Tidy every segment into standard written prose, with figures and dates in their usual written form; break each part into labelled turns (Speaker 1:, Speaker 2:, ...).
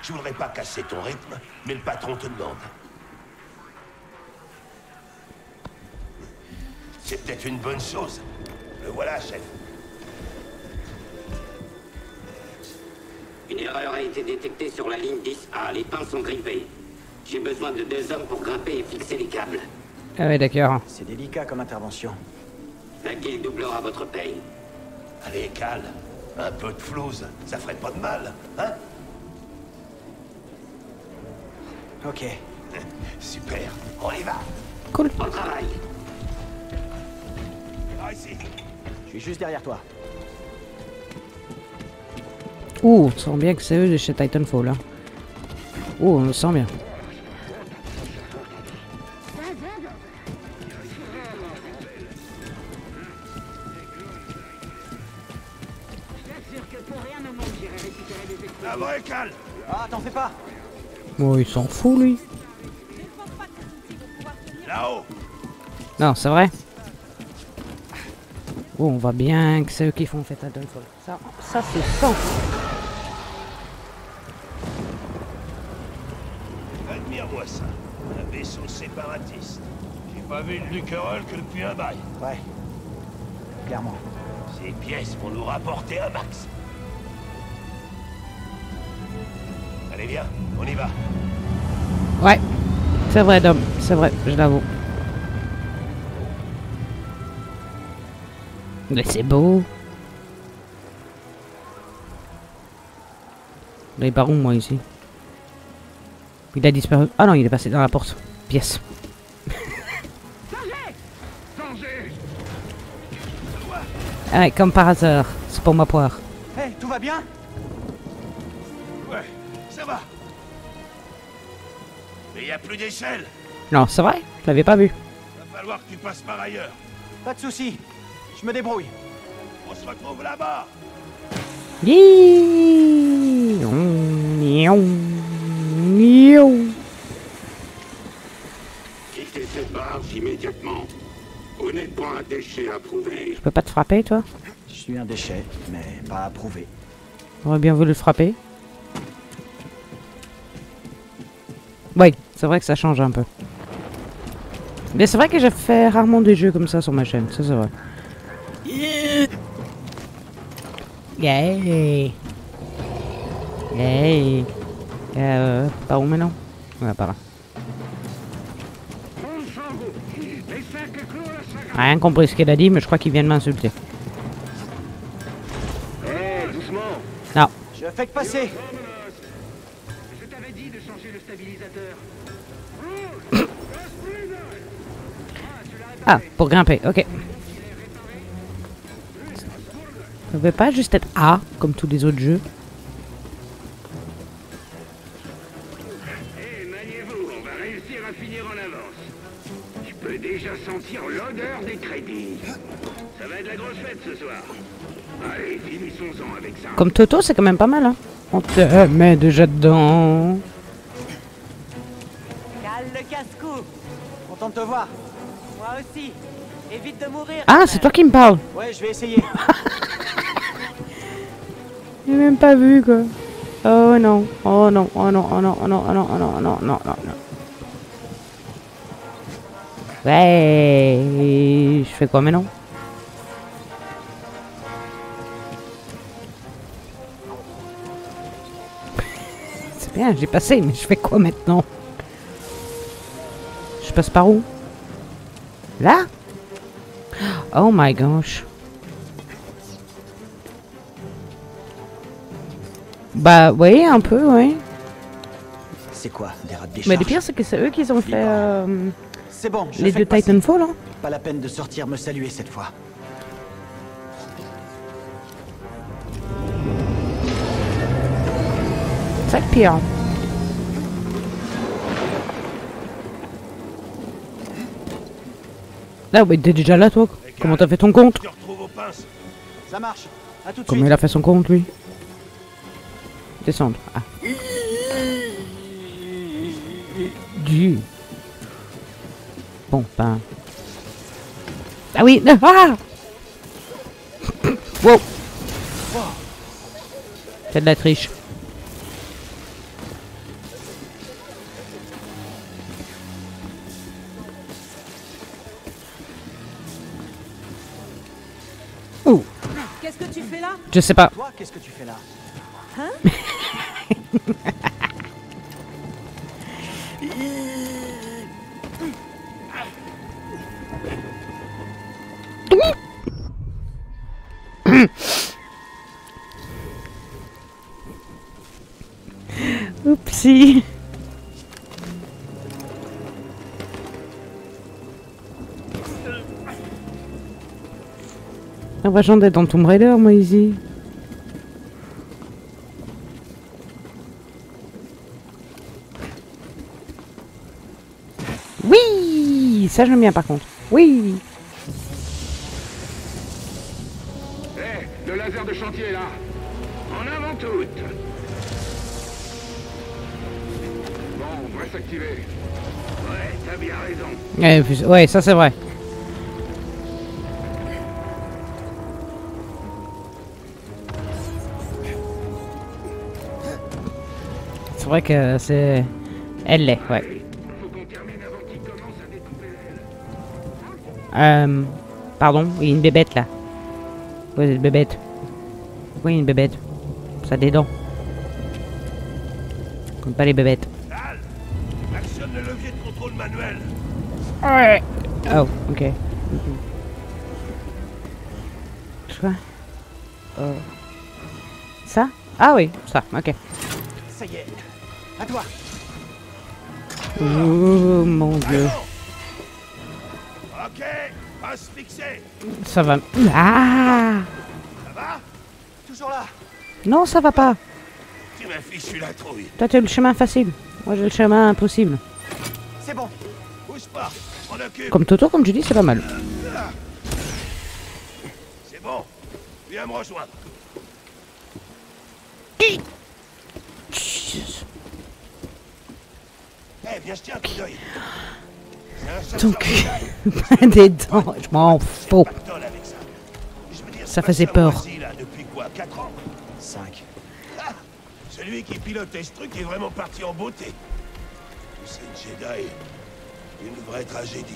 Speaker 1: Je voudrais pas casser ton rythme, mais le patron te demande. C'est peut-être une bonne chose. Le voilà, chef.
Speaker 2: Une erreur a été détectée sur la ligne 10A. Les pins sont grippés. J'ai besoin de 2 hommes pour grimper et fixer les câbles.
Speaker 3: Ah ouais, d'accord.
Speaker 4: C'est délicat comme intervention.
Speaker 2: La guilde doublera votre paye.
Speaker 1: Allez, calme. Un peu de flouze, ça ferait pas de mal, hein?
Speaker 4: Ok.
Speaker 1: Super, on y va.
Speaker 3: Cool.
Speaker 2: Bon travail.
Speaker 1: Ah, ici.
Speaker 4: Je suis juste derrière toi.
Speaker 3: Ouh, on sent bien que c'est eux de chez Titanfall, là. Ouh, on le sent bien.
Speaker 1: Ah ouais, calme.
Speaker 4: Ah, t'en fais pas.
Speaker 3: Oh, il s'en fout, lui.
Speaker 1: Là-haut.
Speaker 3: Non, c'est vrai. Oh, on voit bien que c'est eux qui font fait Titanfall. Ça c'est sang.
Speaker 1: Admire-moi ça. Un vaisseau séparatiste. J'ai pas vu une Luckerolk depuis un bail.
Speaker 4: Ouais. Clairement.
Speaker 1: Ces pièces vont nous rapporter un max. Allez, viens, on y va.
Speaker 3: Ouais. C'est vrai, Dom. C'est vrai, je l'avoue. Mais c'est beau. Il est par où, moi, ici? Il a disparu. Ah non, il est passé dans la porte. Pièce. Ah ouais, comme par hasard. C'est pour ma poire.
Speaker 4: Hé, tout va bien?
Speaker 1: Ouais, ça va. Mais il n'y a plus d'échelle.
Speaker 3: Non, c'est vrai. Je l'avais pas vu.
Speaker 1: Va falloir que tu passes par ailleurs.
Speaker 4: Pas de soucis. Je me débrouille.
Speaker 1: On se retrouve là-bas.
Speaker 2: Quittez cette barge immédiatement. Vous n'êtes pas un déchet approuvé.
Speaker 3: Je peux pas te frapper, toi?
Speaker 4: Je suis un déchet, mais pas approuvé.
Speaker 3: J'aurais bien voulu le frapper. Oui, c'est vrai que ça change un peu. Mais c'est vrai que je fais rarement des jeux comme ça sur ma chaîne, ça c'est vrai. Yay! Yay! Par où maintenant? Ouais, par là. Rien compris ce qu'il a dit, mais je crois qu'il vient de m'insulter.
Speaker 2: Doucement.
Speaker 3: Non.
Speaker 4: Je fais que passer.
Speaker 2: Je t'avais dit de changer le stabilisateur.
Speaker 3: Ah, pour grimper, ok. Ça veut pas juste être A, comme tous les autres jeux.
Speaker 2: Hé, maniez-vous, on va réussir à finir en avance. Je peux déjà sentir l'odeur des crédits. Ça va être la grosse fête ce soir. Allez, finissons-en avec ça.
Speaker 3: Comme Toto, c'est quand même pas mal, hein. On te met déjà dedans.
Speaker 4: Cale le casse-cou. Content de te voir. Moi aussi. Évite de mourir.
Speaker 3: Ah, c'est toi qui me parles.
Speaker 4: Ouais, je vais essayer.
Speaker 3: J'ai même pas vu, quoi. Oh non, oh non, oh non, oh non, oh non, oh non, oh non, oh non, non, non, non. Ouais, je fais quoi maintenant? C'est bien, j'ai passé, mais je fais quoi maintenant? Je passe par où? Là? Oh my gosh. Bah oui, un peu, oui.
Speaker 4: C'est quoi, des rats de décharge?
Speaker 3: Mais le pire, c'est que c'est eux qui ont fait
Speaker 4: C'est bon, je
Speaker 3: les
Speaker 4: fais
Speaker 3: deux
Speaker 4: que passer.
Speaker 3: Titanfall, hein.
Speaker 4: Pas la peine de sortir me saluer cette fois.
Speaker 3: C'est le pire. Là, ouais, t'es déjà là, toi. Comment t'as fait ton compte?
Speaker 1: Tu retrouves aux pinces.
Speaker 4: Ça marche. À tout de
Speaker 3: Comment
Speaker 4: suite.
Speaker 3: il a fait son compte, lui? Descendre. Ah. Du. Bon, ben... Ah oui! Ah! Wow! C'est de la triche.
Speaker 4: Qu'est-ce que tu fais là?
Speaker 3: Je sais pas.
Speaker 4: Toi, qu'est-ce que tu fais là? Hein?
Speaker 3: Oupsie. J'ai l'impression d'être dans Tomb Raider, moi, ici. Oui, ça j'aime bien par contre. Oui.
Speaker 2: Hé, le laser de chantier là. En avant toutes. Bon, on va s'activer. Ouais, t'as bien raison.
Speaker 3: Ouais, ça c'est vrai. C'est vrai que c'est... Elle l'est, ouais.
Speaker 2: Faut qu'on termine avant qu'il commence à découper.
Speaker 3: Pardon, il y a une bébête là. Ouais, une bébête. Pourquoi il y a une bébête? Ça a des dents. Comme pas les bébêtes.
Speaker 1: Cal, actionne le levier de contrôle manuel.
Speaker 3: Ouais. Oh, ok. Quoi? Ça? Ah oui, ça, ok.
Speaker 4: Ça y est. À toi.
Speaker 3: Oh mon dieu.
Speaker 1: Ok, passe fixé.
Speaker 3: Ça va. Ah!
Speaker 1: Ça va?
Speaker 4: Toujours là.
Speaker 3: Non, ça va pas.
Speaker 1: Tu m'as fichu la trouille.
Speaker 3: Toi, tu as le chemin facile. Moi, j'ai le chemin impossible.
Speaker 4: C'est bon.
Speaker 1: Bouge pas, on occupe.
Speaker 3: Comme Toto, comme tu dis, c'est pas mal.
Speaker 1: C'est bon, viens me rejoindre. Eh, viens jeter un coup d'œil.
Speaker 3: Ton cul. Pas des dents, je m'en fous.
Speaker 1: Avec ça. Je veux dire,
Speaker 3: Ça
Speaker 1: c'est
Speaker 3: faisait
Speaker 1: pas
Speaker 3: peur.
Speaker 1: Moisy, là, depuis quoi, 4 ans?
Speaker 4: 5.
Speaker 1: Ah, celui qui pilotait ce truc est vraiment parti en beauté. C'est une Jedi. Une vraie tragédie.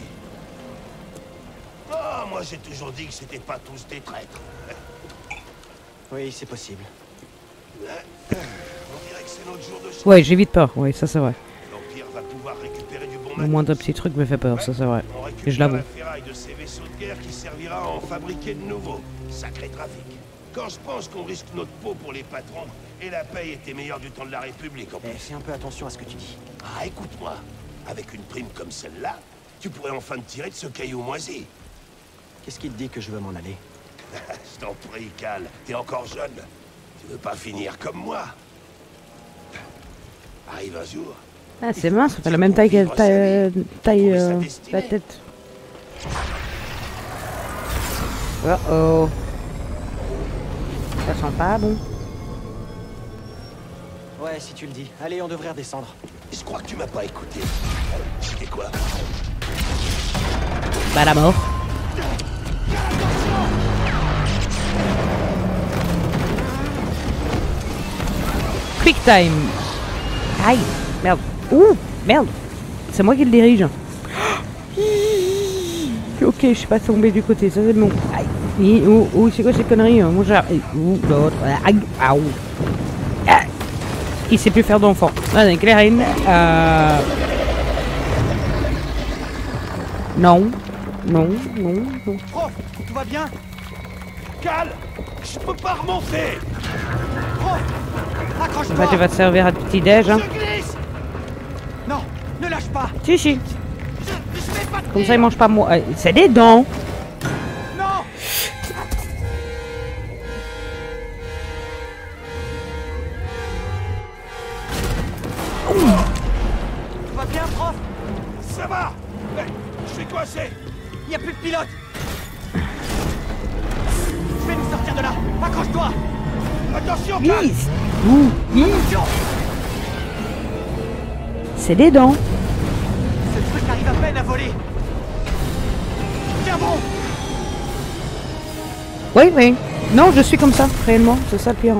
Speaker 1: Oh, moi j'ai toujours dit que c'était pas tous des traîtres.
Speaker 4: Oui, c'est possible.
Speaker 1: On dirait que c'est notre jour de chance.
Speaker 3: Ouais, j'ai vite peur. Ouais, ça c'est vrai.
Speaker 1: L'Empire va pouvoir récupérer du bon
Speaker 3: Le
Speaker 1: matériel.
Speaker 3: moindre petit truc me fait peur, ça c'est vrai.
Speaker 1: On
Speaker 3: Et
Speaker 1: récupère
Speaker 3: je l'avoue.
Speaker 1: la ferraille de ces vaisseaux de guerre qui servira à en fabriquer de nouveaux. Sacré trafic. Quand je pense qu'on risque notre peau pour les patrons, et la paye était meilleure du temps de la République en
Speaker 4: Eh,
Speaker 1: plus.
Speaker 4: fais un peu attention à ce que tu dis.
Speaker 1: Ah, écoute-moi. Avec une prime comme celle-là, tu pourrais enfin te tirer de ce caillou moisi.
Speaker 4: Qu'est-ce qui te dit que je veux m'en aller?
Speaker 1: Je t'en prie, Cal. T'es encore jeune. Tu veux pas finir comme moi. Arrive un jour.
Speaker 3: Ah, c'est mince, ça fait la même taille que ta tête. Oh oh. Ça sent pas bon.
Speaker 4: Ouais, si tu le dis. Allez, on devrait redescendre.
Speaker 1: Je crois que tu m'as pas écouté. Et quoi?
Speaker 3: Bah la mort. Quick time. Aïe, merde. Ouh, merde. C'est moi qui le dirige. Ok, je suis pas tombé du côté, ça c'est bon. Aïe. Ouh, c'est quoi ces conneries? Moi j'ai... Ouh, l'autre. Aïe, aouh. Ah. Il sait plus faire d'enfant. Allez, Clarine. Non. Non, non, non.
Speaker 4: Prof, tout va bien?
Speaker 1: Cal, je peux pas remonter.
Speaker 4: Prof, accroche-toi.
Speaker 3: Bah, tu vas te servir à petit déj, hein.
Speaker 1: Je glisse.
Speaker 4: Non, ne lâche pas.
Speaker 3: Si, si.
Speaker 4: Je vais pas te
Speaker 3: Comme ça, il mange pas moi. C'est des dents.
Speaker 4: Non. Tout va bien, prof?
Speaker 1: Ça va. Mais je suis coincé.
Speaker 4: Y a plus de pilote. Je vais nous sortir de là. Accroche-toi.
Speaker 1: Attention, Cal.
Speaker 3: Yes. Ouh, yes.
Speaker 4: Attention.
Speaker 3: C'est des dents.
Speaker 4: Ce truc arrive à peine à voler. Tiens bon.
Speaker 3: Oui, oui. Non, je suis comme ça, réellement. C'est ça le pire.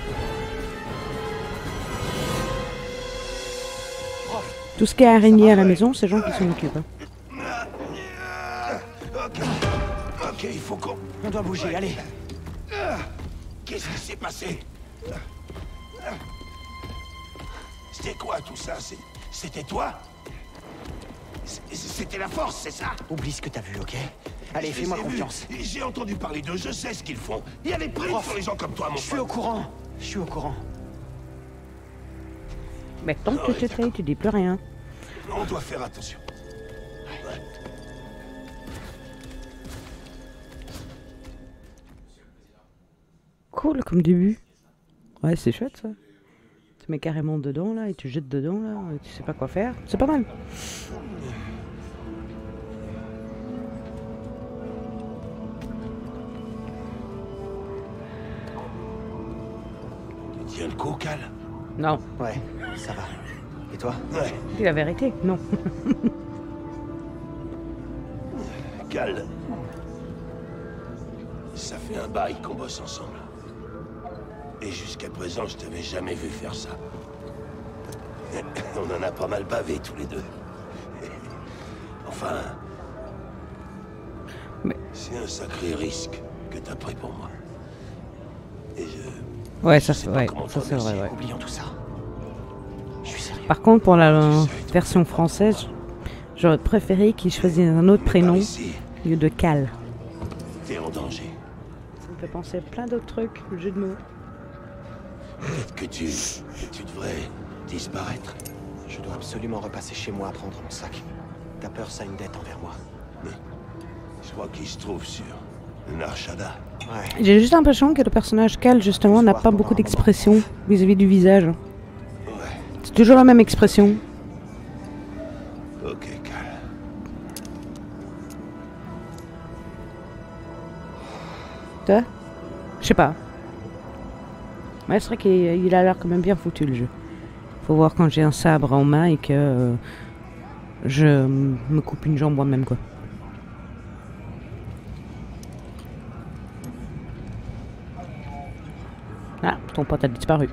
Speaker 3: Tout ce qui est araignée à la maison, c'est gens qui s'en occupent. Hein.
Speaker 1: Ok, il faut qu'on...
Speaker 4: On doit bouger, allez.
Speaker 1: Qu'est-ce qui s'est passé? C'était quoi tout ça? C'était toi? C'était la force, c'est ça?
Speaker 4: Oublie ce que t'as vu, ok? Allez, fais-moi confiance.
Speaker 1: J'ai entendu parler d'eux, je sais ce qu'ils font. Il y a des primes sur les gens comme toi, mon
Speaker 4: Je suis
Speaker 1: pote.
Speaker 4: au courant. Je suis au courant.
Speaker 3: Mais tant que tu sais, tu dis plus rien.
Speaker 1: On doit faire attention.
Speaker 3: Cool comme début. Ouais, c'est chouette ça. Tu mets carrément dedans là et tu jettes dedans là, et tu sais pas quoi faire. C'est pas mal.
Speaker 1: Tu tiens le coup, Cal?
Speaker 3: Non.
Speaker 4: Ouais, ça va. Et toi?
Speaker 1: Ouais.
Speaker 3: Dis la vérité, non.
Speaker 1: Cal. Ça fait un bail qu'on bosse ensemble. Et jusqu'à présent, je t'avais jamais vu faire ça. On en a pas mal bavé tous les deux. Enfin...
Speaker 3: Mais...
Speaker 1: c'est un sacré risque que t'as pris pour moi. Et je...
Speaker 3: Ouais, ça
Speaker 1: je sais
Speaker 3: c'est
Speaker 1: pas
Speaker 3: ouais,
Speaker 1: comment
Speaker 3: ça
Speaker 1: t'en
Speaker 3: c'est vrai,
Speaker 1: remercier.
Speaker 3: ouais.
Speaker 4: Oublions tout ça. Je suis sérieux.
Speaker 3: Par contre, pour la version française, j'aurais préféré qu'il choisisse un autre prénom
Speaker 1: Par ici,
Speaker 3: au lieu de Cal.
Speaker 1: t'es en danger.
Speaker 3: Ça me fait penser à plein d'autres trucs, le jeu de mots.
Speaker 1: Peut-être que tu devrais disparaître.
Speaker 4: Je dois absolument repasser chez moi à prendre mon sac. Ta peur, ça a une dette envers moi.
Speaker 1: Je crois qu'il se trouve sur Narshada.
Speaker 4: Ouais.
Speaker 3: J'ai juste l'impression que le personnage Cal, justement, n'a pas beaucoup d'expression vis-à-vis du visage.
Speaker 1: Ouais.
Speaker 3: C'est toujours la même expression.
Speaker 1: Ok, Cal.
Speaker 3: Toi? Je sais pas. Ouais, c'est vrai qu'il a l'air quand même bien foutu le jeu. Faut voir quand j'ai un sabre en main et que je me coupe une jambe moi-même quoi. Ah, ton pote a disparu.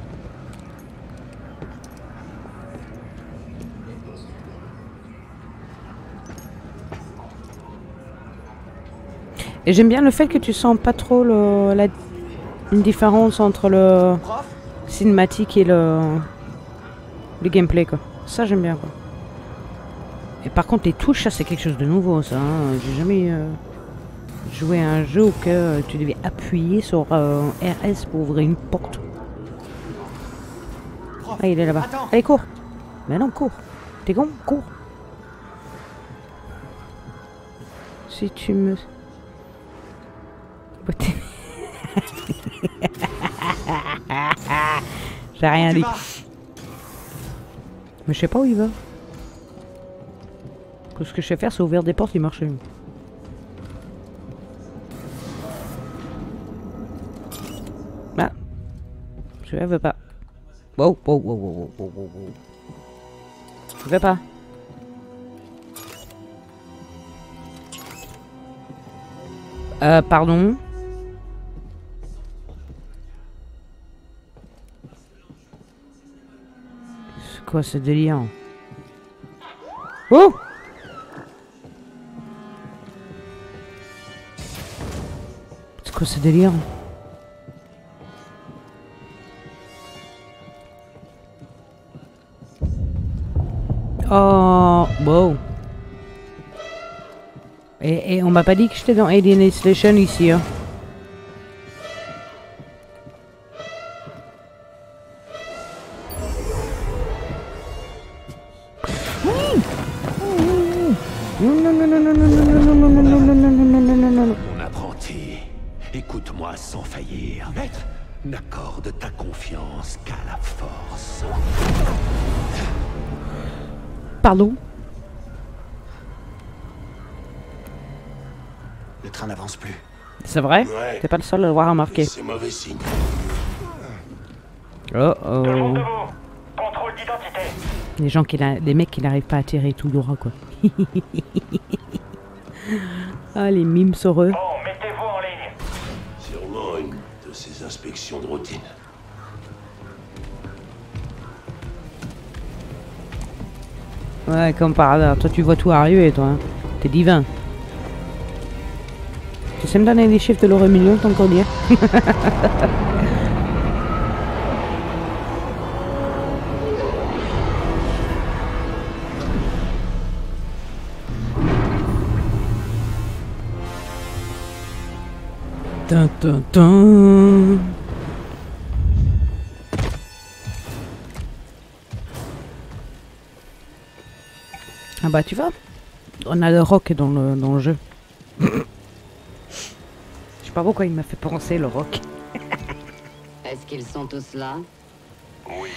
Speaker 3: Et j'aime bien le fait que tu sens pas trop une différence entre le cinématique et le gameplay quoi. Ça j'aime bien quoi. Et par contre les touches, ça c'est quelque chose de nouveau ça. Hein. J'ai jamais joué à un jeu où que tu devais appuyer sur RS pour ouvrir une porte. Ah il est là-bas. Allez cours. Mais non cours. T'es con, cours. Si tu me... J'ai rien dit. Mais je sais pas où il va. Tout ce que je sais faire, c'est ouvrir des portes, il marchait. Ah. Je veux pas. Wow, wow, wow, wow, wow, wow, wow. Je veux pas. Pardon. C'est quoi ce délire? Oh! C'est quoi ce délire? Oh, wow. Et on m'a pas dit que j'étais dans Alien Isolation ici, hein.
Speaker 2: Mon apprenti, écoute-moi sans faillir. Maître, n'accorde ta confiance qu'à la force.
Speaker 3: Pardon?
Speaker 4: Le train n'avance plus.
Speaker 3: C'est vrai?
Speaker 1: Ouais.
Speaker 3: T'es pas le seul à l'avoir remarqué.
Speaker 1: C'est mauvais signe.
Speaker 3: Oh oh.
Speaker 2: Contrôle d'identité.
Speaker 3: Les gens les mecs qui n'arrivent pas à tirer tout droit quoi. Ah les mimes heureux.
Speaker 2: Bon, mettez-vous en ligne.
Speaker 1: Sûrement une de ces inspections de routine.
Speaker 3: Ouais comme par hasard. Toi tu vois tout arriver toi. Hein. T'es divin. Tu sais me donner les chiffres de l'euro million tant qu'on y est? Dun, dun, dun. Ah bah tu vois, on a le rock dans le jeu. Je sais pas pourquoi il m'a fait penser le rock.
Speaker 5: Est-ce qu'ils sont tous là?
Speaker 2: Oui,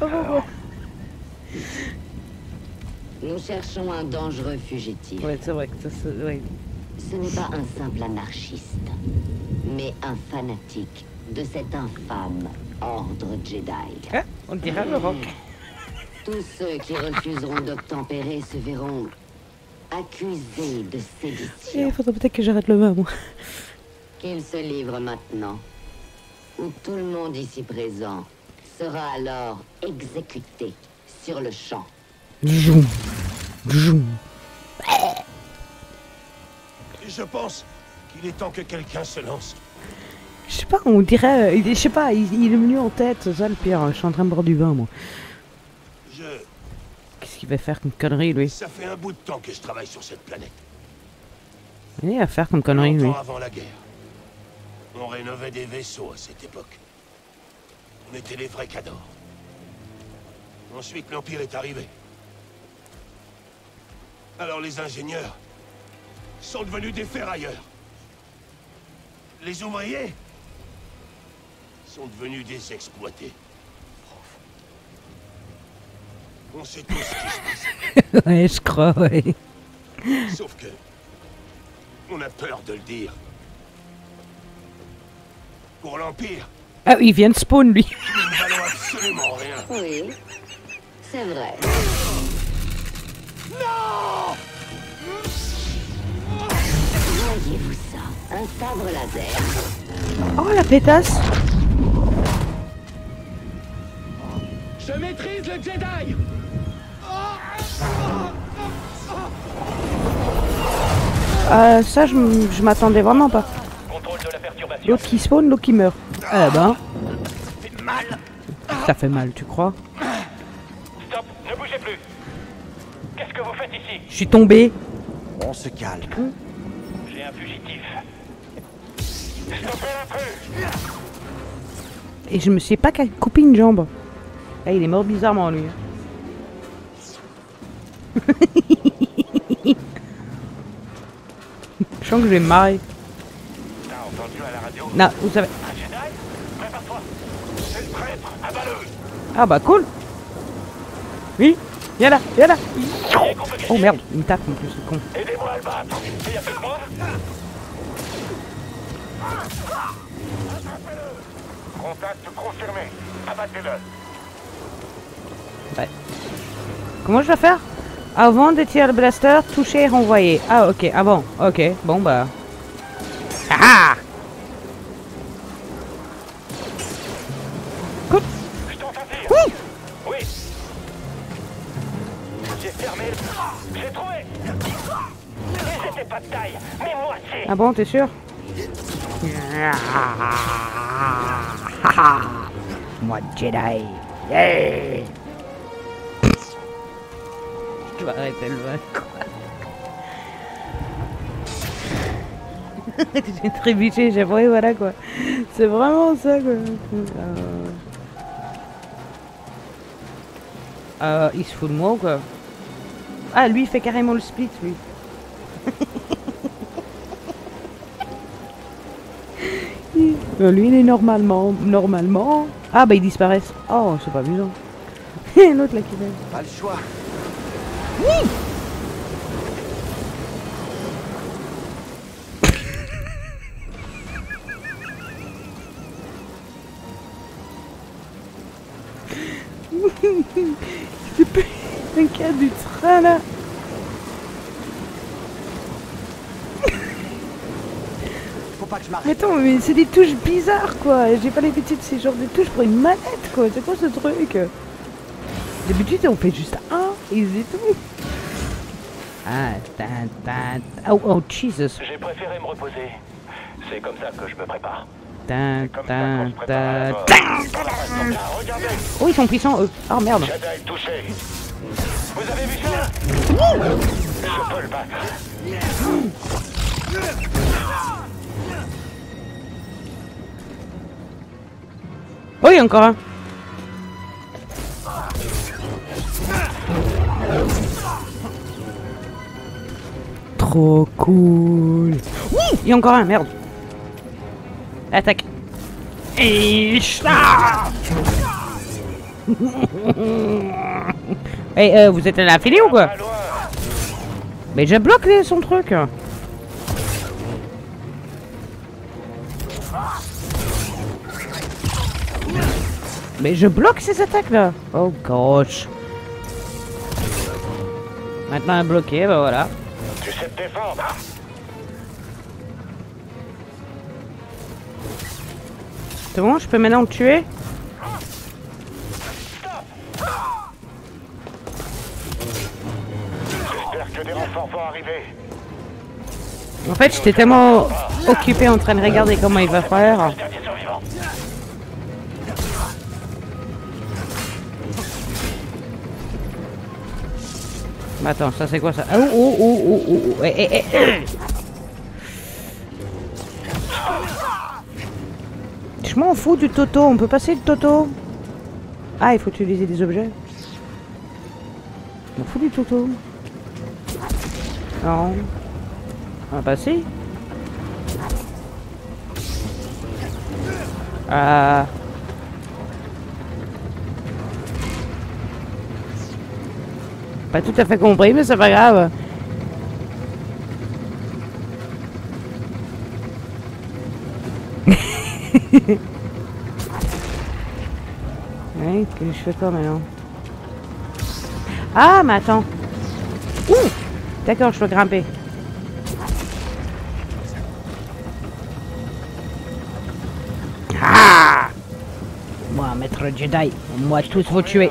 Speaker 5: Nous cherchons un dangereux fugitif.
Speaker 3: Ouais, c'est vrai que ça se... Ouais.
Speaker 5: Ce n'est pas un simple anarchiste, mais un fanatique de cet infâme ordre Jedi.
Speaker 3: Ah, on dirait le rock.
Speaker 5: Tous ceux qui refuseront d'obtempérer se verront accusés de sédition.
Speaker 3: Il faudrait peut-être que j'arrête le vin, moi.
Speaker 5: Qu'ils se livrent maintenant, où tout le monde ici présent sera alors exécuté sur le champ.
Speaker 3: Joum. Joum.
Speaker 1: Je pense qu'il est temps que quelqu'un se lance.
Speaker 3: Je sais pas, on dirait... je sais pas, il est venu en tête, c'est ça le pire. Je suis en train de boire du vin, moi. Qu'est-ce qu'il va faire comme connerie, lui?
Speaker 1: Ça fait un bout de temps que je travaille sur cette planète.
Speaker 3: Il est à faire comme connerie, lui.
Speaker 1: Longtemps avant la guerre. On rénovait des vaisseaux à cette époque. On était les vrais cadors. Ensuite, l'Empire est arrivé. Alors les ingénieurs sont devenus des ferrailleurs. Les ouvriers sont devenus des exploités. On sait tous ce qui se passe.
Speaker 3: Ouais, je crois, ouais.
Speaker 1: Sauf que... on a peur de le dire. Pour l'Empire,
Speaker 3: Ah, il vient de spawn, lui.
Speaker 1: nous ne valons absolument rien.
Speaker 5: Oui, c'est vrai.
Speaker 1: Non!
Speaker 5: Voyez-vous ça? Un sabre laser.
Speaker 3: Oh, la pétasse.
Speaker 2: Je maîtrise le Jedi.
Speaker 3: Ça, je m'attendais vraiment pas.
Speaker 2: Contrôle de la perturbation.
Speaker 3: L'autre qui spawn, l'autre qui meurt. Ah ben. Ça fait mal, tu crois?
Speaker 2: Stop, ne bougez plus. Qu'est-ce que vous faites ici?
Speaker 3: Je suis tombé.
Speaker 4: On se calme.
Speaker 2: J'ai un fugitif. Stoppez l'intrus.
Speaker 3: Et je me suis pas coupé une jambe. Ah, il est mort bizarrement, lui. Je sens que je vais me marrer.
Speaker 2: T'as entendu à la radio?
Speaker 3: Non, vous savez.
Speaker 2: Un Jedi? Prépare-toi. C'est le prêtre, abat-le.
Speaker 3: Ah bah cool. Oui, viens là, viens là. Oh merde, il me tape en plus, ce con.
Speaker 2: Aidez-moi à le battre. Il y a plus de moi? Contact confirmé. Abattez-le.
Speaker 3: Ouais. Comment je dois faire? Avant de tirer le blaster, toucher et renvoyer. Ah ok, ah bon, ok, bon bah. Ah ah! Cool.
Speaker 2: Je tente un tir.
Speaker 3: Oui.
Speaker 2: Oui. J'ai fermé. J'ai trouvé. Ils étaient pas de taille, mais moi c'est.
Speaker 3: Ah bon, t'es sûr? Moi Jedi. Yeah. Je vais arrêter le vin, quoi. J'ai trébuché, j'ai vrai, voilà quoi. C'est vraiment ça quoi. Il se fout de moi ou quoi? Ah, lui il fait carrément le split, lui. Lui il est normalement. Ah bah ils disparaissent. Oh, c'est pas amusant. L'autre là qui vient.
Speaker 4: Pas le choix.
Speaker 3: Oui. C'est pas un cas du train là.
Speaker 4: Faut pas que je m'arrête.
Speaker 3: Mais attends, mais c'est des touches bizarres quoi. J'ai pas l'habitude de ces genres de touches pour une manette quoi. C'est quoi ce truc? D'habitude on fait juste un et c'est tout. Ah, oh Jesus.
Speaker 2: J'ai préféré me reposer.
Speaker 6: C'est comme ça que je me prépare.
Speaker 3: Tin,
Speaker 6: Comme ça qu'on
Speaker 3: tin,
Speaker 6: se prépare à la mort.
Speaker 3: tin.
Speaker 6: Là, regardez,
Speaker 3: Oh, ils sont puissants, eux. Oh, merde.
Speaker 6: Jedi touché. Vous avez vu ça? Je peux le battre.
Speaker 3: Oh, il y a encore un. Trop cool. Il y a encore un, merde. Attaque. Et ça. Eh, vous êtes à la filée ou quoi?
Speaker 6: Pas loin.
Speaker 3: Mais je bloque son truc. Mais je bloque ces attaques là. Oh gosh. Maintenant bloqué, bah voilà.
Speaker 6: Tu sais te défendre.
Speaker 3: C'est bon, je peux maintenant le tuer?
Speaker 6: J'espère que des renforts vont arriver.
Speaker 3: En fait, j'étais tellement occupé en train de regarder comment il va faire.
Speaker 6: Dernier survivant.
Speaker 3: Bah attends, ça c'est quoi ça? Oh oh oh oh oh oh. Je m'en fous du Toto, on peut passer le Toto. Ah, il faut utiliser des objets. Je m'en fous du Toto. Non. Ah bah si. Ah. Pas tout à fait compris, mais c'est pas grave. Ouais, que je fais quoi maintenant? Ah, mais attends. Ouh! D'accord, je peux grimper. Ah! Moi, maître Jedi, moi tous vous tuer.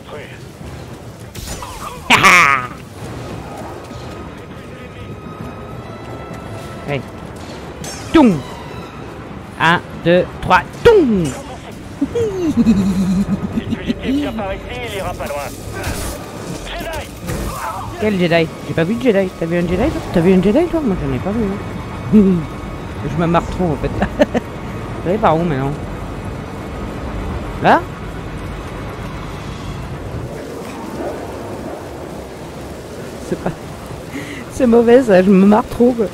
Speaker 3: Hey. Toum! 1, 2, 3, toum!
Speaker 6: Si le fugitif tire par ici, il ira pas loin. Jedi!
Speaker 3: Quel Jedi? J'ai pas vu de Jedi. T'as vu un Jedi toi? T'as vu un Jedi toi? Moi j'en ai pas vu. Hein. Je me marre trop en fait. Vous allez par où maintenant? Là? C'est pas... C'est mauvais ça, je me marre trop quoi.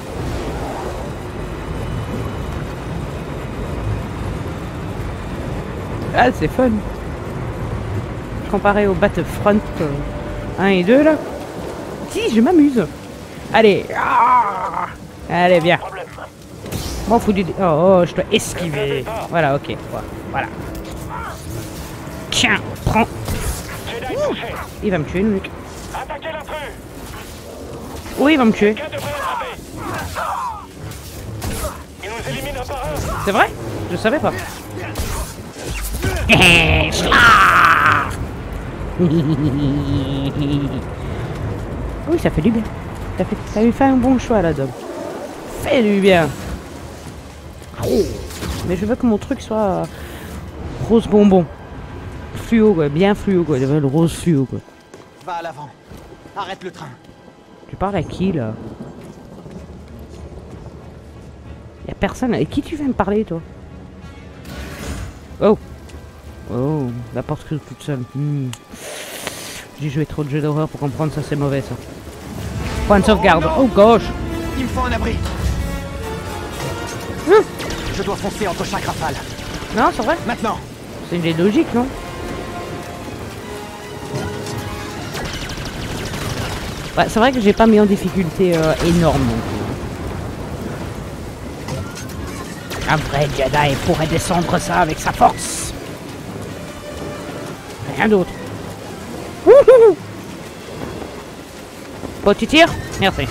Speaker 3: Ah c'est fun. Comparé au Battlefront 1 et 2 là. Si, je m'amuse. Allez. Ah, allez, viens. M'en fous du... Oh, oh, je dois esquiver. Voilà, ok. Voilà. Tiens, prends. Il va me tuer, Luc.
Speaker 6: Attaquez l'intrus!
Speaker 3: Oui, il va me tuer.
Speaker 6: Quelqu'un devrait l'attraper. Il nous élimine un par un.
Speaker 3: C'est vrai? Je savais pas. Oui, ça fait du bien. T'as fait un bon choix là, Dom. Fait du bien. Mais je veux que mon truc soit rose bonbon. Fluo quoi, bien fluo quoi. Le rose fluo quoi.
Speaker 4: Va à l'avant. Arrête le train.
Speaker 3: Tu parles à qui là? Y'a personne. Et qui tu viens me parler toi? Oh. Oh, la porte s'ouvre toute seule. J'ai joué trop de jeux d'horreur pour comprendre ça, c'est mauvais ça. Point de sauvegarde. Oh gauche.
Speaker 4: Il me faut un abri. Je dois foncer entre chaque rafale.
Speaker 3: Non, c'est vrai.
Speaker 4: Maintenant.
Speaker 3: C'est une logique, non? Ouais, c'est vrai que j'ai pas mis en difficulté énorme non plus. Un vrai Jedi pourrait descendre ça avec sa force. Rien d'autre. Wouhou! Bon, tu tires? Merci.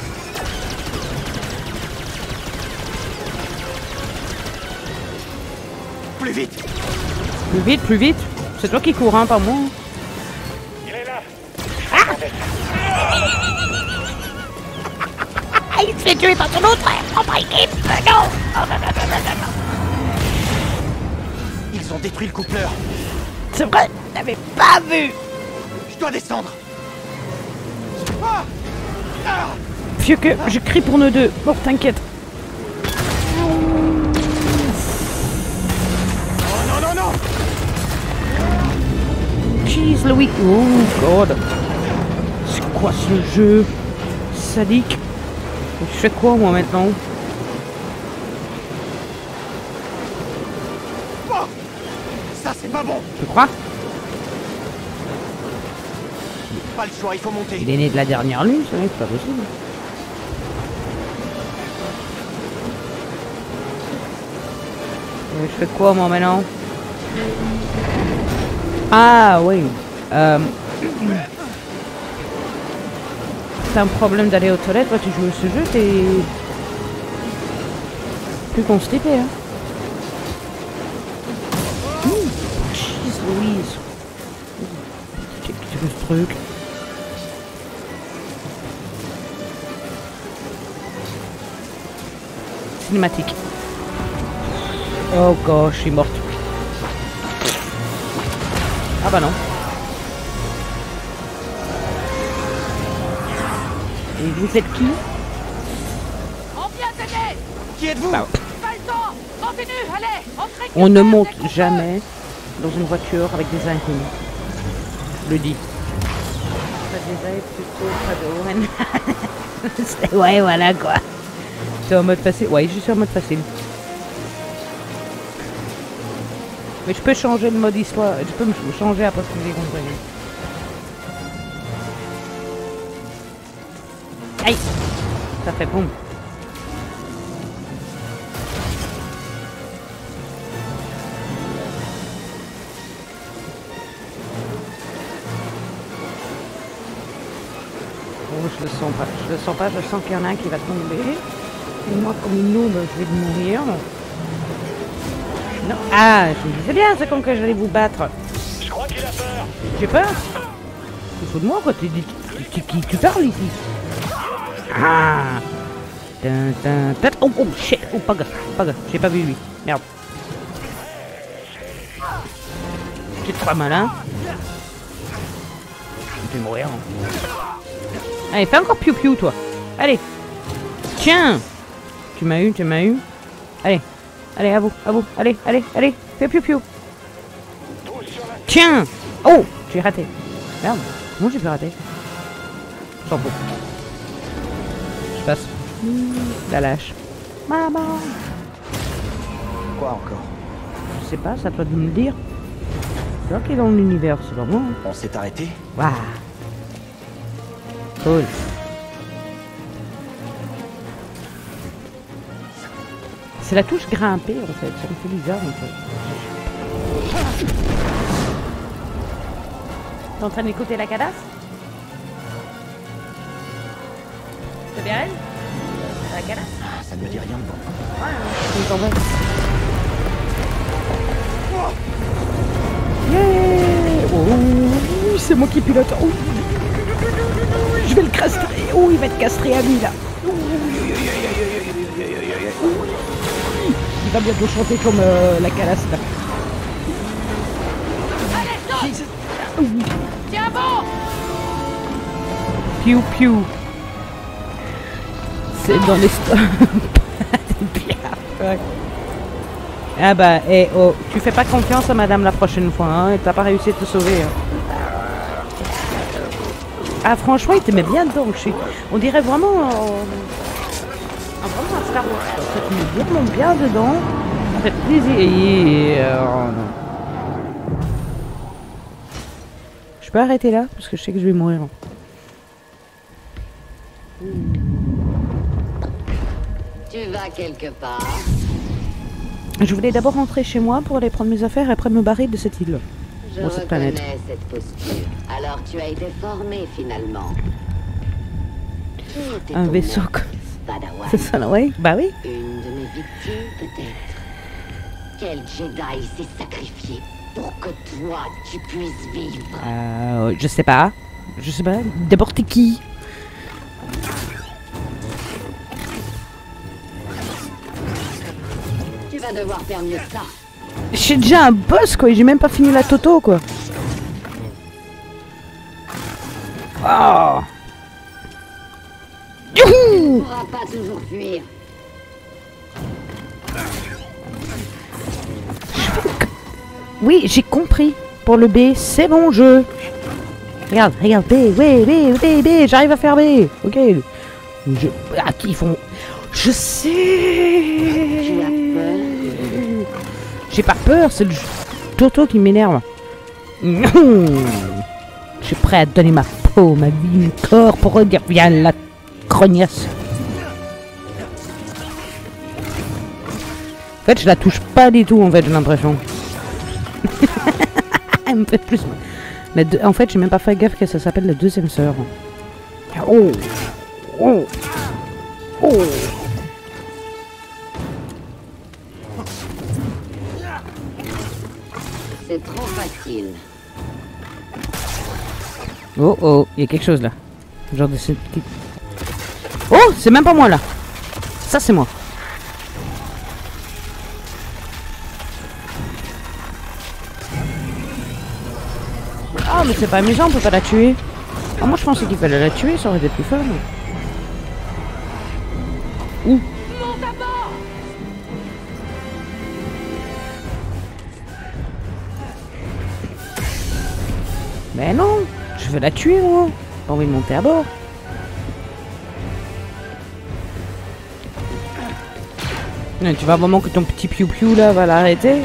Speaker 4: Plus vite.
Speaker 3: Plus vite, plus vite. C'est toi qui cours, hein, pas moi.
Speaker 6: Il est là.
Speaker 3: Il se fait tuer par son autre frère, propre équipe. Non.
Speaker 4: détruit le coupleur.
Speaker 3: C'est vrai, j'avais pas vu.
Speaker 4: Je dois descendre.
Speaker 3: Vieux que je crie pour nous deux. Bon, t'inquiète.
Speaker 4: Oh non, non, non.
Speaker 3: Jeez, Louis. Oh, God. C'est quoi ce jeu sadique? Je fais quoi, moi, maintenant?
Speaker 4: Oh, ça, c'est pas bon.
Speaker 3: Tu crois?
Speaker 4: Pas le choix, il faut monter.
Speaker 3: Il est né de la dernière lune, c'est vrai, c'est pas possible. Je fais quoi, moi, maintenant? Ah, oui. T'as un problème d'aller aux toilettes, toi, tu joues à ce jeu, t'es plus constipé, hein. Jeez Louise. Qu'est-ce que ce truc? Cinématique. Oh gosh, je suis morte. Ah bah non. Et vous êtes qui?
Speaker 7: On vient t'aider.
Speaker 4: Qui êtes-vous?
Speaker 3: Bah,
Speaker 7: Pas le temps. Continue, allez.
Speaker 3: on ne monte jamais dans une voiture avec des inconnus. Je le dis. Ouais, voilà quoi. C'est en mode facile. Ouais, je suis en mode facile. Mais je peux changer le mode histoire. Je peux me changer après ce que j'ai compris. Aïe! Ça fait boum. Oh, je le sens pas. Je le sens pas. Je sens qu'il y en a un qui va tomber. Et moi, comme une noob, je vais mourir. Non. Ah, je me disais bien, c'est comme que j'allais vous battre.
Speaker 6: Je crois qu'il a peur.
Speaker 3: J'ai peur. Tu fous de moi, quoi. Tu parles ici. Ah. Oh, oh, shit. Oh, pas grave. Pas grave. J'ai pas vu lui. Merde. Tu te crois malin? Je vais mourir. Hein. Allez, fais encore piou-piou, toi. Allez. Tiens. Tu m'as eu, tu m'as eu. Allez. Allez, à vous, allez, allez, allez, fais piou-piou. Tiens. Oh, j'ai raté. Merde, comment j'ai pu rater? S'en fout. Je passe. La lâche. Maman.
Speaker 4: Quoi encore?
Speaker 3: Je sais pas, ça doit me le dire. C'est toi qui est dans l'univers, c'est pas moi.
Speaker 4: On s'est arrêté?
Speaker 3: Waouh. Cool. C'est la touche grimper en fait, ça me fait bizarre en fait. T'es en train d'écouter la cadasse? C'est bien elle? La cadasse?
Speaker 4: Ah, ça ne me dit rien de bon.
Speaker 3: Ouais, c'est en vrai. Yeah! Oh, c'est moi qui pilote. Oh. Je vais le castrer. Oh, il va être castré à lui là. Il va bientôt chanter comme la calasse là.
Speaker 7: Allez, saute. Tiens bon.
Speaker 3: Piou piou. C'est dans l'estomac. Ouais. Ah bah, eh oh, tu fais pas confiance à madame la prochaine fois, hein, et t'as pas réussi à te sauver. Hein. Ah franchement, il te met bien dedans, on dirait vraiment... vraiment un Star Wars, quoi. Ça te met vraiment bien dedans. Ça fait plaisir. Je peux arrêter là, parce que je sais que je vais mourir.
Speaker 5: Tu vas quelque part?
Speaker 3: Je voulais d'abord rentrer chez moi pour aller prendre mes affaires et après me barrer de cette île.
Speaker 5: Je
Speaker 3: Bon, cette planète.
Speaker 5: reconnais cette posture. Alors tu as été formé finalement. Qui était
Speaker 3: Un
Speaker 5: ton
Speaker 3: vaisseau.
Speaker 5: maître, Padawan?
Speaker 3: C'est ça, oui? Bah oui.
Speaker 5: Une de mes victimes, peut-être. Quel Jedi s'est sacrifié pour que toi, tu puisses vivre?
Speaker 3: Je sais pas. Je sais pas. D'abord, t'es qui?
Speaker 5: Tu vas devoir faire mieux que ça.
Speaker 3: J'ai déjà un boss quoi, j'ai même pas fini la Toto quoi. Oh.
Speaker 5: Tu ne pourras pas toujours fuir.
Speaker 3: Oui, j'ai compris. Pour le B, c'est bon jeu. Regarde, regarde, B, oui, B, B, B, j'arrive à faire B. Ok. Ah, ils font... Je sais.
Speaker 5: Tu as peur?
Speaker 3: J'ai pas peur, c'est le Toto qui m'énerve. Je suis prêt à donner ma peau, ma vie, mon corps pour regarder. Viens la crognasse. En fait, je la touche pas du tout, en fait, j'ai l'impression. Elle me fait plus... En fait, j'ai même pas fait gaffe que ça s'appelle la deuxième sœur. Oh. Oh. Oh.
Speaker 5: C'est trop facile.
Speaker 3: Oh oh, il y a quelque chose là. Genre de cette petite... Oh, c'est même pas moi là. Ça c'est moi. Ah mais c'est pas amusant, on peut pas la tuer. Ah, moi je pensais qu'il fallait la tuer, ça aurait été plus fun. Ouh.
Speaker 7: Monte à bord!
Speaker 3: Mais non, je veux la tuer moi. Pas envie de monter à bord. Non, tu vas vraiment que ton petit piou-piou là va l'arrêter.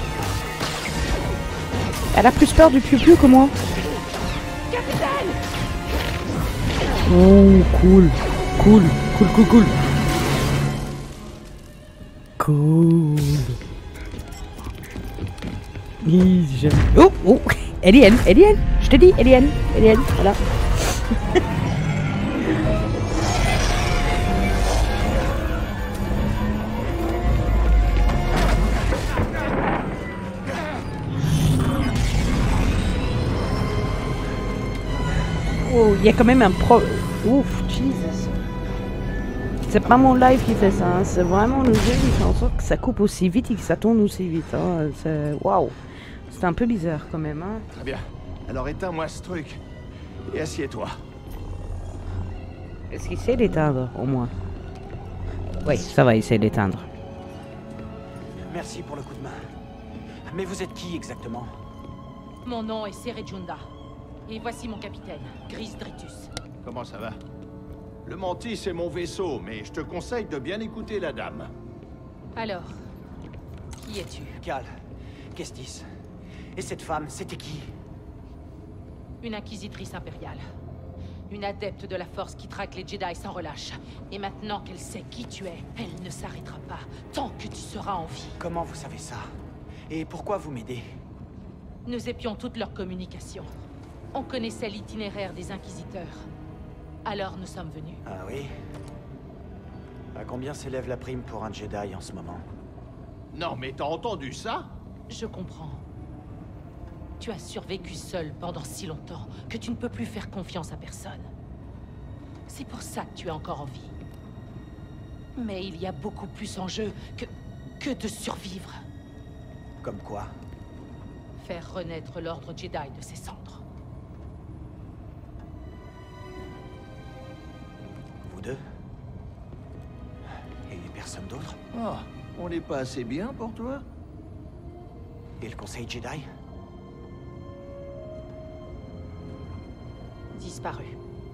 Speaker 3: Elle a plus peur du piou-piou que moi.
Speaker 7: Capitaine!
Speaker 3: Oh, cool. Cool, cool, cool, cool. Cool. Easy. Oh, oh, Alien, Alien. Je te dis, Alien, Alien, voilà. Oh, il y a quand même un pro... Ouf, Jesus. C'est pas mon live qui fait ça, hein. C'est vraiment le jeu qui fait en sorte que ça coupe aussi vite et que ça tourne aussi vite. Hein. C'est... Waouh. C'est un peu bizarre quand même. Hein.
Speaker 1: Très bien. Alors éteins-moi ce truc. Et assieds-toi.
Speaker 3: Est-ce qu'il sait l'éteindre, au moins? Oui, ça va, essayer d'éteindre.
Speaker 4: Merci pour le coup de main. Mais vous êtes qui exactement?
Speaker 7: Mon nom est Serejunda. Et voici mon capitaine, Gris Dritus.
Speaker 1: Comment ça va? Le Mantis, c'est mon vaisseau, mais je te conseille de bien écouter la dame.
Speaker 7: Alors, qui es-tu?
Speaker 4: Cal, Kestis. Et cette femme, c'était qui?
Speaker 7: Une inquisitrice impériale. Une adepte de la force qui traque les Jedi sans relâche. Et maintenant qu'elle sait qui tu es, elle ne s'arrêtera pas tant que tu seras en vie.
Speaker 4: Comment vous savez ça? Et pourquoi vous m'aidez?
Speaker 7: Nous épions toute leur communication. On connaissait l'itinéraire des inquisiteurs. Alors nous sommes venus.
Speaker 4: Ah oui? À combien s'élève la prime pour un Jedi en ce moment?
Speaker 1: Non, mais t'as entendu ça?
Speaker 7: Je comprends. Tu as survécu seul pendant si longtemps que tu ne peux plus faire confiance à personne. C'est pour ça que tu es encore en vie. Mais il y a beaucoup plus en jeu que de survivre.
Speaker 4: Comme quoi?
Speaker 7: Faire renaître l'ordre Jedi de ses cendres.
Speaker 4: Vous deux? Et personne d'autre?
Speaker 1: Oh, on n'est pas assez bien pour toi?
Speaker 4: Et le Conseil Jedi?
Speaker 7: Disparu.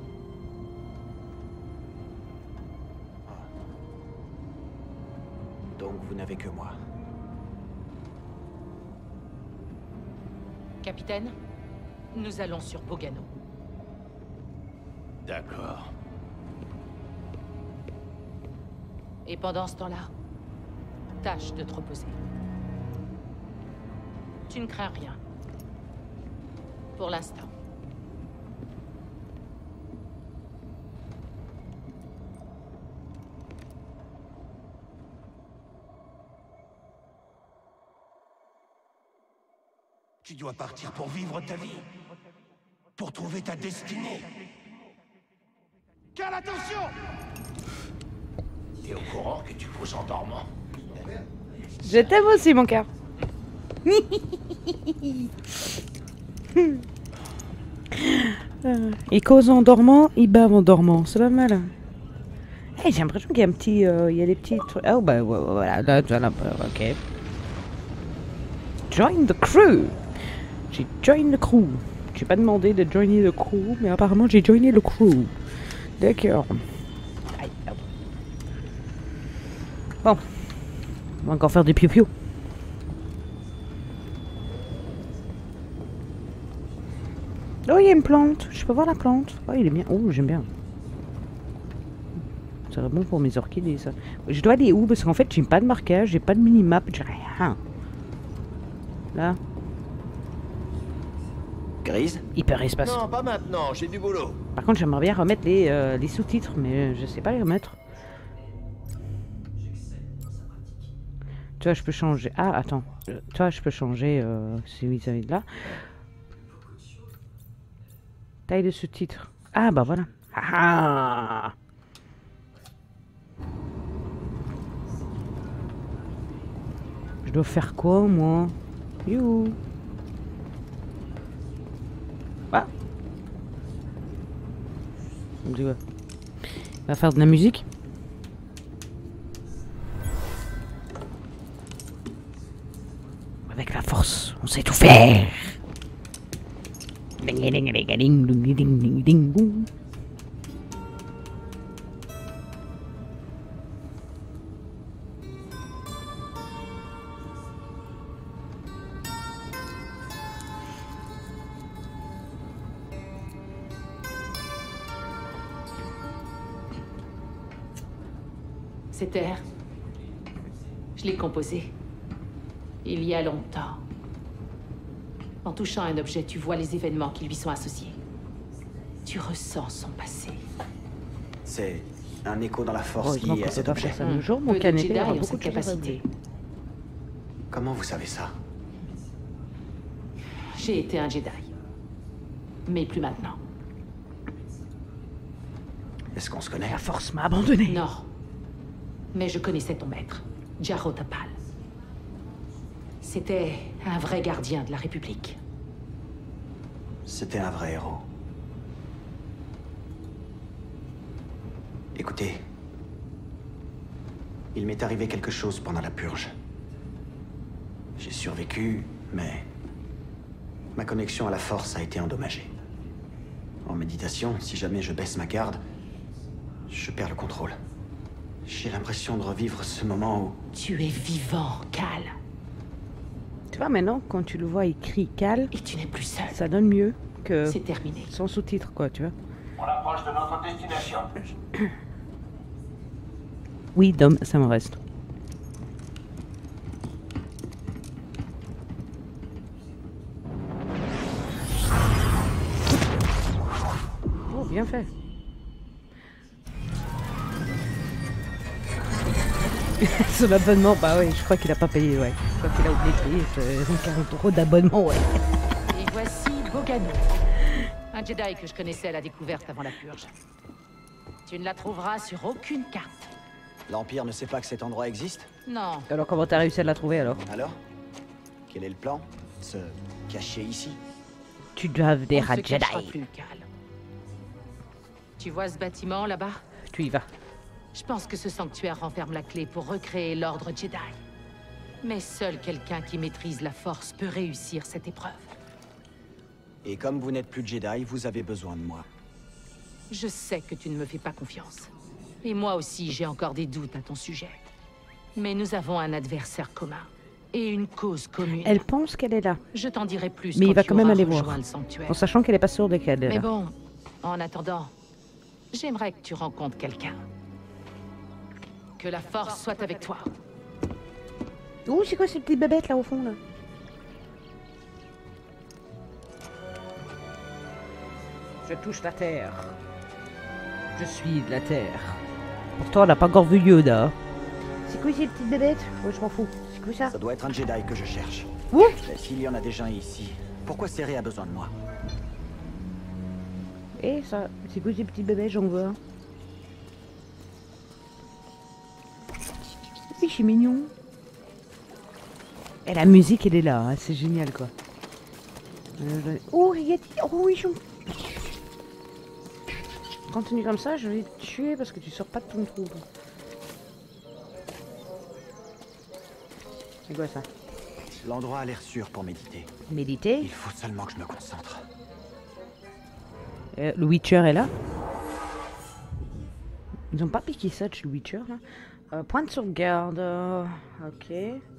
Speaker 4: Donc vous n'avez que moi.
Speaker 7: Capitaine, nous allons sur Bogano.
Speaker 1: D'accord.
Speaker 7: Et pendant ce temps-là, tâche de te reposer. Tu ne crains rien. Pour l'instant.
Speaker 1: Tu dois partir pour vivre ta vie. Pour trouver ta destinée. Cal, attention! T'es au courant que tu pousses en dormant?
Speaker 3: Je t'aime aussi, mon cœur. Il cause en dormant, il bave en dormant. C'est pas mal. Hey, j'ai l'impression qu'il y a un petit... il y a des petits trucs... Oh, bah voilà. Là, ok. Join the crew. J'ai join the crew. J'ai pas demandé de joiner le crew, mais apparemment j'ai joiné le crew. D'accord. Bon. On va encore faire des piou-piou. Oh, il y a une plante. Je peux voir la plante. Oh, il est bien. Oh, j'aime bien. Ça serait bon pour mes orchidées, ça. Je dois aller où? Parce qu'en fait, j'ai pas de marquage, j'ai pas de minimap, j'ai rien. Là.
Speaker 8: Grise?
Speaker 3: Hyperespace.
Speaker 1: Non, pas maintenant, j'ai du boulot.
Speaker 3: Par contre, j'aimerais bien remettre les sous-titres, mais je sais pas les remettre. Tu vois, je peux changer... Ah, attends. Tu vois, je peux changer celui de là. Taille de sous-titres. Ah, bah voilà. Ah, je dois faire quoi, moi? You. Ah. On dit quoi? On va faire de la musique. Avec la force, on sait tout faire.
Speaker 7: Cette air, je l'ai composée il y a longtemps. En touchant un objet, tu vois les événements qui lui sont associés. Tu ressens son passé.
Speaker 8: C'est un écho dans la force
Speaker 3: Heureusement
Speaker 8: lié à
Speaker 3: qu'on peut
Speaker 8: cet
Speaker 3: pas
Speaker 8: objet.
Speaker 3: faire ça le jour, mon
Speaker 7: Peu de
Speaker 3: canapé
Speaker 7: Jedi
Speaker 3: aura
Speaker 7: ont
Speaker 3: beaucoup
Speaker 7: cette
Speaker 3: de choses à
Speaker 7: capacité.
Speaker 3: dire.
Speaker 8: Comment vous savez ça?
Speaker 7: J'ai été un Jedi. Mais plus maintenant.
Speaker 8: Est-ce qu'on se connaît?
Speaker 3: La force m'a abandonné.
Speaker 7: Non. Mais je connaissais ton maître, Jaro Tapal. C'était un vrai gardien de la République.
Speaker 8: C'était un vrai héros. Écoutez, il m'est arrivé quelque chose pendant la purge. J'ai survécu, mais ma connexion à la force a été endommagée. En méditation, si jamais je baisse ma garde, je perds le contrôle. J'ai l'impression de revivre ce moment où...
Speaker 7: Tu es vivant, Cal.
Speaker 3: Tu vois, maintenant, quand tu le vois écrit Cal,
Speaker 7: Et tu n'es plus seul.
Speaker 3: ça donne mieux que
Speaker 7: C'est terminé.
Speaker 3: sans sous-titres, quoi, tu vois.
Speaker 6: On approche de notre destination.
Speaker 3: Oui, Dom, ça me reste. Oh, bien fait. Son abonnement, bah oui, je crois qu'il a pas payé, ouais. Je crois qu'il a oublié de payer 40 € d'abonnement, ouais.
Speaker 7: Et voici Bogano. Un Jedi que je connaissais à la découverte avant la purge. Tu ne la trouveras sur aucune carte.
Speaker 8: L'Empire ne sait pas que cet endroit existe?
Speaker 7: Non.
Speaker 3: Alors comment t'as réussi à la trouver, alors?
Speaker 8: Alors? Quel est le plan? Se cacher ici?
Speaker 3: Tu dois venir
Speaker 7: On
Speaker 3: à
Speaker 7: ne se cachera
Speaker 3: Jedi.
Speaker 7: plus, Cal. Tu vois ce bâtiment là-bas?
Speaker 3: Tu y vas.
Speaker 7: Je pense que ce sanctuaire renferme la clé pour recréer l'ordre Jedi. Mais seul quelqu'un qui maîtrise la force peut réussir cette épreuve.
Speaker 8: Et comme vous n'êtes plus Jedi, vous avez besoin de moi.
Speaker 7: Je sais que tu ne me fais pas confiance. Et moi aussi, j'ai encore des doutes à ton sujet. Mais nous avons un adversaire commun. Et une cause commune.
Speaker 3: Elle pense qu'elle est là,
Speaker 7: Je t'en dirai plus
Speaker 3: mais il va
Speaker 7: tu
Speaker 3: quand même
Speaker 7: auras
Speaker 3: aller
Speaker 7: rejoint
Speaker 3: voir.
Speaker 7: le sanctuaire.
Speaker 3: en sachant qu'elle est pas sûre de qu'elle est
Speaker 7: Mais
Speaker 3: là.
Speaker 7: bon, en attendant, j'aimerais que tu rencontres quelqu'un. Que la force soit avec toi.
Speaker 3: Oh, c'est quoi ces petites bébêtes là au fond là? Je touche la terre. Je suis de la terre. Pourtant, elle a pas encore vu Yoda. C'est quoi ces petites bébêtes? Ouais, je m'en fous. C'est quoi ça?
Speaker 8: Ça doit être un Jedi que je cherche.
Speaker 3: Ouh!
Speaker 8: Mais s'il y en a déjà un ici, pourquoi Serré a besoin de moi?
Speaker 3: Eh, ça, c'est quoi ces petits bébés? J'en veux un. Oui, c'est mignon. Et la musique, elle est là, hein, c'est génial quoi. Oh, Yeti! Oh oui, continue comme ça, je vais te tuer parce que tu sors pas de ton trou. C'est quoi ça?
Speaker 8: L'endroit a l'air sûr pour méditer.
Speaker 3: Méditer?
Speaker 8: Il faut seulement que je me concentre.
Speaker 3: Le Witcher est là. Ils ont pas piqué ça de chez le Witcher. Hein. Point de sauvegarde. Ok.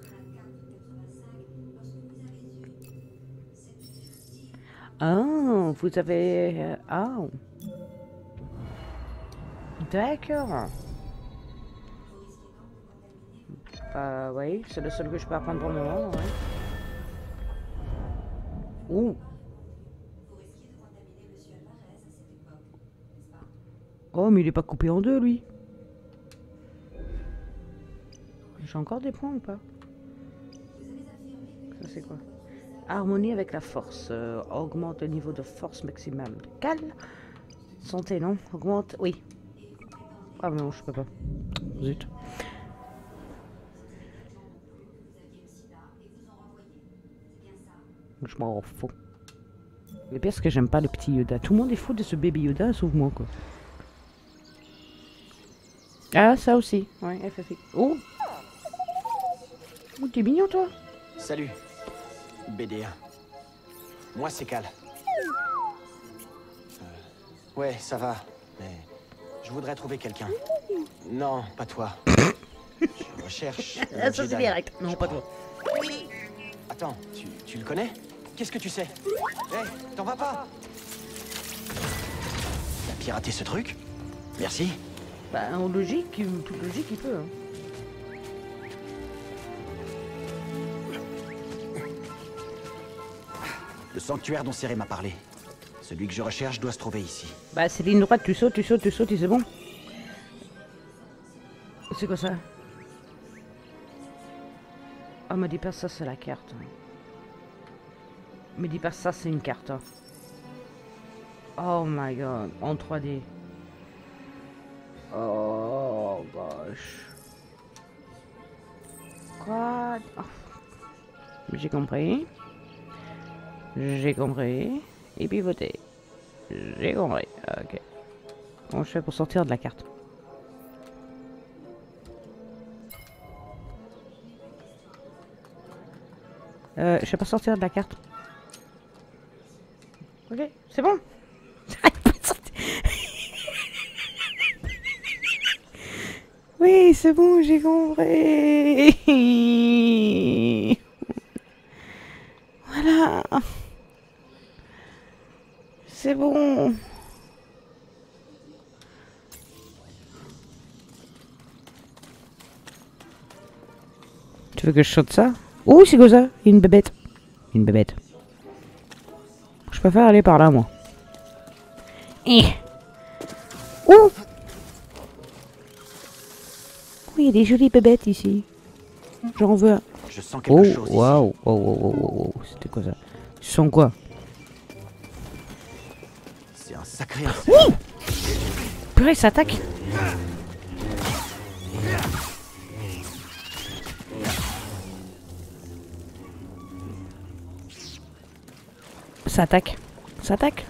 Speaker 3: Ah, vous avez... Ah. D'accord. Oui, c'est le seul que je peux apprendre pour le moment, ouais. Ouh. Oh, mais il est pas coupé en deux, lui. J'ai encore des points ou pas? Ça, c'est quoi? Harmonie avec la force. Augmente le niveau de force maximum. Calme. Santé, non? Augmente... Oui. Ah non, je peux pas. Zut. Je m'en fous. Le pire, c'est que j'aime pas le petit Yoda. Tout le monde est fou de ce bébé Yoda, sauf moi, quoi. Ah, ça aussi. Ouais, FFI. Oh! Oh, t'es mignon, toi.
Speaker 8: Salut, BD1. Moi, c'est Cal. Ouais, ça va, mais je voudrais trouver quelqu'un. Non, pas toi. Je recherche.
Speaker 3: Ça, c'est direct. Non, pas toi.
Speaker 8: Attends, tu le connais? Qu'est-ce que tu sais? Hé, t'en vas pas? T'as piraté ce truc? Merci.
Speaker 3: Bah, en logique, toute logique, il peut. Hein.
Speaker 8: Le sanctuaire dont Céré m'a parlé. Celui que je recherche doit se trouver ici.
Speaker 3: Bah, c'est ligne droite, tu sautes, et c'est bon. C'est quoi ça? Ah, me dis pas ça, c'est la carte. Me dis pas ça, c'est une carte. Oh my god, en 3D. Oh gosh. Quoi? Oh. J'ai compris. J'ai compris. Et pivoter. J'ai compris. Ok. Comment je fais pour sortir de la carte? Je sais pas sortir de la carte. Ok, c'est bon. Oui, c'est bon, j'ai compris. Voilà. C'est bon. Tu veux que je saute ça? Oh, c'est quoi ça? Une bébête. Une bébête. Je préfère aller par là, moi. Eh. Oh! Oui, il y a des jolies bébêtes ici. J'en veux un.
Speaker 8: Je sens quelque chose.
Speaker 3: Waouh! Wow. C'était quoi ça? Tu sens quoi?
Speaker 8: C'est un sacré insecte.
Speaker 3: Ouh! Purée, ça attaque! Ça attaque. Ça attaque.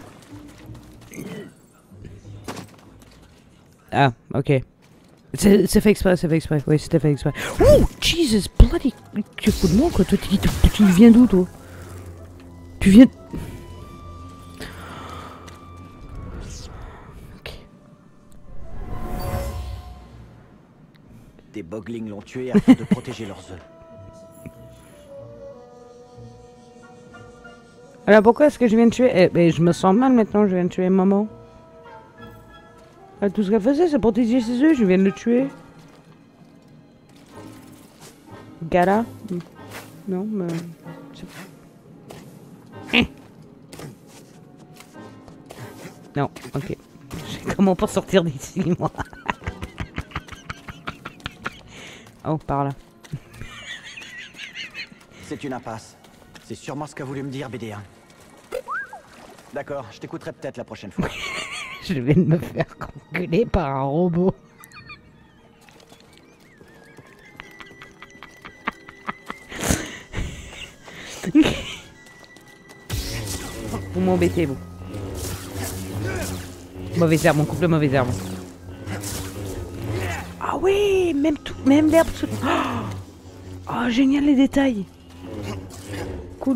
Speaker 3: Ah, ok. C'est fait exprès, Oui, c'était fait exprès. Oh, Jesus bloody... Tu fous de moi, quoi. Toi, tu viens d'où, toi? Tu viens... Ok.
Speaker 8: Des boglings l'ont tué afin de protéger leurs œufs.
Speaker 3: Alors pourquoi est-ce que je viens de tuer... ben, je me sens mal maintenant, je viens de tuer maman. Tout ce qu'elle faisait, c'est protéger ses œufs, je viens de le tuer. Gala? Non, mais... Non, ok. Je sais comment pour sortir d'ici, moi. Oh, par là.
Speaker 8: C'est une impasse. C'est sûrement ce qu'a voulu me dire BD1. D'accord, je t'écouterai peut-être la prochaine fois.
Speaker 3: Je viens de me faire engueuler par un robot. Vous m'embêtez, vous. Mauvais herbe, on coupe le mauvais herbe. Ah oui, même tout, même l'herbe. Oh, génial les détails. Cool.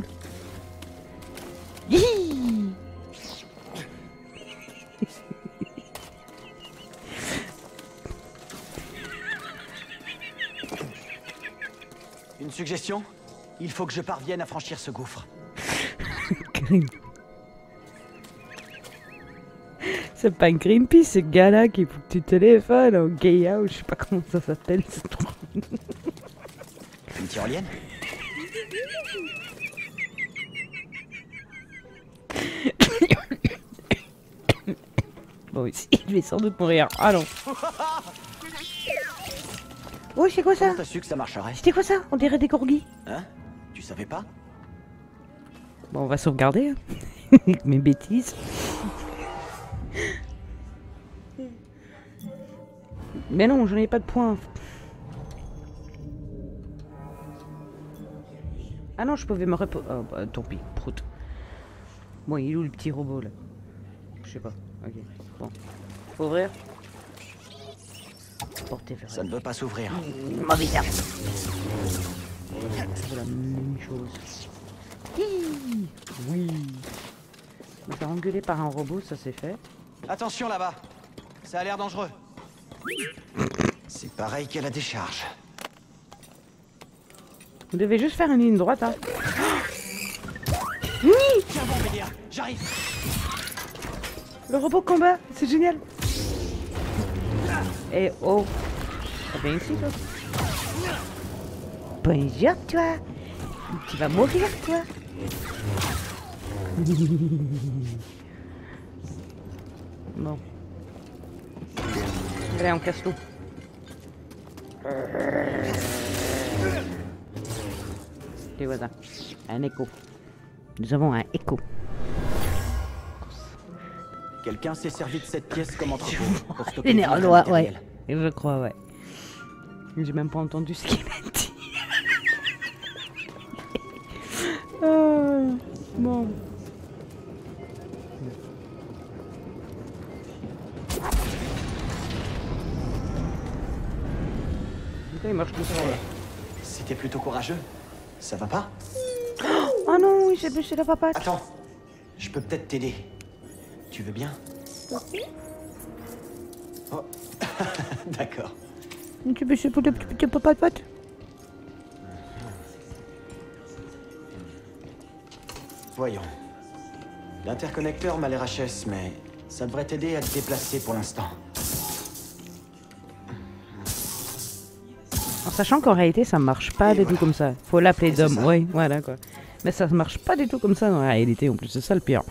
Speaker 3: Hi.
Speaker 8: Une suggestion? Il faut que je parvienne à franchir ce gouffre.
Speaker 3: C'est pas Greenpeace, ce gars-là qu'il faut que tu téléphones au Gaia ou je sais pas comment ça s'appelle.
Speaker 8: Une tyrolienne?
Speaker 3: Bon, ici, je vais sans doute mourir. Ah non. Oh, c'est quoi ça?
Speaker 8: Comment t'as su que ça marcherait?
Speaker 3: C'était quoi ça? On dirait des corgis.
Speaker 8: Hein? Tu savais pas?
Speaker 3: Bon, on va sauvegarder. Hein. Mes bêtises. Mais non, j'en ai pas de points. Ah non, je pouvais me reposer. Oh, bah, tant pis, prout. Bon, il est où le petit robot là? Je sais pas. Ok. Bon. Faut ouvrir. Portez vers.
Speaker 8: Ça ne veut pas s'ouvrir.
Speaker 3: Mauvais herbe. C'est la même chose. Hi oui. Me faire engueuler par un robot, ça c'est fait.
Speaker 8: Attention là-bas. Ça a l'air dangereux. C'est pareil qu'à la décharge.
Speaker 3: Vous devez juste faire une ligne droite, hein.
Speaker 8: Tiens bon, Mélia, j'arrive.
Speaker 3: Le robot combat, c'est génial. Et oh. Ça vient ici, toi. Bonjour, toi. Tu vas mourir, toi. Bon. Allez, on casse tout. Les voisins. Un écho. Nous avons un écho.
Speaker 8: Quelqu'un s'est servi de cette pièce comme entrepôt pour stocker
Speaker 3: Les
Speaker 8: du
Speaker 3: néerlandois, ouais.
Speaker 8: matériel.
Speaker 3: Et je crois, ouais. J'ai même pas entendu ce qu'il m'a dit. Bon. Putain, il marche tout seul là.
Speaker 8: C'était plutôt courageux. Ça va pas?
Speaker 3: Oh non, il s'est blessé la papate.
Speaker 8: Attends, je peux peut-être t'aider. Tu veux bien? Oh, d'accord.
Speaker 3: Tu blessé pour le petit papate.
Speaker 8: Voyons. L'interconnecteur m'a l'air HS, mais ça devrait t'aider à te déplacer pour l'instant.
Speaker 3: En sachant qu'en réalité, ça marche pas du tout comme ça. Faut l'appeler Dom, ouais, voilà quoi. Mais ça marche pas du tout comme ça dans la réalité, en plus, c'est ça le pire.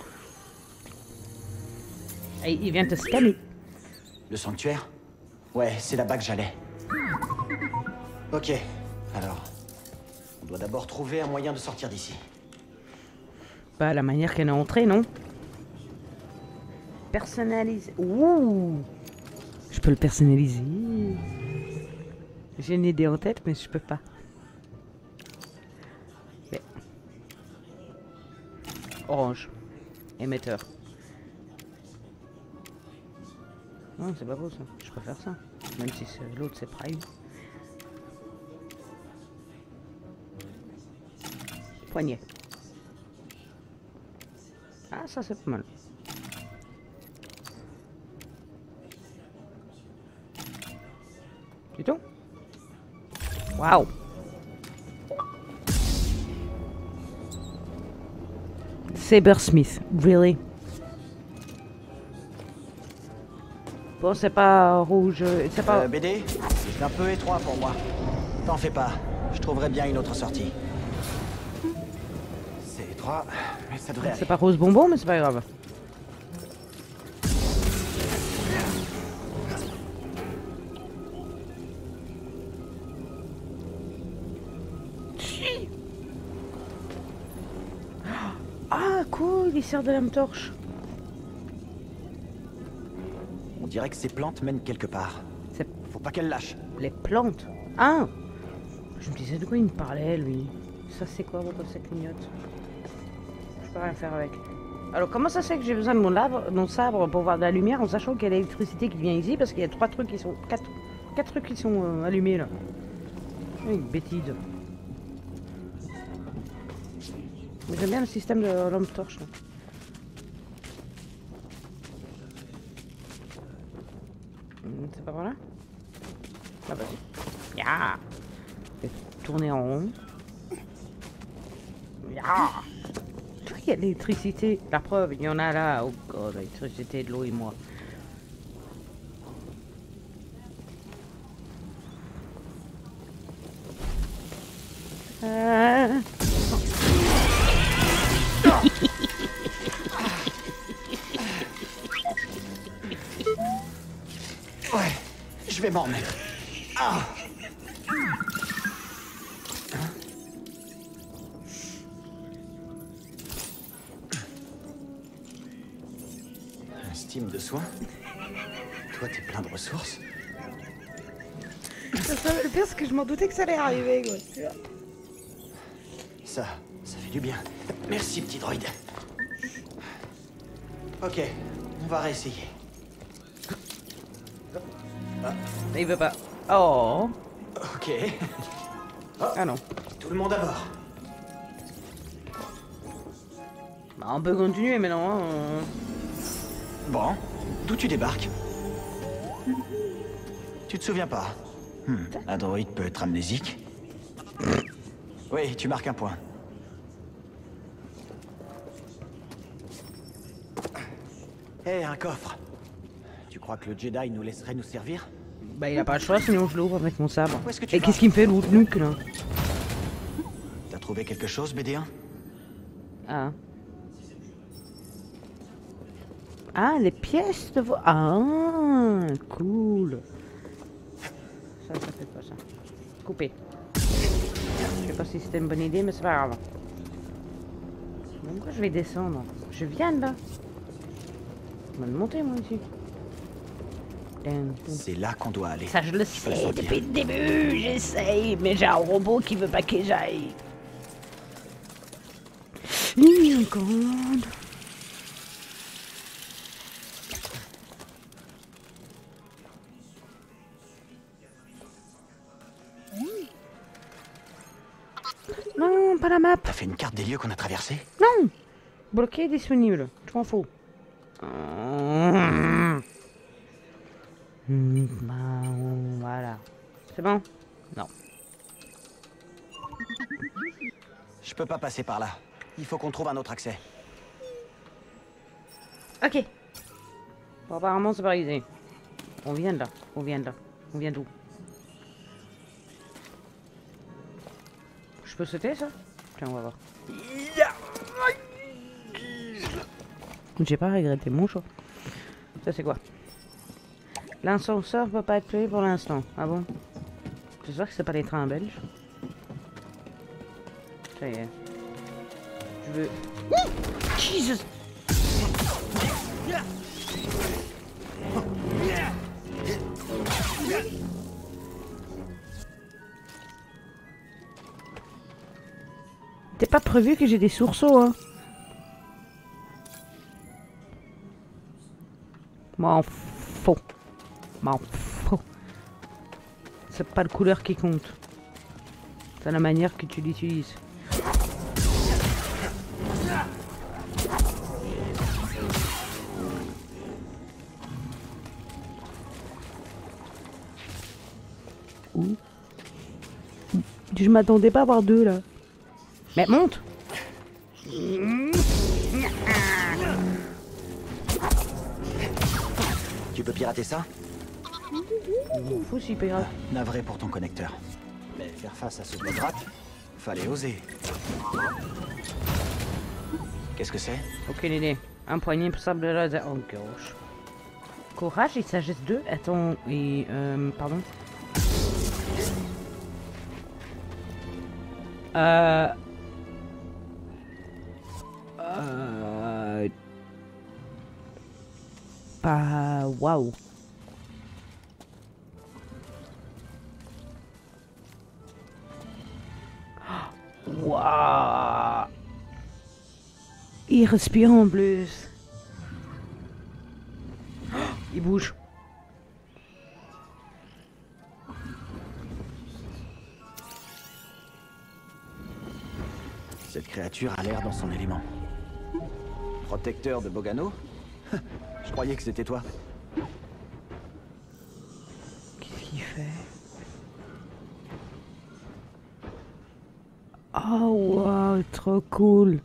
Speaker 3: Et il vient te scanner.
Speaker 8: Le sanctuaire? Ouais, c'est là-bas que j'allais. Ok, alors... On doit d'abord trouver un moyen de sortir d'ici.
Speaker 3: Bah, la manière qu'elle est entrée, non? Personnaliser. Ouh! Je peux le personnaliser. J'ai une idée en tête, mais je peux pas. Mais... Orange. Émetteur. Non, c'est pas beau ça. Je préfère ça. Même si l'autre c'est Prime. Poignet. Ah, ça c'est pas mal. C'est tout? Waouh! Sabersmith, really? Bon, c'est pas rouge, c'est pas...
Speaker 8: BD, c'est un peu étroit pour moi. T'en fais pas, je trouverai bien une autre sortie. C'est étroit, mais ça devrait aller.
Speaker 3: C'est pas rose bonbon, mais c'est pas grave. Ah, cool, il sert de lame torche.
Speaker 8: On dirait que ces plantes mènent quelque part. Faut pas qu'elles lâchent.
Speaker 3: Les plantes. Ah! Je me disais de quoi il me parlait, lui. Ça c'est quoi pourquoi ça clignote? Je peux rien faire avec. Alors comment ça se fait que j'ai besoin de mon sabre pour voir de la lumière en sachant qu'il y a l'électricité qui vient ici parce qu'il y a 3 trucs qui sont... 4 trucs qui sont allumés là. Une bêtise. Mais j'aime bien le système de lampe torche là. C'est pas par là? Ah vas-y. Ya. Tourner en rond. Ya. Il y a de l'électricité. La preuve, il y en a là. Oh god, l'électricité, de l'eau et moi.
Speaker 8: Ouais, je vais m'en remettre. Ah. Un steam de soins. Toi, t'es plein de ressources.
Speaker 3: Le pire, c'est que je m'en doutais que ça allait arriver, quoi.
Speaker 8: Ça fait du bien. Merci, petit droïde. Ok, on va réessayer.
Speaker 3: Il veut pas. Oh.
Speaker 8: Ok.
Speaker 3: Ah non.
Speaker 8: Tout le monde à bord.
Speaker 3: Bah, on peut continuer maintenant. Hein.
Speaker 8: Bon, d'où tu débarques? Tu te souviens pas? Un droïde peut être amnésique. Oui, tu marques un point. Hé, un coffre. Tu crois que le Jedi nous laisserait nous servir?
Speaker 3: Bah il a pas le choix sinon je l'ouvre avec mon sabre.
Speaker 8: Où est-ce que tu
Speaker 3: Et
Speaker 8: vas?
Speaker 3: qu'est-ce qu'il me fait l'autre nuque là?
Speaker 8: T'as trouvé quelque chose, BD1?
Speaker 3: Ah. Ah, les pièces de vo... Ah, cool. Ça fait pas ça. Couper. Je sais pas si c'était une bonne idée, mais c'est pas grave. Pourquoi je vais descendre? Je viens de là. Je vais monter moi ici.
Speaker 8: C'est là qu'on doit aller.
Speaker 3: Ça je le
Speaker 8: peux
Speaker 3: sais
Speaker 8: le sentir.
Speaker 3: depuis le début, j'essaye, mais j'ai un robot qui veut pas que j'aille. Commande. Non, pas la map.
Speaker 8: T'as fait une carte des lieux qu'on a traversés?
Speaker 3: Non. Bloqué disponible. Je m'en fous. Voilà. C'est bon? Non.
Speaker 8: Je peux pas passer par là. Il faut qu'on trouve un autre accès.
Speaker 3: Ok. Bon, apparemment, c'est pas easy. On vient de là. On vient de là. On vient d'où? Je peux sauter ça? Tiens, on va voir. J'ai pas regretté mon choix. Ça, c'est quoi? L'ascenseur peut pas être payé pour l'instant. Ah bon? J'espère que c'est pas les trains belges. Ça y est. Je veux... Jesus! T'es pas prévu que j'ai des sursauts, hein? M'en fous. M'en fous. C'est pas la couleur qui compte. C'est la manière que tu l'utilises. Ouh. Je m'attendais pas à avoir deux là. Mais monte!
Speaker 8: Tu peux pirater ça?
Speaker 3: Faut s'y pirate.
Speaker 8: Navré pour ton connecteur. Mais faire face à ce gratte, fallait oser. Qu'est-ce que c'est?
Speaker 3: Aucune idée. Un poignet pour sable laser. Oh gosh. Courage et sagesse 2. Attends, et pardon. Pas... Waouh. Waouh. Il respire en plus. Oh, il bouge.
Speaker 8: Cette créature a l'air dans son élément. Protecteur de Bogano? Je croyais que c'était toi.
Speaker 3: Qu'est-ce qu'il fait? Oh wow, trop cool.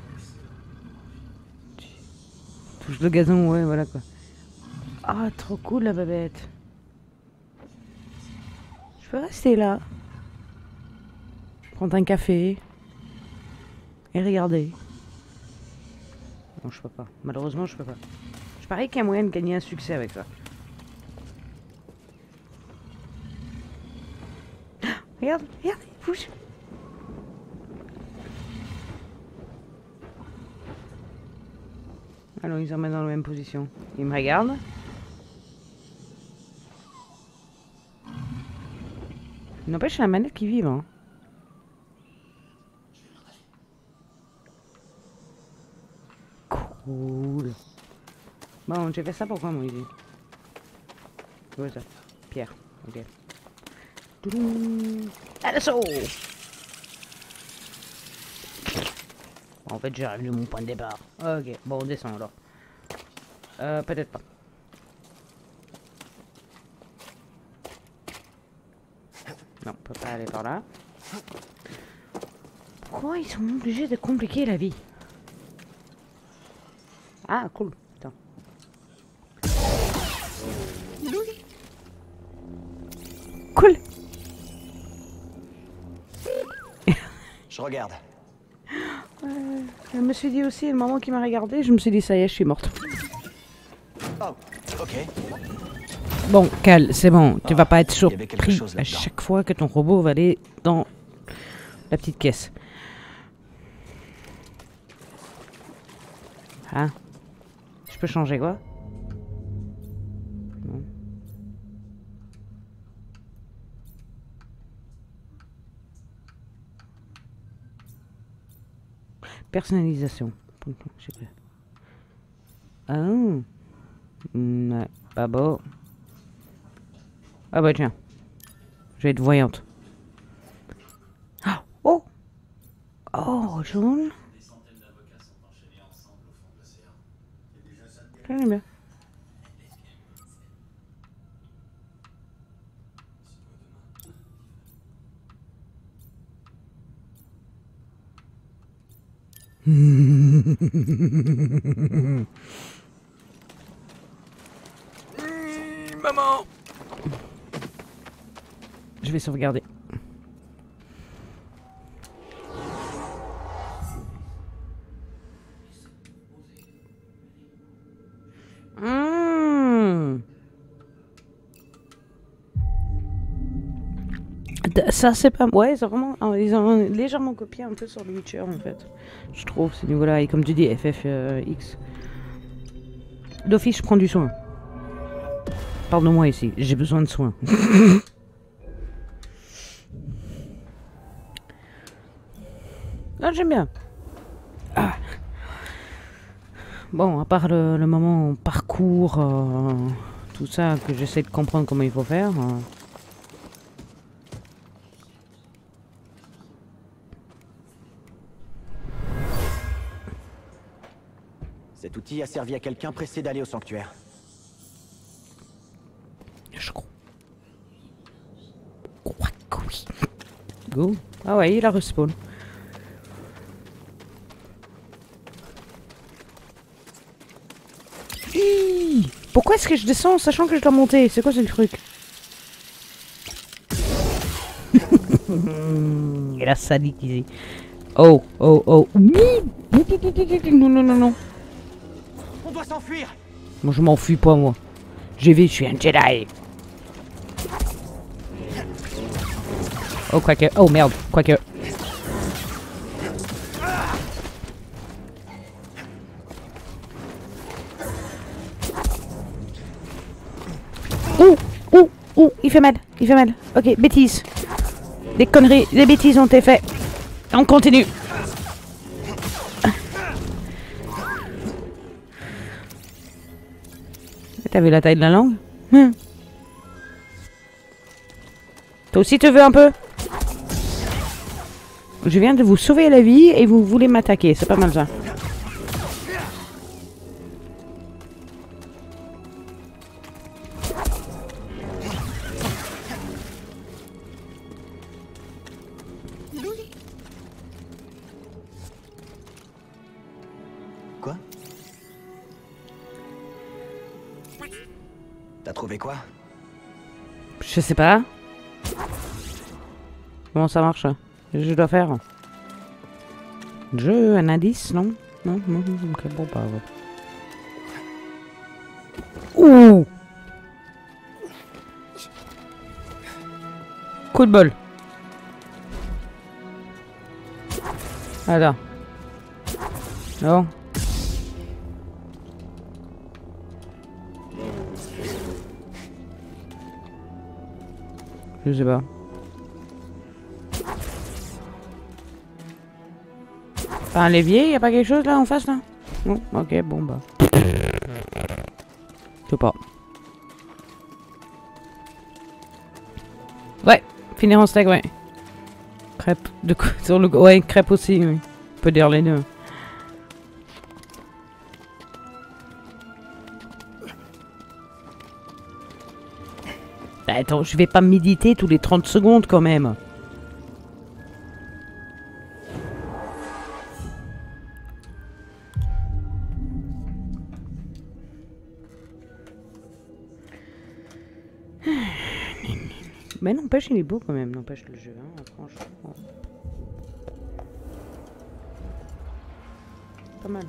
Speaker 3: Touche le gazon, ouais, voilà quoi. Ah, trop cool la babette. Je peux rester là. Prendre un café. Et regarder. Non, je peux pas. Malheureusement, je peux pas. Je parie qu'il y a moyen de gagner un succès avec ça. Regarde, regarde, il bouge. Alors, ils en mettent dans la même position. Il me regarde. N'empêche, la manette qui vive, hein. Cool. Bon, j'ai fait ça pourquoi, moi, ici? Ouais, ça. Pierre. Ok. Toudoum. À l'assaut! En fait, j'ai revenu mon point de départ. Ok, bon, on descend alors. Peut-être pas. Non, on peut pas aller par là. Pourquoi ils sont obligés de compliquer la vie? Ah, cool. Attends. Cool.
Speaker 8: Je regarde.
Speaker 3: Je me suis dit aussi, le moment qu'il m'a regardé, je me suis dit, ça y est, je suis morte.
Speaker 8: Oh, ok.
Speaker 3: Bon, Cal, c'est bon. Tu vas pas être
Speaker 8: il y avait quelque
Speaker 3: surpris
Speaker 8: chose
Speaker 3: à
Speaker 8: là-dedans.
Speaker 3: chaque fois que ton robot va aller dans la petite caisse. Hein? Je peux changer quoi? Non. Personnalisation. Je sais pas. Ah. Ouais, pas beau. Ah bah tiens. Je vais être voyante. Ah, oh! Oh, jaune. J'aime bien. Maman! Je vais sauvegarder. Ça c'est pas... Ouais, c'est vraiment... Ils ont légèrement copié un peu sur The Witcher en fait. Je trouve, ce niveau-là. Et comme tu dis, FFX. D'office, je prends du soin. Pardonne-moi ici, j'ai besoin de soins. Ah, j'aime bien. Ah. Bon, à part le moment parcours, tout ça, que j'essaie de comprendre comment il faut faire.
Speaker 8: Cet outil a servi à quelqu'un pressé d'aller au sanctuaire.
Speaker 3: Je crois que oui. Go. Ah ouais, il a respawn. Hi. Pourquoi est-ce que je descends en sachant que je dois monter? C'est quoi ce truc? Il a sali ici. Oh, oh, oh. Non, non, non, non.
Speaker 4: On doit s'enfuir.
Speaker 3: Moi, je m'enfuis pas, moi. J'ai vu, je suis un Jedi. Oh, quoique. Oh, merde. Quoique. Ouh, ouh, ouh. Il fait mal. Il fait mal. Ok, bêtises. Des conneries, des bêtises ont été faites. On continue. T'as vu la taille de la langue? Toi aussi tu veux un peu? Je viens de vous sauver la vie et vous voulez m'attaquer. C'est pas mal ça.
Speaker 8: Quoi? T'as trouvé quoi?
Speaker 3: Je sais pas. Comment ça marche? Je dois faire. Jeu, un indice, non? Non, non, ok, bon, pas. Ouh! Coup de bol. Attends. Non. Je sais pas. Un levier, y a pas quelque chose là en face là? Non, ok, bon bah. Je sais pas. Ouais, finir en steak, ouais. Crêpe, de quoi sur le... Ouais, crêpe aussi, oui. On peut dire les deux. Attends, je vais pas méditer tous les 30 secondes quand même. Mais n'empêche, il est beau quand même, n'empêche le jeu, hein, franchement. Pas mal.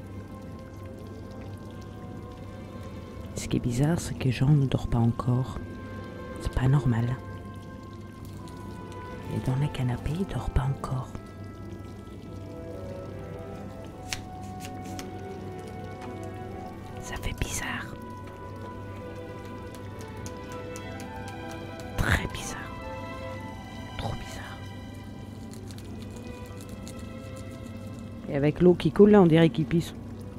Speaker 3: Ce qui est bizarre, c'est que Jean ne dort pas encore. C'est pas normal. Il est dans le canapé, il dort pas encore. Ça fait bizarre. Très bizarre. Trop bizarre. Et avec l'eau qui coule là, on dirait qu'il pisse.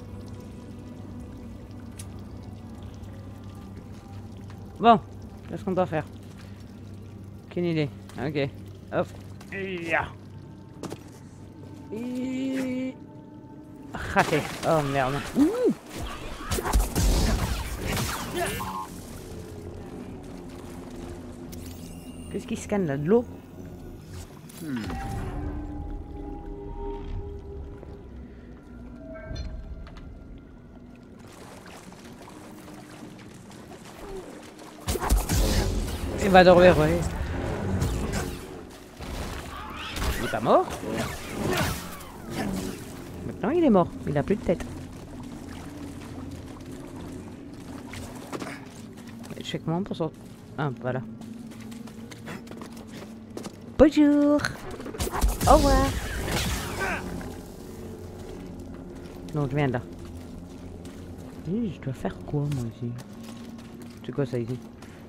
Speaker 3: Bon, qu'est-ce qu'on doit faire? Quelle idée? Ok. Hop. Raté. Oh merde. Qu'est-ce qui scanne là? De l'eau? Il va dormir, ouais. Il est pas mort? Maintenant il est mort, il a plus de tête. Je fais comment pour sortir? Ah, voilà. Bonjour. Au revoir. Non, je viens de là. Je dois faire quoi moi ici? C'est quoi ça ici?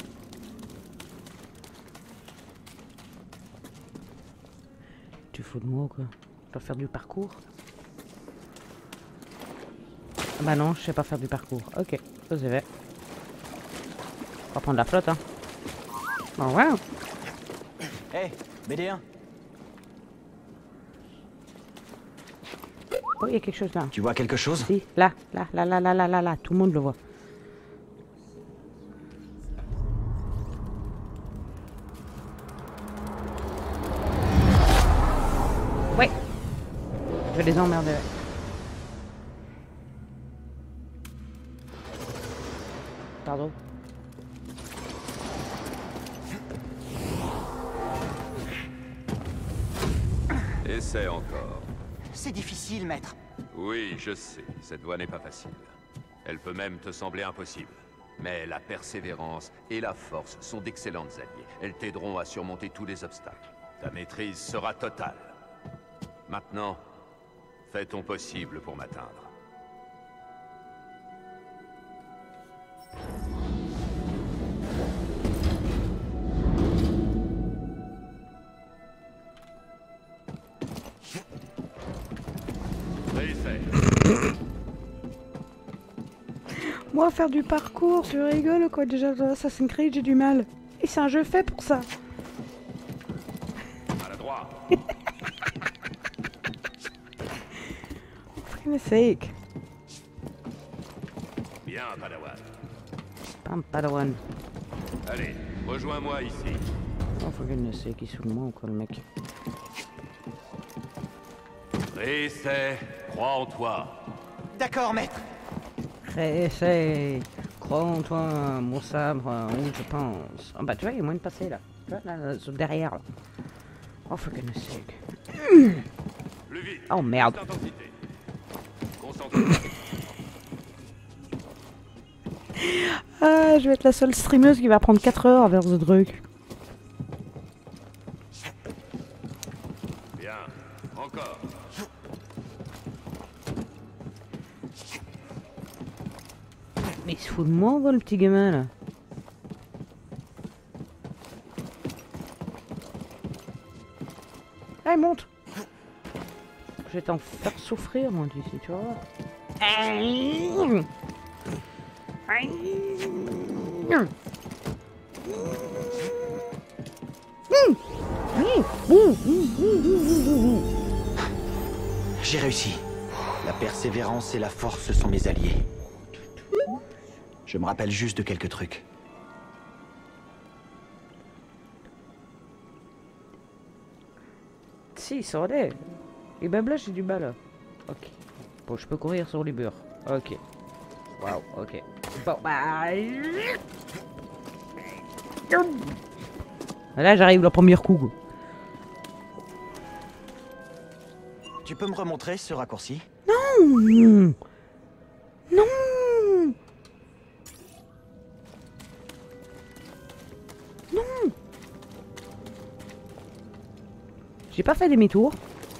Speaker 3: Tu fous de moi ou quoi? Je dois faire du parcours? Ah bah non, je sais pas faire du parcours. Ok, ça c'est fait. On va prendre la flotte, hein. Oh wow.
Speaker 8: Hé, BD1.
Speaker 3: Oh, il y a quelque chose là.
Speaker 8: Tu vois quelque chose?
Speaker 3: Si, là, tout le monde le voit. Ouais. Je vais les emmerder. Pardon.
Speaker 9: Essaie encore.
Speaker 4: C'est difficile, maître.
Speaker 9: Oui, je sais, cette voie n'est pas facile. Elle peut même te sembler impossible. Mais la persévérance et la force sont d'excellentes alliées. Elles t'aideront à surmonter tous les obstacles. Ta maîtrise sera totale. Maintenant, fais ton possible pour m'atteindre. Réessaie.
Speaker 3: Moi, faire du parcours, tu rigoles quoi? Déjà, dans Assassin's Creed, j'ai du mal. Et c'est un jeu fait pour ça.
Speaker 9: À la droite.
Speaker 3: For goodness sake.
Speaker 9: Bien, Padawan.
Speaker 3: Pam padawan.
Speaker 9: Allez, rejoins-moi ici.
Speaker 3: Oh, for goodness sake, il se fout de moi ou quoi, le mec?
Speaker 9: Réessaie. Crois en toi.
Speaker 4: D'accord, maître.
Speaker 3: Essaye. Crois en toi, mon sabre, où je pense. Oh, bah, tu vois, il y a moyen de passer là. Tu vois, là, derrière. Là. Oh, for goodness sake.
Speaker 9: Plus vite.
Speaker 3: Oh, merde.
Speaker 9: Plus d'intensité. Concentre-toi.
Speaker 3: Ah, je vais être la seule streameuse qui va prendre 4 heures vers ce truc.
Speaker 9: Bien. Encore.
Speaker 3: Mais il se fout de moi ou quoi, le petit gamin là? Allez, monte! Je vais t'en faire souffrir, moi, d'ici, tu vois.
Speaker 8: J'ai réussi. La persévérance et la force sont mes alliés. Je me rappelle juste de quelques trucs.
Speaker 3: Si, ça allait. Et ben là, j'ai du mal. Ok. Bon, je peux courir sur les murs. Ok. Waouh, ok. Bon, bah... Là, j'arrive le premier coup.
Speaker 8: Tu peux me remontrer ce raccourci?
Speaker 3: Non! Non! Non! J'ai pas fait demi-tour.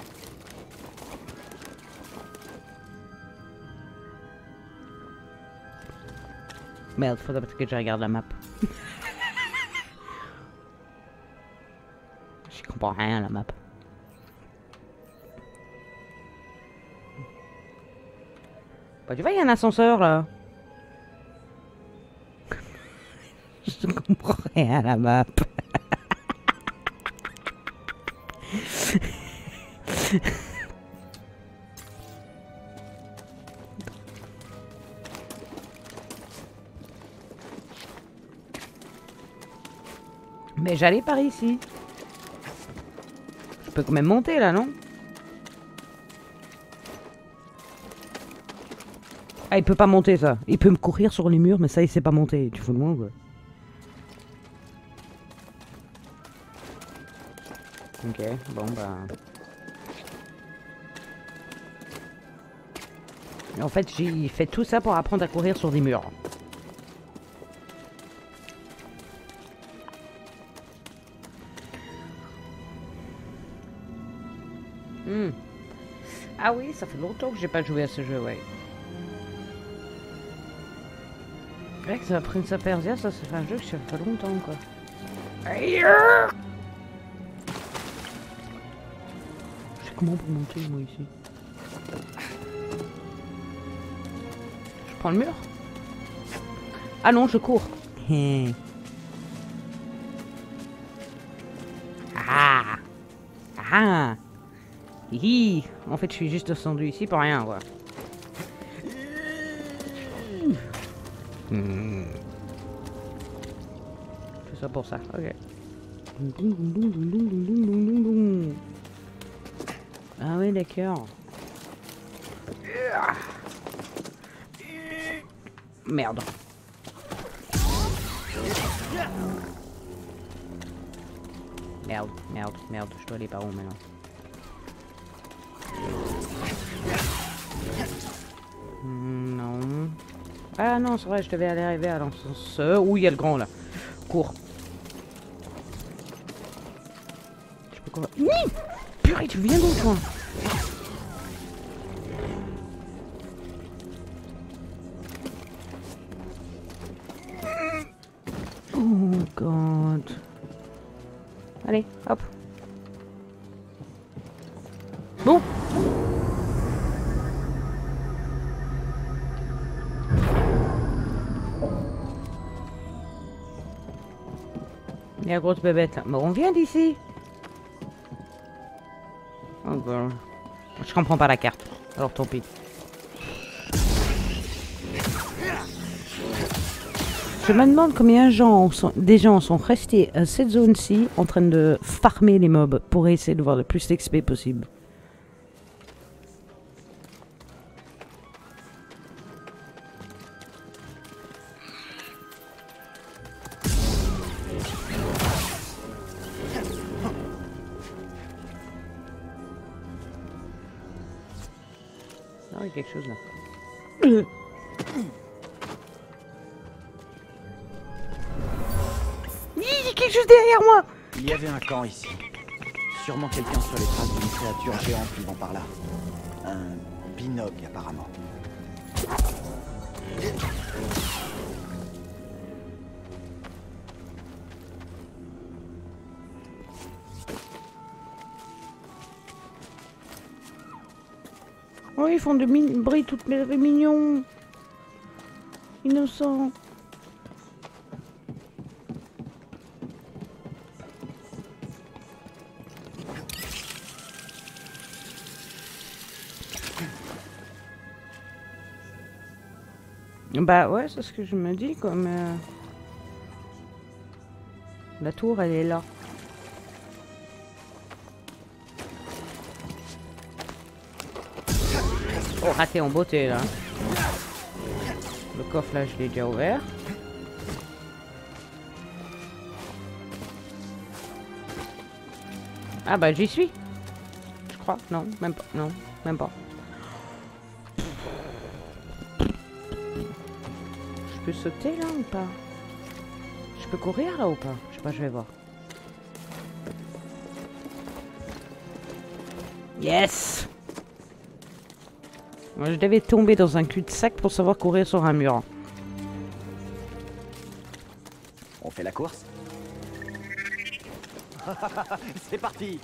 Speaker 3: Merde, faudrait peut-être que je regarde la map. J'y comprends rien à la map. Bah tu vois, il y a un ascenseur là. Je comprends rien à la map. Mais j'allais par ici. Je peux quand même monter là, non? Ah, il peut pas monter ça. Il peut me courir sur les murs, mais ça, il sait pas monter. Tu fous de moi ou quoi? Ok, bon bah... En fait, j'ai fait tout ça pour apprendre à courir sur des murs. Ah oui, ça fait longtemps que j'ai pas joué à ce jeu, ouais. Ouais, ça Prince of Persia, ça c'est un jeu que ça fait longtemps, quoi. Je sais comment pour monter, moi, ici. Je prends le mur? Ah non, je cours. Ah. Ah. Hihi. En fait, je suis juste descendu ici pour rien, quoi. Je fais ça pour ça, ok. Ah oui, d'accord. Merde. Merde, merde, merde. Je dois aller par où maintenant? Non. Ah non, c'est vrai, je devais aller arriver à l'ascenseur. Où il y a le grand là. Cours. Je peux courir. Purée, tu viens d'où toi? Oh god. Allez, hop. Il y a la grosse bébête là. Mais on vient d'ici. Oh god. Je comprends pas la carte. Alors tant pis. Je me demande combien des gens sont restés à cette zone-ci en train de farmer les mobs pour essayer de voir le plus d'XP possible. Ah, il y a quelque chose là. Il y a quelque chose derrière moi.
Speaker 8: Il y avait un camp ici. Sûrement quelqu'un sur les traces d'une créature géante vivant par là. Un binog apparemment.
Speaker 3: Oh, ils font de bruit toutes mes mignons. Innocents. Bah ouais, c'est ce que je me dis, comme... La tour, elle est là. Oh, raté en beauté, là. Le coffre, là, je l'ai déjà ouvert. Ah bah, j'y suis. Je crois. Non, même pas. Non, même pas. Je peux sauter, là, ou pas? Je peux courir, là, ou pas? Je sais pas, je vais voir. Yes! Moi, je devais tomber dans un cul-de-sac pour savoir courir sur un mur.
Speaker 8: On fait la course? C'est parti!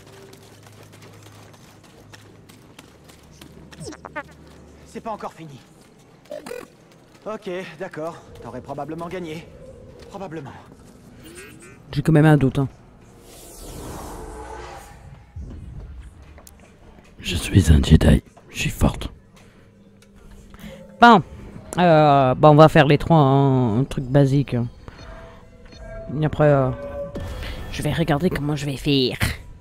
Speaker 8: C'est pas encore fini. Ok, d'accord. T'aurais probablement gagné. Probablement.
Speaker 3: J'ai quand même un doute, hein.
Speaker 10: Je suis un Jedi. Je suis forte.
Speaker 3: Bon. Bon, on va faire les trois un truc basique. Et après, je vais regarder comment je vais faire.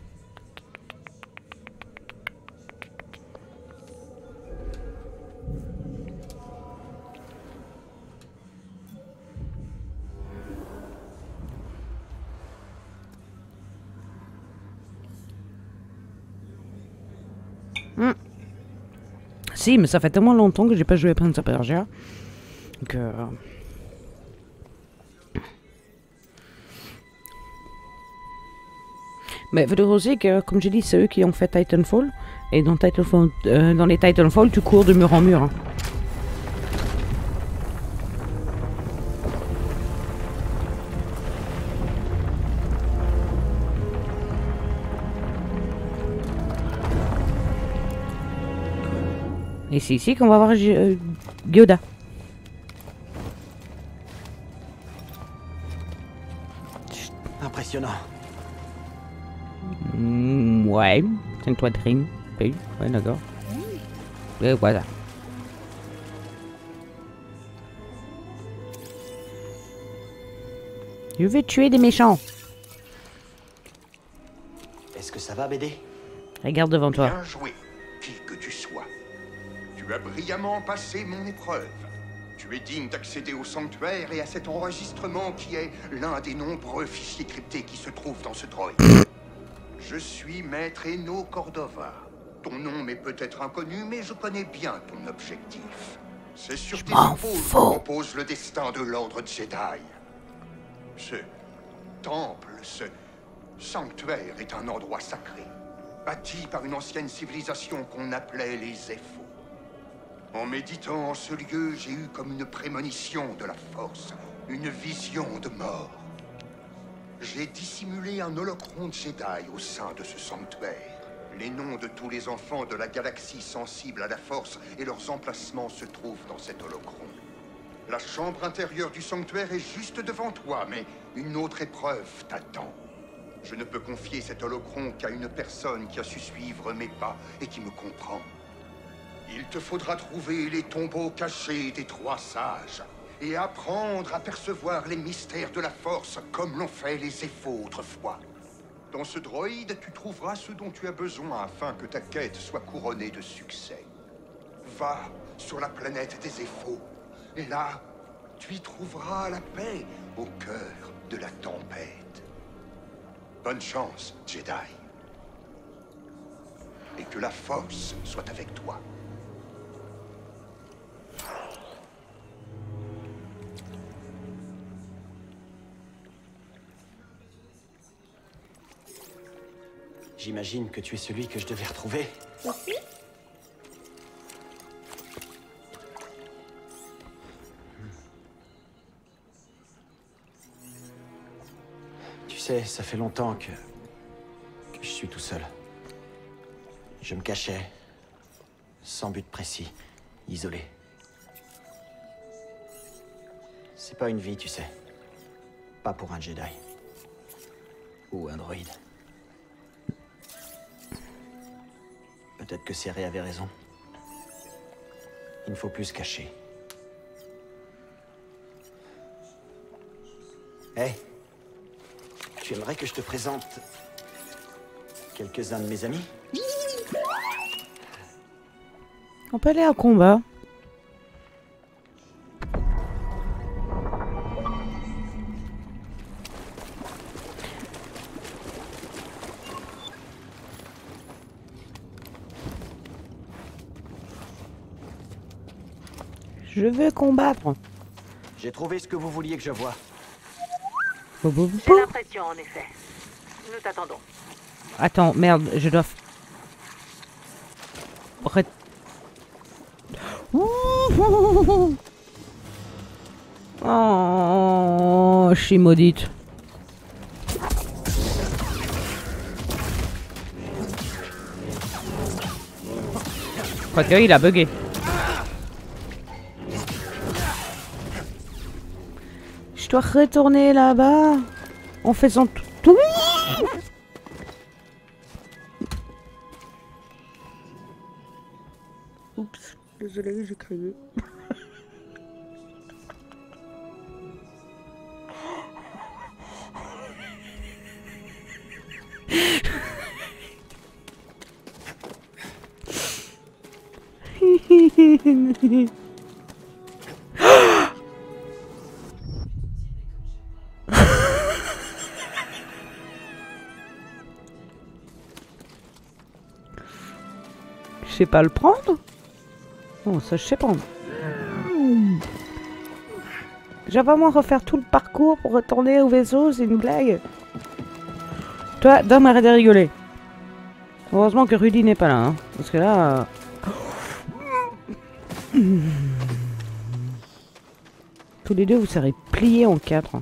Speaker 3: Si, mais ça fait tellement longtemps que j'ai pas joué à Prince of Persia que... Mais faut dire aussi que, comme j'ai dit, c'est eux qui ont fait Titanfall. Et dans Titanfall, dans les Titanfall, tu cours de mur en mur. Hein. Et c'est ici qu'on va voir Yoda.
Speaker 8: Impressionnant.
Speaker 3: Ouais, c'est une poitrine. Oui, ouais, d'accord. Et voilà. Je vais tuer des méchants.
Speaker 8: Est-ce que ça va, BD?
Speaker 3: Regarde devant toi.
Speaker 11: Bien joué, qui que tu sois. Tu as brillamment passé mon épreuve. Tu es digne d'accéder au sanctuaire et à cet enregistrement qui est l'un des nombreux fichiers cryptés qui se trouvent dans ce droïde. Je suis Maître Eno Cordova. Ton nom m'est peut-être inconnu, mais je connais bien ton objectif. C'est sur tes épaules que repose le destin de l'ordre Jedi. Ce temple, ce sanctuaire est un endroit sacré, bâti par une ancienne civilisation qu'on appelait les Zeffo. En méditant en ce lieu, j'ai eu comme une prémonition de la force, une vision de mort. J'ai dissimulé un holocron Jedi au sein de ce sanctuaire. Les noms de tous les enfants de la galaxie sensibles à la force et leurs emplacements se trouvent dans cet holocron. La chambre intérieure du sanctuaire est juste devant toi, mais une autre épreuve t'attend. Je ne peux confier cet holocron qu'à une personne qui a su suivre mes pas et qui me comprend. Il te faudra trouver les tombeaux cachés des 3 sages et apprendre à percevoir les mystères de la force comme l'ont fait les Éphos autrefois. Dans ce droïde, tu trouveras ce dont tu as besoin afin que ta quête soit couronnée de succès. Va sur la planète des Éphos, et là, tu y trouveras la paix au cœur de la tempête. Bonne chance, Jedi. Et que la force soit avec toi.
Speaker 8: J'imagine que tu es celui que je devais retrouver.
Speaker 5: Oui.
Speaker 8: Tu sais, ça fait longtemps que je suis tout seul. Je me cachais, sans but précis, isolé. C'est pas une vie, tu sais. Pas pour un Jedi. Ou un droïde. Peut-être que Cere avait raison. Il ne faut plus se cacher. Hé, tu aimerais que je te présente quelques-uns de mes amis?
Speaker 3: On peut aller à combat. Je veux combattre.
Speaker 8: J'ai trouvé ce que vous vouliez que je voie.
Speaker 7: J'ai l'impression, en effet. Nous t'attendons.
Speaker 3: Attends, merde, je dois... Oh, je suis maudite. Quoique, il a bugué. Je dois retourner là-bas en faisant tout. Oups, désolé, j'ai crié. Je sais pas le prendre. Oh, ça je sais prendre. Je vais vraiment refaire tout le parcours pour retourner au vaisseau, c'est une blague. Toi, Dom, arrête de rigoler. Heureusement que Rudy n'est pas là, hein, parce que là... Tous les deux, vous serez pliés en 4.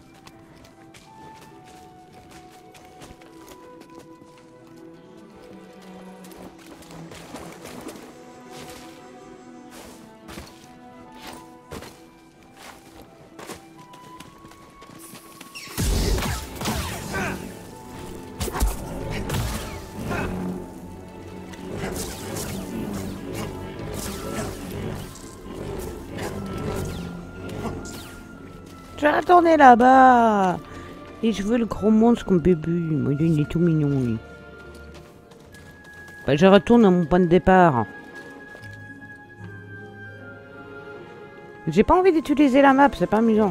Speaker 3: Je vais retourner là-bas. Et je veux le gros monstre comme bébé. Moi, il est tout mignon, lui. Bah, je retourne à mon point de départ. J'ai pas envie d'utiliser la map, c'est pas amusant.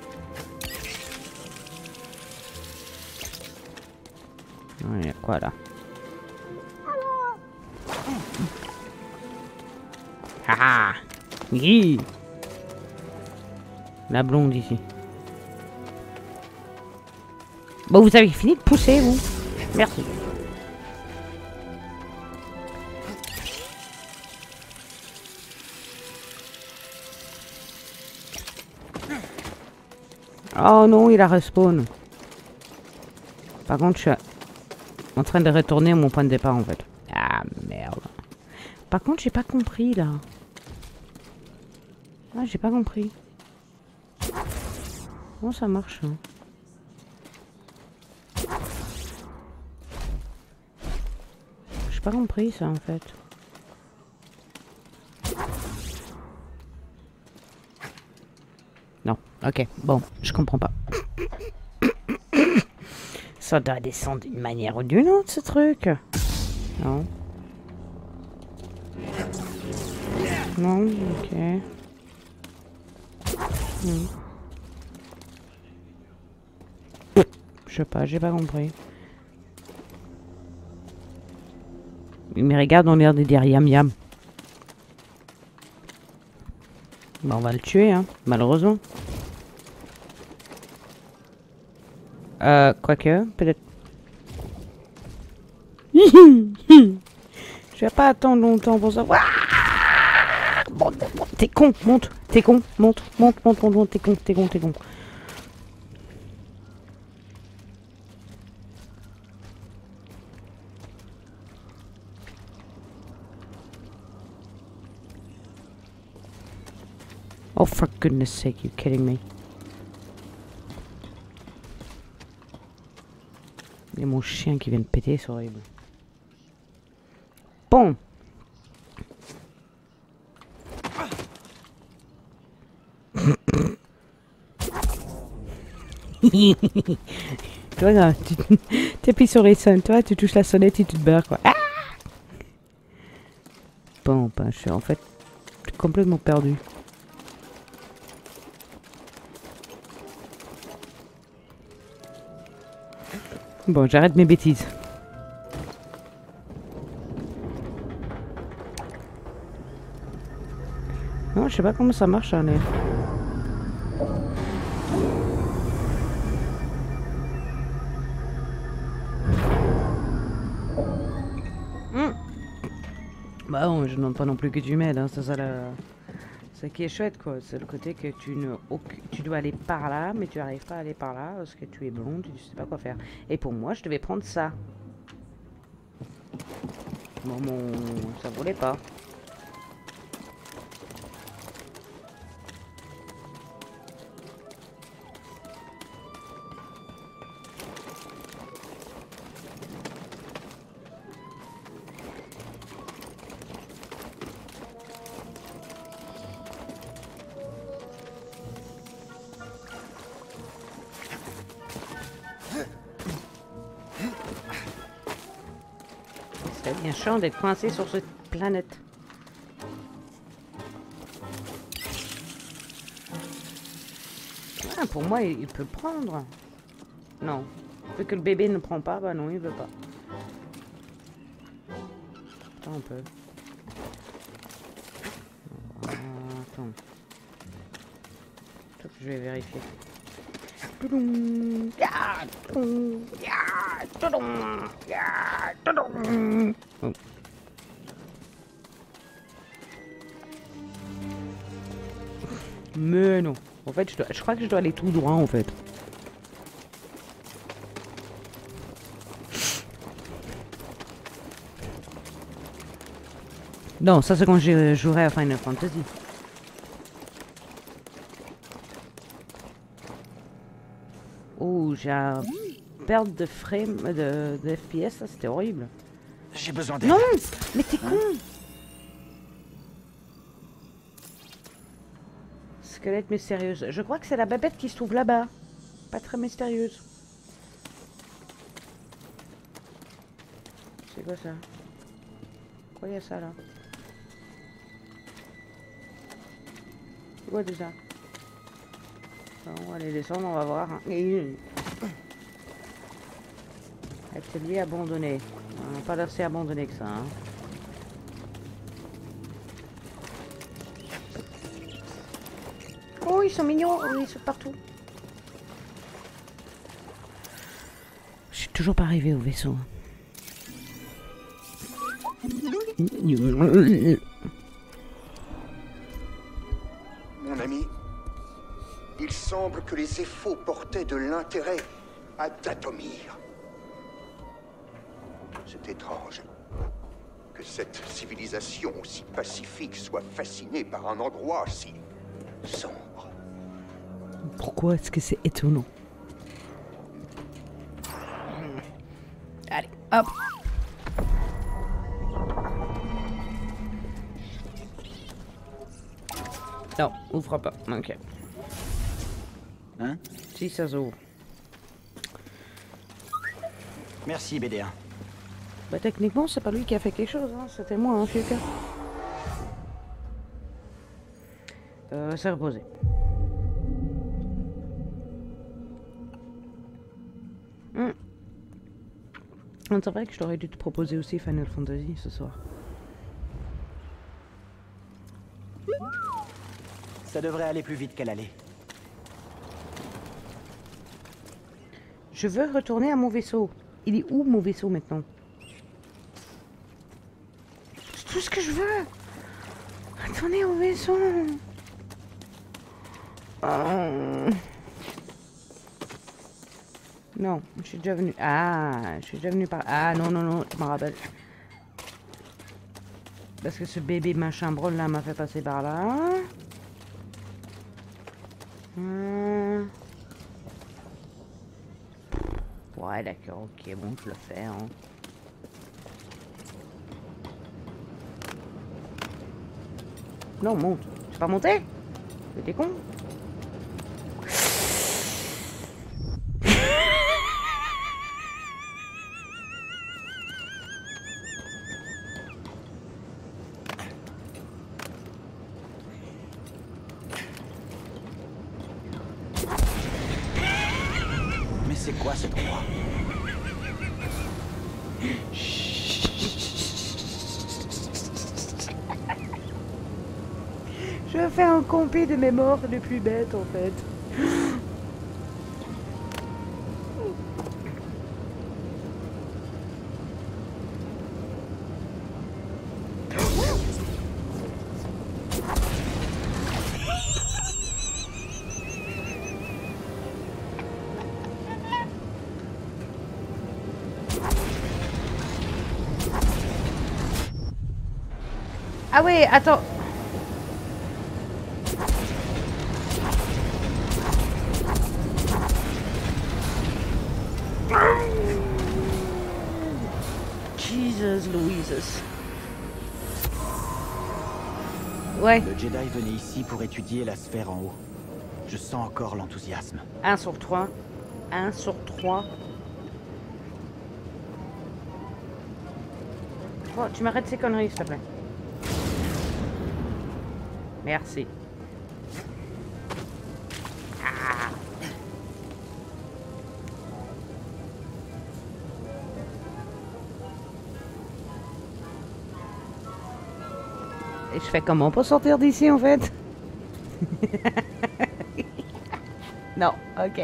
Speaker 3: Il y a quoi là? Ah! Oui! La blonde ici. Bon, vous avez fini de pousser, vous. Merci. Oh non, il a respawn. Par contre, je suis en train de retourner à mon point de départ, en fait. Ah, merde. Par contre, j'ai pas compris, là. Ah, j'ai pas compris. Comment ça marche hein? J'ai pas compris ça en fait. Non, ok, bon, je comprends pas. Ça doit descendre d'une manière ou d'une autre ce truc. Non. Non, ok. Je sais pas, j'ai pas compris. Mais regarde, on a l'air de dire yam yam. Bah, on va le tuer, hein, malheureusement. Quoique, peut-être. Je vais pas attendre longtemps pour ça. Bon, t'es con, monte, t'es con, monte, t'es con, t'es con, t'es con. Oh, for goodness sake, you kidding me? Il y a mon chien qui vient de péter, c'est horrible. Bon. Toi, là, tu appuies sur les sons, toi, tu touches la sonnette et tu te barres, quoi. Ah bon, ben, je suis en fait complètement perdu. Bon, j'arrête mes bêtises. Non, je sais pas comment ça marche, hein, les... Bah bon, je ne demande pas non plus que tu m'aides, hein, c'est ça ce qui est chouette, quoi. C'est le côté que tu dois aller par là, mais tu n'arrives pas à aller par là parce que tu es blonde, tu ne sais pas quoi faire. Et pour moi, je devais prendre ça. Bon, ça voulait pas. C'est bien chiant d'être coincé sur cette planète. Ah, pour moi, il peut prendre. Non. Vu que le bébé ne prend pas, bah non, il veut pas. Attends un peu. Attends. Je vais vérifier. Oh. Mais non. En fait, je crois que je dois aller tout droit, en fait. Non, ça c'est quand je jouerai à Final Fantasy. Oh, j'ai un perte de frame, de FPS, ça c'était horrible.
Speaker 12: J'ai besoin d'aide.
Speaker 3: Non, mais t'es con. Squelette mystérieuse. Je crois que c'est la babette qui se trouve là-bas. Pas très mystérieuse. C'est quoi ça? Quoi il y a ça là? C'est quoi déjà? Bon, on va aller descendre, on va voir. Atelier abandonné. On n'a pas l'air si abandonné que ça. Hein. Oh, ils sont mignons. Oh, ils sont partout. Je suis toujours pas arrivé au vaisseau.
Speaker 11: Mon ami, il semble que les Éphos portaient de l'intérêt à Dathomir. C'est étrange que cette civilisation aussi pacifique soit fascinée par un endroit si sombre.
Speaker 3: Pourquoi est-ce que c'est étonnant? Allez, hop. Non, ouvre pas. Ok.
Speaker 8: Hein?
Speaker 3: Si, ça s'ouvre.
Speaker 8: Merci, BD1.
Speaker 3: Bah, techniquement, c'est pas lui qui a fait quelque chose, hein. C'était moi, hein, Fiuka. C'est reposé. C'est vrai que je t'aurais dû te proposer aussi Final Fantasy ce soir.
Speaker 8: Ça devrait aller plus vite qu'elle allait.
Speaker 3: Je veux retourner à mon vaisseau. Il est où mon vaisseau maintenant? C'est tout ce que je veux. Retourner au vaisseau. Non, je suis déjà venu. Ah, je suis déjà venu par... Ah, non, non, non, je me rappelle. Parce que ce bébé machin brûle là m'a fait passer par là. Ouais, d'accord, ok, bon, je le fais, hein. Non, monte. Tu pas monté? T'es con?
Speaker 8: Mais c'est quoi cet endroit?
Speaker 3: Je fais un compé de mes morts les plus bêtes en fait. Ah ouais, attends. Jesus Louises. Ouais.
Speaker 8: Le Jedi venait ici pour étudier la sphère en haut. Je sens encore l'enthousiasme.
Speaker 3: 1 sur 3. 1 sur 3. Oh, tu m'arrêtes ces conneries, s'il te plaît. Merci. Ah. Et je fais comment pour sortir d'ici en fait? Non, ok.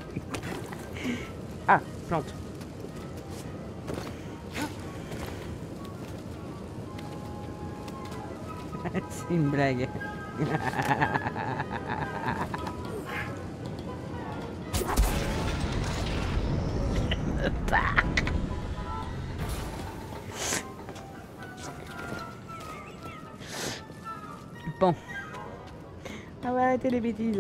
Speaker 3: Ah, plante. C'est une blague. Bon. On va arrêter les bêtises.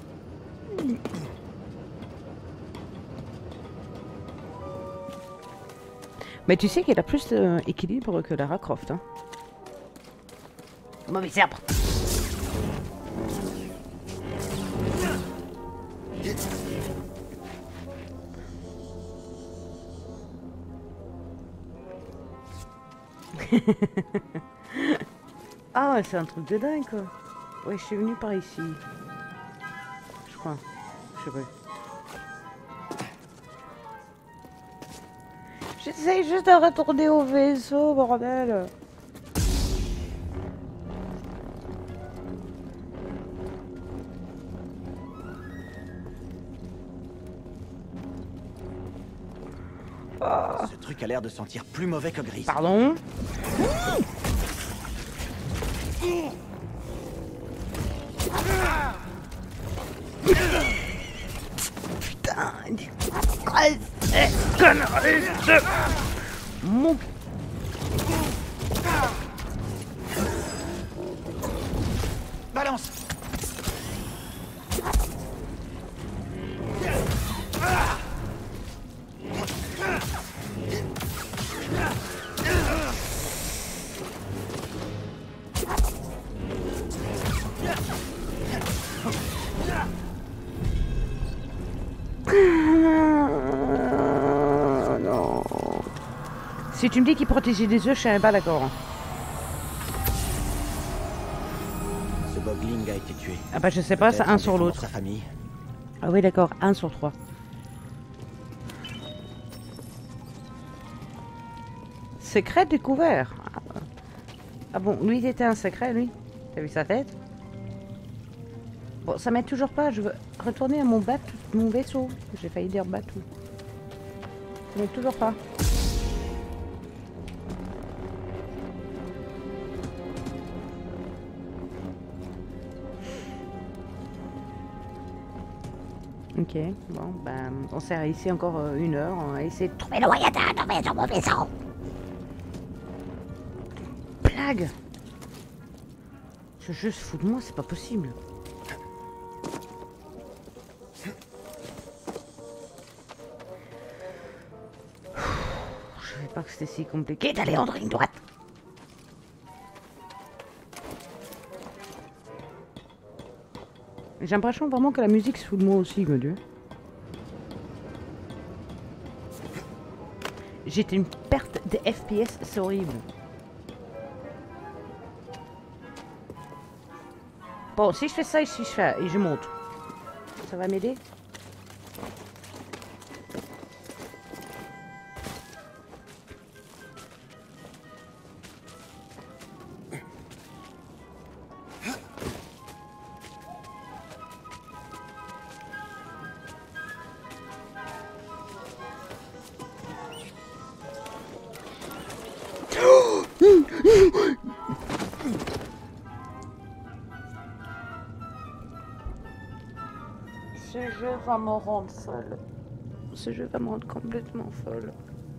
Speaker 3: Mais tu sais qu'elle a plus d'équilibre que Lara Croft, hein. Mauvais serpent. Ah ouais, c'est un truc de dingue quoi. Ouais, je suis venue par ici. Je crois. Je sais pas. J'essaye juste de retourner au vaisseau, bordel.
Speaker 8: Ce truc a l'air de sentir plus mauvais que gris.
Speaker 3: Pardon? Putain, conneries de... Mon...
Speaker 8: Balance.
Speaker 3: Si tu me dis qu'il protégeait des œufs, je serais pas d'accord.
Speaker 8: Ce Bogling a été tué.
Speaker 3: Ah bah je sais pas, c'est un sur l'autre.
Speaker 8: Sa famille.
Speaker 3: Ah oui d'accord, 1 sur 3. Secret découvert. Ah bon, lui il était un secret lui. T'as vu sa tête? Bon, ça m'aide toujours pas, je veux retourner à mon vaisseau. J'ai failli dire bateau. Ça m'aide toujours pas. Ok, bon, ben, on sert ici encore 1 heure. On va essayer de trouver le moyen d'arriver sur mon vaisseau. Blague! Ce jeu se fout de moi, c'est pas possible. Je savais pas que c'était si compliqué d'aller en ligne droite. J'ai l'impression vraiment que la musique se fout de moi aussi, mon Dieu. J'ai une perte de FPS, c'est horrible. Bon, si je fais ça et si je fais et je monte, ça va m'aider? Ce jeu va me rendre folle. Ce jeu va me rendre complètement folle.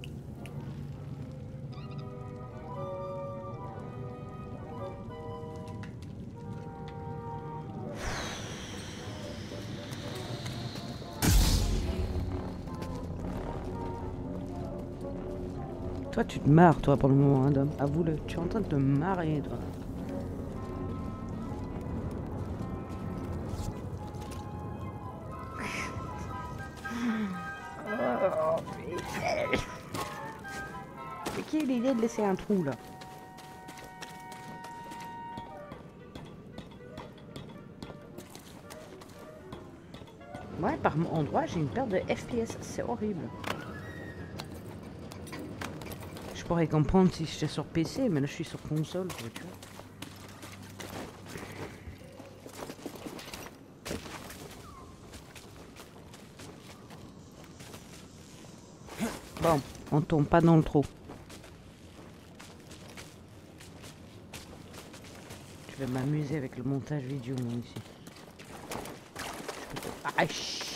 Speaker 3: Toi, tu te marres, toi, pour le moment, hein, Dom. Avoue-le, tu es en train de te marrer, toi. C'est qui l'idée de laisser un trou, là? Ouais, par endroit, j'ai une perte de FPS. C'est horrible. Je pourrais comprendre si j'étais sur PC, mais là, je suis sur console, tu vois. Bon, on tombe pas dans le trou. Je vais m'amuser avec le montage vidéo, moi, ici. Ah,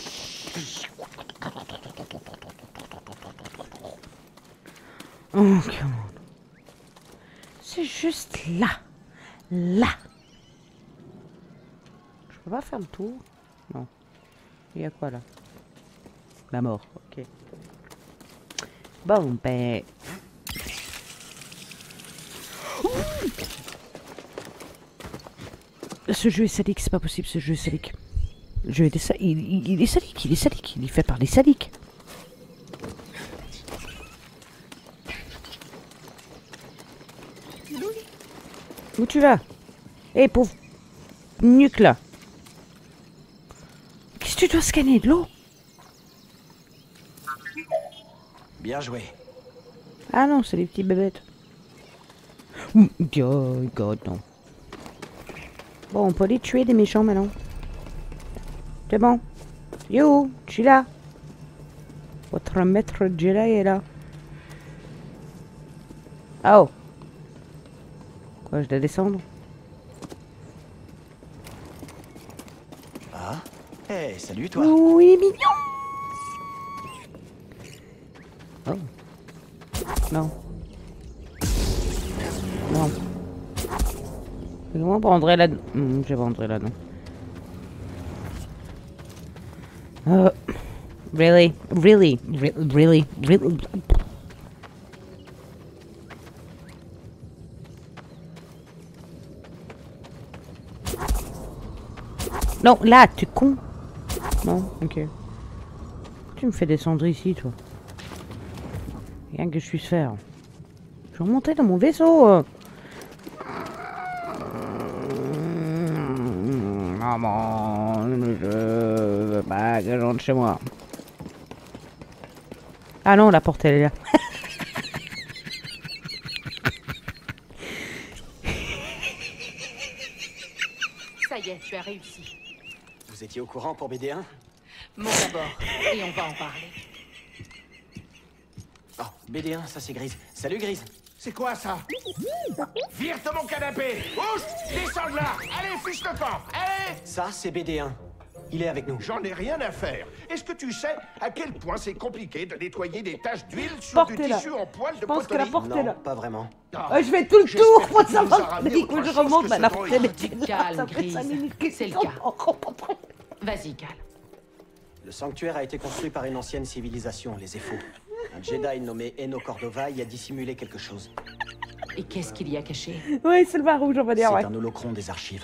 Speaker 3: oh, come on. C'est juste là. Là. Je peux pas faire le tour? Non. Il y a quoi, là? La mort, ok. Bon, ben... Ce jeu est sadique, c'est pas possible, ce jeu est sadique. Le jeu est il est sadique, il est sadique, il est fait par des sadiques. Où tu vas? Eh, pauvre nuque là. Qu'est-ce que tu dois scanner? De l'eau?
Speaker 8: Bien joué.
Speaker 3: Ah non, c'est les petits bébêtes. Oh God, non. Bon, on peut aller tuer des méchants maintenant. C'est bon. Yo, je suis là. Votre maître Jedi est là. Oh. Quoi, je dois descendre?
Speaker 8: Ah, hey, salut toi.
Speaker 3: Oh, il est mignon. Oh. Non. Non. Comment prendrait là? Je prendrais là, non. Really? Non, là, tu es con. Non, ok. Tu me fais descendre ici, toi. Rien que je puisse faire. Je vais monter dans mon vaisseau. Maman, je veux pas que je rentre chez moi. Ah non, la porte elle est là.
Speaker 7: Ça y est, tu as réussi.
Speaker 8: Vous étiez au courant pour BD1?
Speaker 7: Monte d'abord, et on va en parler.
Speaker 8: Oh, BD1, ça c'est Grise. Salut Grise.
Speaker 1: C'est quoi ça? Vire de mon canapé! Bouge! Descends de là! Allez, fiche le camp! Allez!
Speaker 8: Ça c'est BD1. Il est avec nous.
Speaker 1: J'en ai rien à faire. Est-ce que tu sais à quel point c'est compliqué de nettoyer des taches d'huile sur du tissu en poil de
Speaker 3: pense que la
Speaker 1: poterie?
Speaker 3: porte est là.
Speaker 8: Non, pas vraiment.
Speaker 3: Je fais tout le tour pour savoir
Speaker 1: que
Speaker 3: que je remonte. Mais la porte elle est là.
Speaker 7: Calme,
Speaker 3: Ça fait
Speaker 7: Grise.
Speaker 3: 5 minutes que
Speaker 7: C'est le
Speaker 3: je
Speaker 7: cas.
Speaker 3: rentre.
Speaker 7: Vas-y, Cal.
Speaker 8: Le sanctuaire a été construit par une ancienne civilisation, les Ephos. Un Jedi nommé Eno Cordova y a dissimulé quelque chose.
Speaker 7: Et qu'est-ce qu'il y a caché?
Speaker 3: Oui, c'est le vin rouge, on va dire.
Speaker 8: C'est
Speaker 3: Ouais.
Speaker 8: un holocron des archives.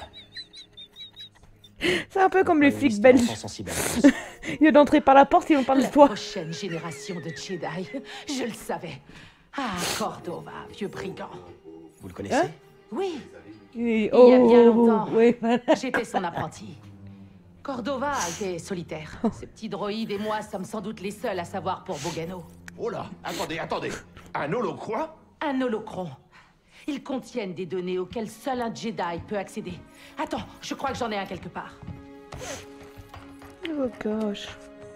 Speaker 3: C'est un peu comme les
Speaker 8: Une
Speaker 3: flics
Speaker 8: histoire
Speaker 3: belges.
Speaker 8: sans sensible.
Speaker 3: Ils viennent d'entrer par la porte, ils vont parler
Speaker 7: La
Speaker 3: de toi.
Speaker 7: prochaine génération de Jedi. Je le savais. Ah, Cordova, vieux brigand.
Speaker 8: Vous le connaissez?
Speaker 3: Hein?
Speaker 7: Oui,
Speaker 3: Il
Speaker 7: y a bien longtemps.
Speaker 3: Oui, voilà.
Speaker 7: j'étais son apprenti. Cordova était solitaire. Ces petits droïdes et moi sommes sans doute les seuls à savoir pour Bogano.
Speaker 1: Oh là, attendez. Un holocron?
Speaker 7: Un holocron. Ils contiennent des données auxquelles seul un Jedi peut accéder. Attends, je crois que j'en ai un quelque part.
Speaker 3: Oh gosh.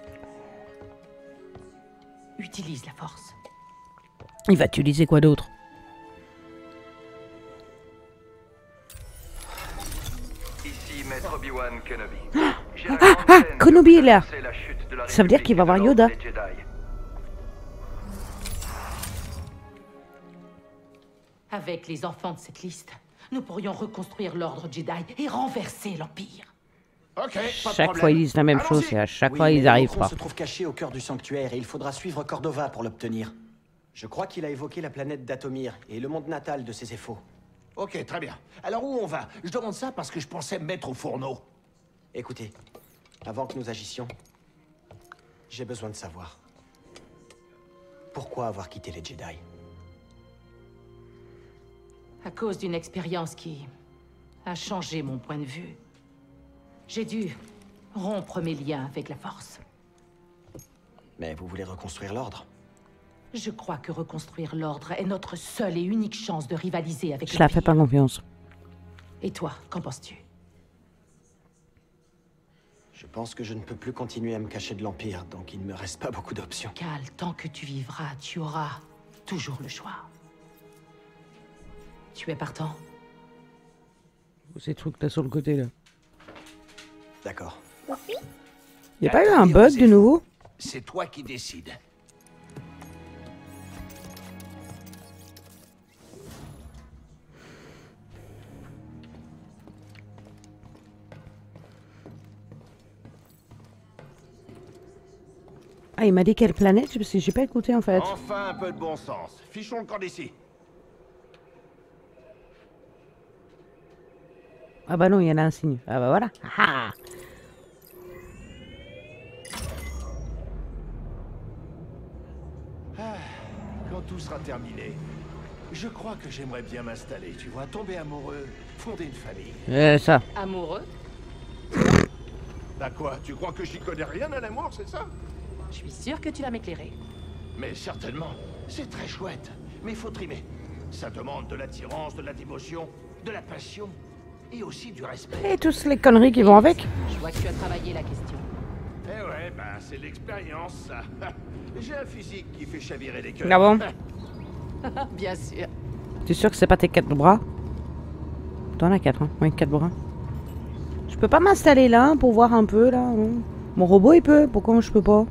Speaker 7: Utilise la force.
Speaker 3: Il va utiliser quoi d'autre?
Speaker 12: Ici Maître Obi-Wan Kenobi.
Speaker 3: Kenobi est là. Ça veut dire qu'il va voir Yoda.
Speaker 7: Avec les enfants de cette liste, nous pourrions reconstruire l'ordre Jedi et renverser l'Empire.
Speaker 1: Ok, pas de
Speaker 3: Chaque
Speaker 1: problème.
Speaker 3: fois ils disent la même
Speaker 1: Allons-y.
Speaker 3: chose et à chaque
Speaker 8: Oui,
Speaker 3: fois
Speaker 8: mais
Speaker 3: ils arrivent
Speaker 8: l'holocron
Speaker 3: pas.
Speaker 8: se trouve caché au cœur du sanctuaire et il faudra suivre Cordova pour l'obtenir. Je crois qu'il a évoqué la planète d'Atomir et le monde natal de ses Ephos.
Speaker 1: Ok, très bien. Alors où on va? Je demande ça parce que je pensais me mettre au fourneau.
Speaker 8: Écoutez, avant que nous agissions, j'ai besoin de savoir. Pourquoi avoir quitté les Jedi?
Speaker 7: À cause d'une expérience qui a changé mon point de vue. J'ai dû rompre mes liens avec la Force.
Speaker 8: Mais vous voulez reconstruire l'ordre?
Speaker 7: Je crois que reconstruire l'ordre est notre seule et unique chance de rivaliser avec
Speaker 3: Je la fais pas confiance.
Speaker 7: Et toi, qu'en penses-tu?
Speaker 8: Je pense que je ne peux plus continuer à me cacher de l'Empire, donc il ne me reste pas beaucoup d'options.
Speaker 7: Cal, tant que tu vivras, tu auras toujours le choix. Tu es partant?
Speaker 3: Ces trucs que t'as sur le côté là.
Speaker 8: D'accord.
Speaker 3: Y'a pas eu un bug de nouveau?
Speaker 1: C'est toi qui décides.
Speaker 3: Ah, il m'a dit quelle planète? Parce que j'ai pas écouté en fait.
Speaker 1: Enfin un peu de bon sens. Fichons le camp d'ici.
Speaker 3: Ah bah non, il y en a un signe. Ah bah voilà. Ah.
Speaker 1: Quand tout sera terminé, je crois que j'aimerais bien m'installer, tu vois, tomber amoureux, fonder une famille.
Speaker 3: Ça.
Speaker 7: Amoureux?
Speaker 1: Bah quoi, tu crois que j'y connais rien à l'amour, c'est ça?
Speaker 7: Je suis sûre que tu vas m'éclairer.
Speaker 1: Mais certainement, c'est très chouette. Mais il faut trimer. Ça demande de l'attirance, de la dévotion, de la passion et aussi du respect.
Speaker 3: Et tous les conneries qui vont avec.
Speaker 7: Je vois que tu as travaillé la question.
Speaker 1: Eh ouais, bah c'est l'expérience, ça. J'ai un physique qui fait chavirer les cœurs.
Speaker 3: Ah bon?
Speaker 7: Bien sûr.
Speaker 3: T'es sûr que c'est pas tes 4 bras? T'en as 4, hein? Oui, 4 bras. Je peux pas m'installer là pour voir un peu là, non? Mon robot il peut, pourquoi moi je peux pas?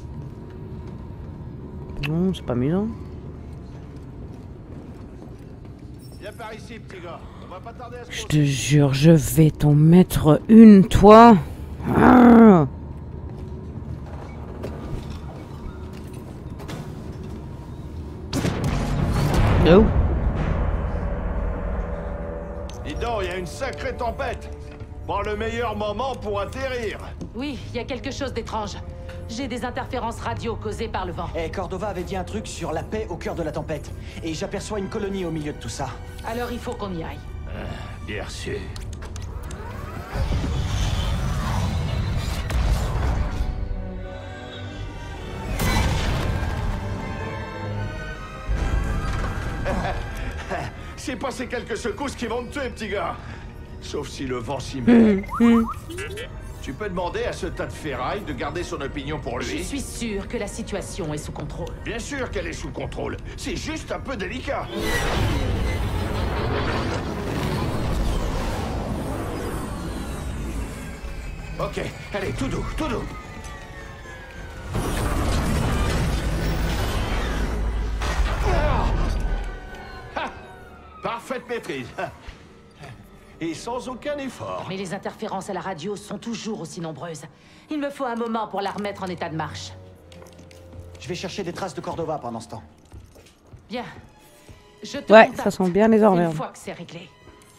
Speaker 3: Non, c'est pas amusant.
Speaker 1: Viens par ici, petit gars. On va pas tarder à se
Speaker 3: Je te jure, je vais t'en mettre une, toi. Ah. Oh.
Speaker 1: Dis donc, il y a une sacrée tempête. Pas le meilleur moment pour atterrir.
Speaker 7: Oui, il y a quelque chose d'étrange. J'ai des interférences radio causées par le vent.
Speaker 8: Eh, Cordova avait dit un truc sur la paix au cœur de la tempête. Et j'aperçois une colonie au milieu de tout ça.
Speaker 7: Alors il faut qu'on y aille.
Speaker 1: Bien sûr. C'est pas ces quelques secousses qui vont te tuer, petit gars. Sauf si le vent s'y met. Tu peux demander à ce tas de ferraille de garder son opinion pour lui.
Speaker 7: Je suis sûre que la situation est sous contrôle.
Speaker 1: Bien sûr qu'elle est sous contrôle. C'est juste un peu délicat. Ok, allez, tout doux, tout doux. Ah, parfaite maîtrise. Et sans aucun effort.
Speaker 7: Mais les interférences à la radio sont toujours aussi nombreuses. Il me faut un moment pour la remettre en état de marche.
Speaker 8: Je vais chercher des traces de Cordova pendant ce temps.
Speaker 7: Bien. Je te
Speaker 3: Ouais,
Speaker 7: contacte
Speaker 3: ça sent bien les emmerdes.
Speaker 7: une fois que c'est réglé.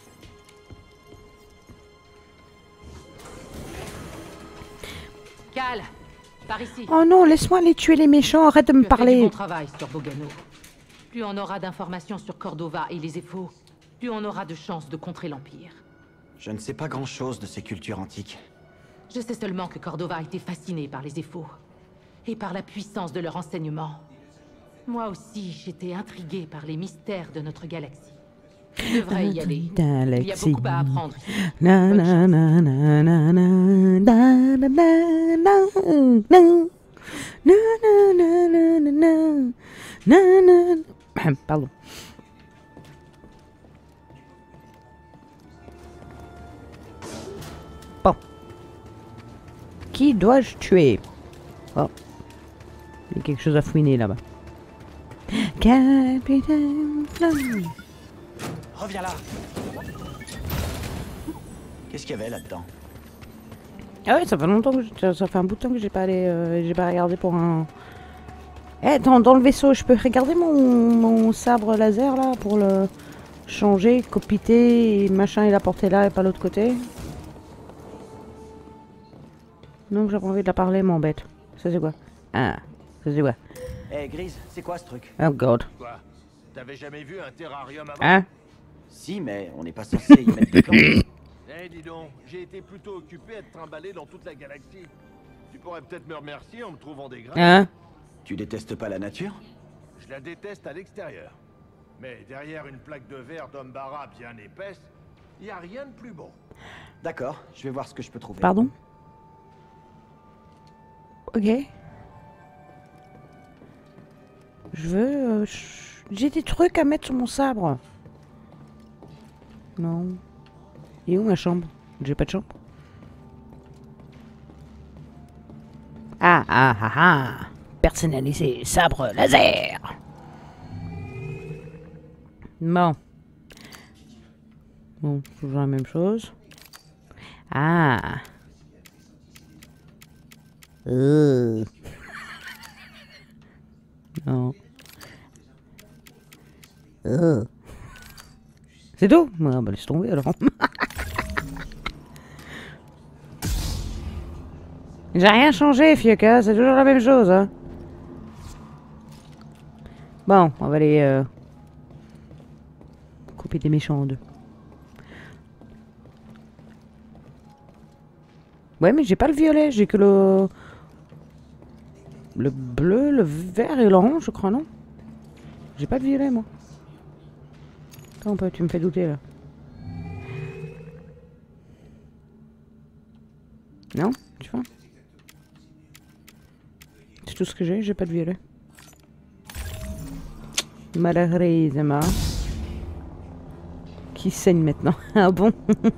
Speaker 7: Cal, par ici.
Speaker 3: Oh non, laisse-moi aller tuer les méchants, arrête de me
Speaker 7: Tu as fait du
Speaker 3: parler.
Speaker 7: bon travail sur Bogano. Plus on aura d'informations sur Cordova et les Ephos, plus on aura de chances de contrer l'Empire.
Speaker 8: Je ne sais pas grand-chose de ces cultures antiques.
Speaker 7: Je sais seulement que Cordova a été fasciné par les Ephos et par la puissance de leur enseignement. Moi aussi, j'étais intriguée par les mystères de notre galaxie. Je devrais y aller. Il y a beaucoup à apprendre.
Speaker 3: Na, na, na, na, na, na, na, na, na, na, na. Na, na, na, na, na, na. Na, na. Pardon. Bon. Qui dois-je tuer? Oh. Il y a quelque chose à fouiner là-bas. Capitaine Flamme.
Speaker 8: Reviens là. Qu'est-ce qu'il y avait là-dedans?
Speaker 3: Ah oui, ça fait longtemps que ça fait un bout de temps que j'ai pas regardé pour un. Eh, dans le vaisseau, je peux regarder mon sabre laser là pour le changer, copiter et machin et la porter là et pas l'autre côté. Non, j'ai pas envie de la parler, m'embête. Ça c'est quoi? Ah, ça c'est quoi?
Speaker 8: Eh, Grise, c'est quoi ce truc?
Speaker 3: Oh god.
Speaker 1: Quoi? T'avais jamais vu un terrarium avant?
Speaker 3: Hein?
Speaker 8: Si, mais on n'est pas censé y mettre des camps.
Speaker 1: Eh, dis donc, j'ai été plutôt occupé à te trimballer dans toute la galaxie. Tu pourrais peut-être me remercier en me trouvant des grains.
Speaker 3: Hein?
Speaker 8: Tu détestes pas la nature?
Speaker 1: Je la déteste à l'extérieur. Mais derrière une plaque de verre d'Ombara bien épaisse, y a rien de plus beau.
Speaker 8: D'accord, je vais voir ce que je peux trouver.
Speaker 3: Pardon? Ok. Je veux... J'ai des trucs à mettre sur mon sabre. Non. Et où ma chambre? J'ai pas de chambre. Ah ah ah ah. Personnalisé sabre laser. Bon. Bon, toujours la même chose. Ah. Non. C'est tout? Ah, bah laisse tomber alors. J'ai rien changé, Fioca, c'est toujours la même chose. Hein. Bon, on va aller couper des méchants en deux. Ouais, mais j'ai pas le violet, j'ai que le bleu, le vert et l'orange, je crois, non? J'ai pas de violet, moi. Attends, tu me fais douter, là. Non? Tu vois? C'est tout ce que j'ai pas de violet. Malheureusement. Qui saigne maintenant? Ah bon?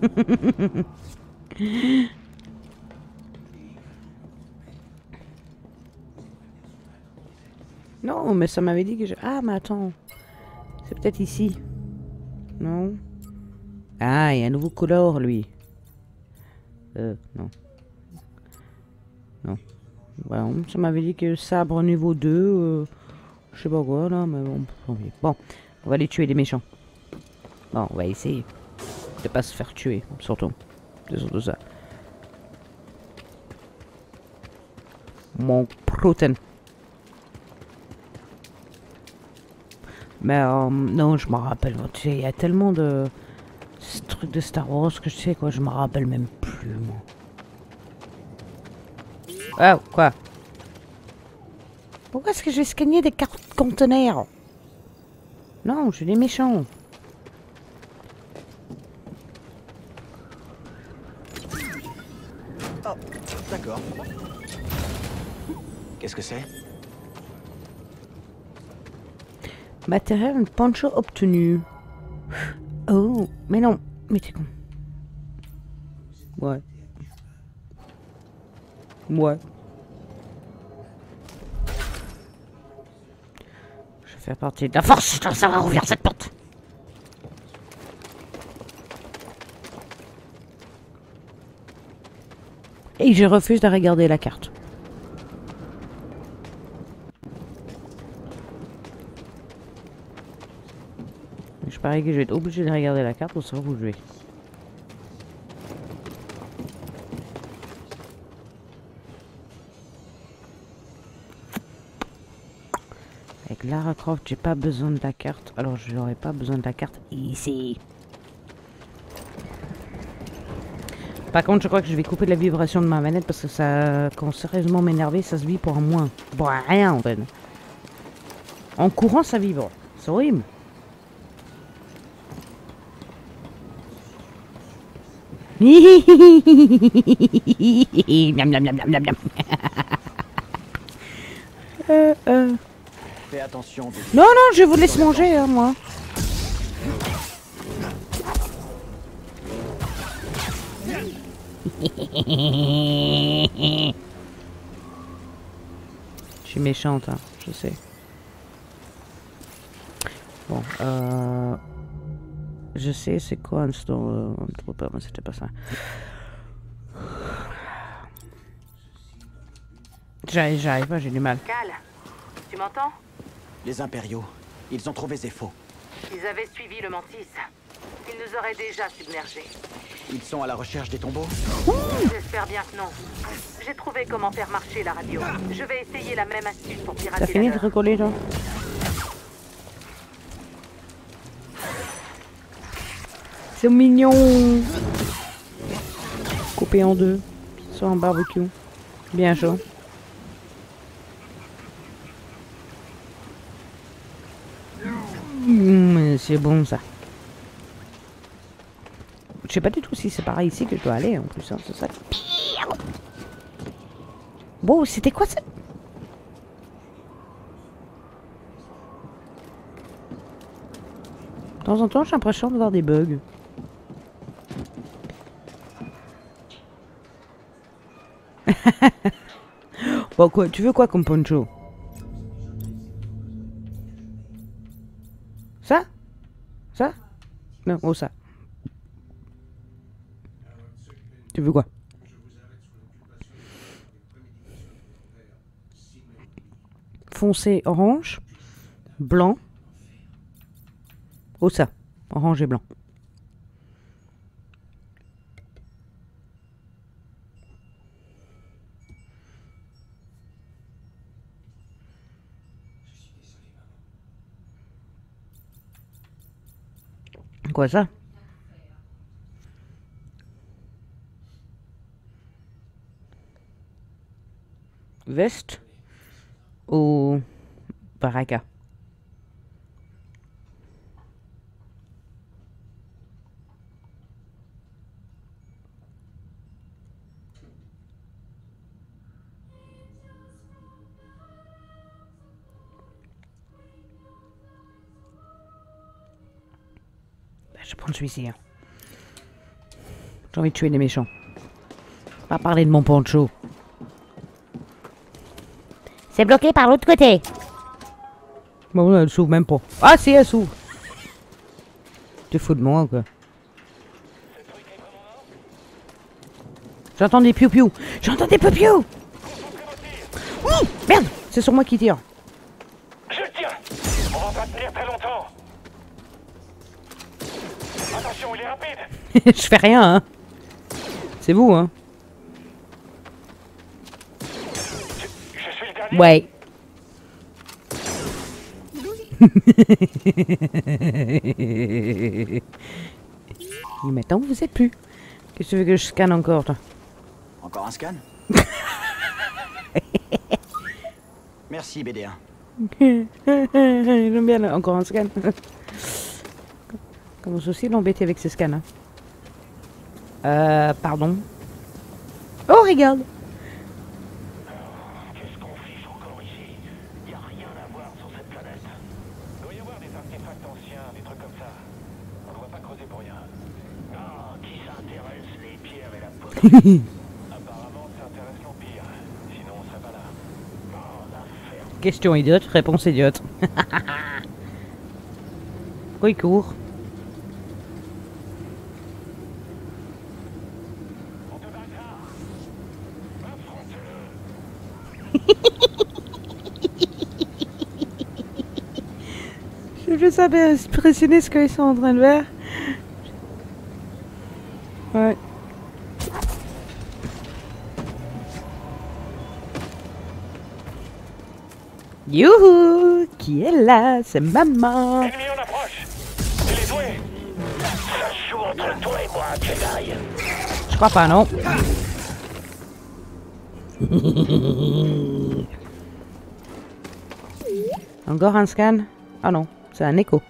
Speaker 3: Non, mais ça m'avait dit que je... Ah, mais attends. C'est peut-être ici. Non. Ah, il y a un nouveau couleur, lui. Non. Non. Voilà, ça m'avait dit que sabre niveau 2, je sais pas quoi, là, mais bon. Bon, on va aller tuer les méchants. Bon, on va essayer de pas se faire tuer, surtout. C'est surtout ça. Mon protein. Mais non, je me rappelle. Tu sais, il y a tellement de trucs de Star Wars que je sais quoi, je me rappelle même plus moi. Oh, quoi? Pourquoi est-ce que je vais scanner des cartes conteneurs? Non, je suis des méchants.
Speaker 8: Oh, d'accord. Qu'est-ce que c'est?
Speaker 3: Matériel poncho obtenu. Oh, mais non, mais t'es con. Ouais. Ouais. Je fais partie de la force, je dois savoir ouvrir cette porte. Et je refuse de regarder la carte. Je parie que je vais être obligé de regarder la carte pour savoir où je vais. Avec Lara Croft, j'ai pas besoin de la carte. Alors je n'aurai pas besoin de la carte ici. Par contre, je crois que je vais couper la vibration de ma manette parce que ça, quand sérieusement m'énerver, ça se vit pour un moins. Bon, rien en fait. En courant, ça vibre. C'est horrible. Miam, miam, miam, miam, miam, miam.
Speaker 8: Fais attention.
Speaker 3: Non, non, je vous laisse manger, hein, moi. Je suis méchante, hein, je sais. Bon, je sais c'est quoi un store trooper, mais c'était pas ça. J'arrive pas, j'ai du mal.
Speaker 7: Cal, tu m'entends?
Speaker 8: Les impériaux, ils ont trouvé Zepho.
Speaker 7: Ils avaient suivi le Mantis. Ils nous auraient déjà submergés.
Speaker 8: Ils sont à la recherche des tombeaux?
Speaker 7: J'espère bien que non. J'ai trouvé comment faire marcher la radio. Je vais essayer la même astuce pour pirater.
Speaker 3: T'as fini
Speaker 7: la
Speaker 3: de
Speaker 7: leur.
Speaker 3: recoller, toi? C'est mignon. Coupé en deux. Soit en barbecue. Bien chaud. C'est bon ça. Je sais pas du tout si c'est pareil ici que je dois aller en plus. Hein. C'est ça. Pire. Bon, c'était quoi ça? De temps en temps, j'ai l'impression de voir des bugs. Bon, quoi, tu veux quoi comme poncho? Ça? Ça? Non, oh ça. Tu veux quoi? Foncé orange, blanc. Oh ça, orange et blanc. Quoi ça? Veste ou baraka? Je prends celui-ci. Hein. J'ai envie de tuer des méchants. Pas parler de mon poncho. C'est bloqué par l'autre côté. Bon, elle s'ouvre même pas. Ah si, elle s'ouvre. Tu te fous de moi, quoi. J'entends des piou-piou. J'entends des piou-piou. Merde, c'est sur moi qui tire.
Speaker 6: Je le tiens. On va pas tenir très longtemps. Attention, il est rapide.
Speaker 3: Je fais rien, hein. C'est vous, hein. Ouais. Et maintenant, vous êtes plus. Qu'est-ce que tu veux que je scanne encore, toi?
Speaker 8: Encore un scan? Merci, BD1.
Speaker 3: J'aime bien là, encore un scan. Commence aussi l'embêter avec ce scan. Hein. Pardon. Oh, regarde.
Speaker 6: Qu'est-ce qu'on fiche encore ici? Y a rien à voir sur cette planète. Doit y avoir des artefacts anciens, des trucs comme ça. On ne doit pas creuser pour rien. Ah, qui s'intéresse les pierres et la peau? Apparemment, ça intéresse l'Empire. Sinon, on serait pas là. Oh, la ferme.
Speaker 3: Question idiote, réponse idiote. Pourquoi il court? Je veux savoir impressionner ce qu'ils sont en train de faire. Ouais. Youhou! Qui est là? C'est maman!
Speaker 6: Ennemi en approche! Il est doué! Ça joue entre toi et moi, Jedi!
Speaker 3: Je crois pas, non. Encore un scan? Ah non, c'est un écho.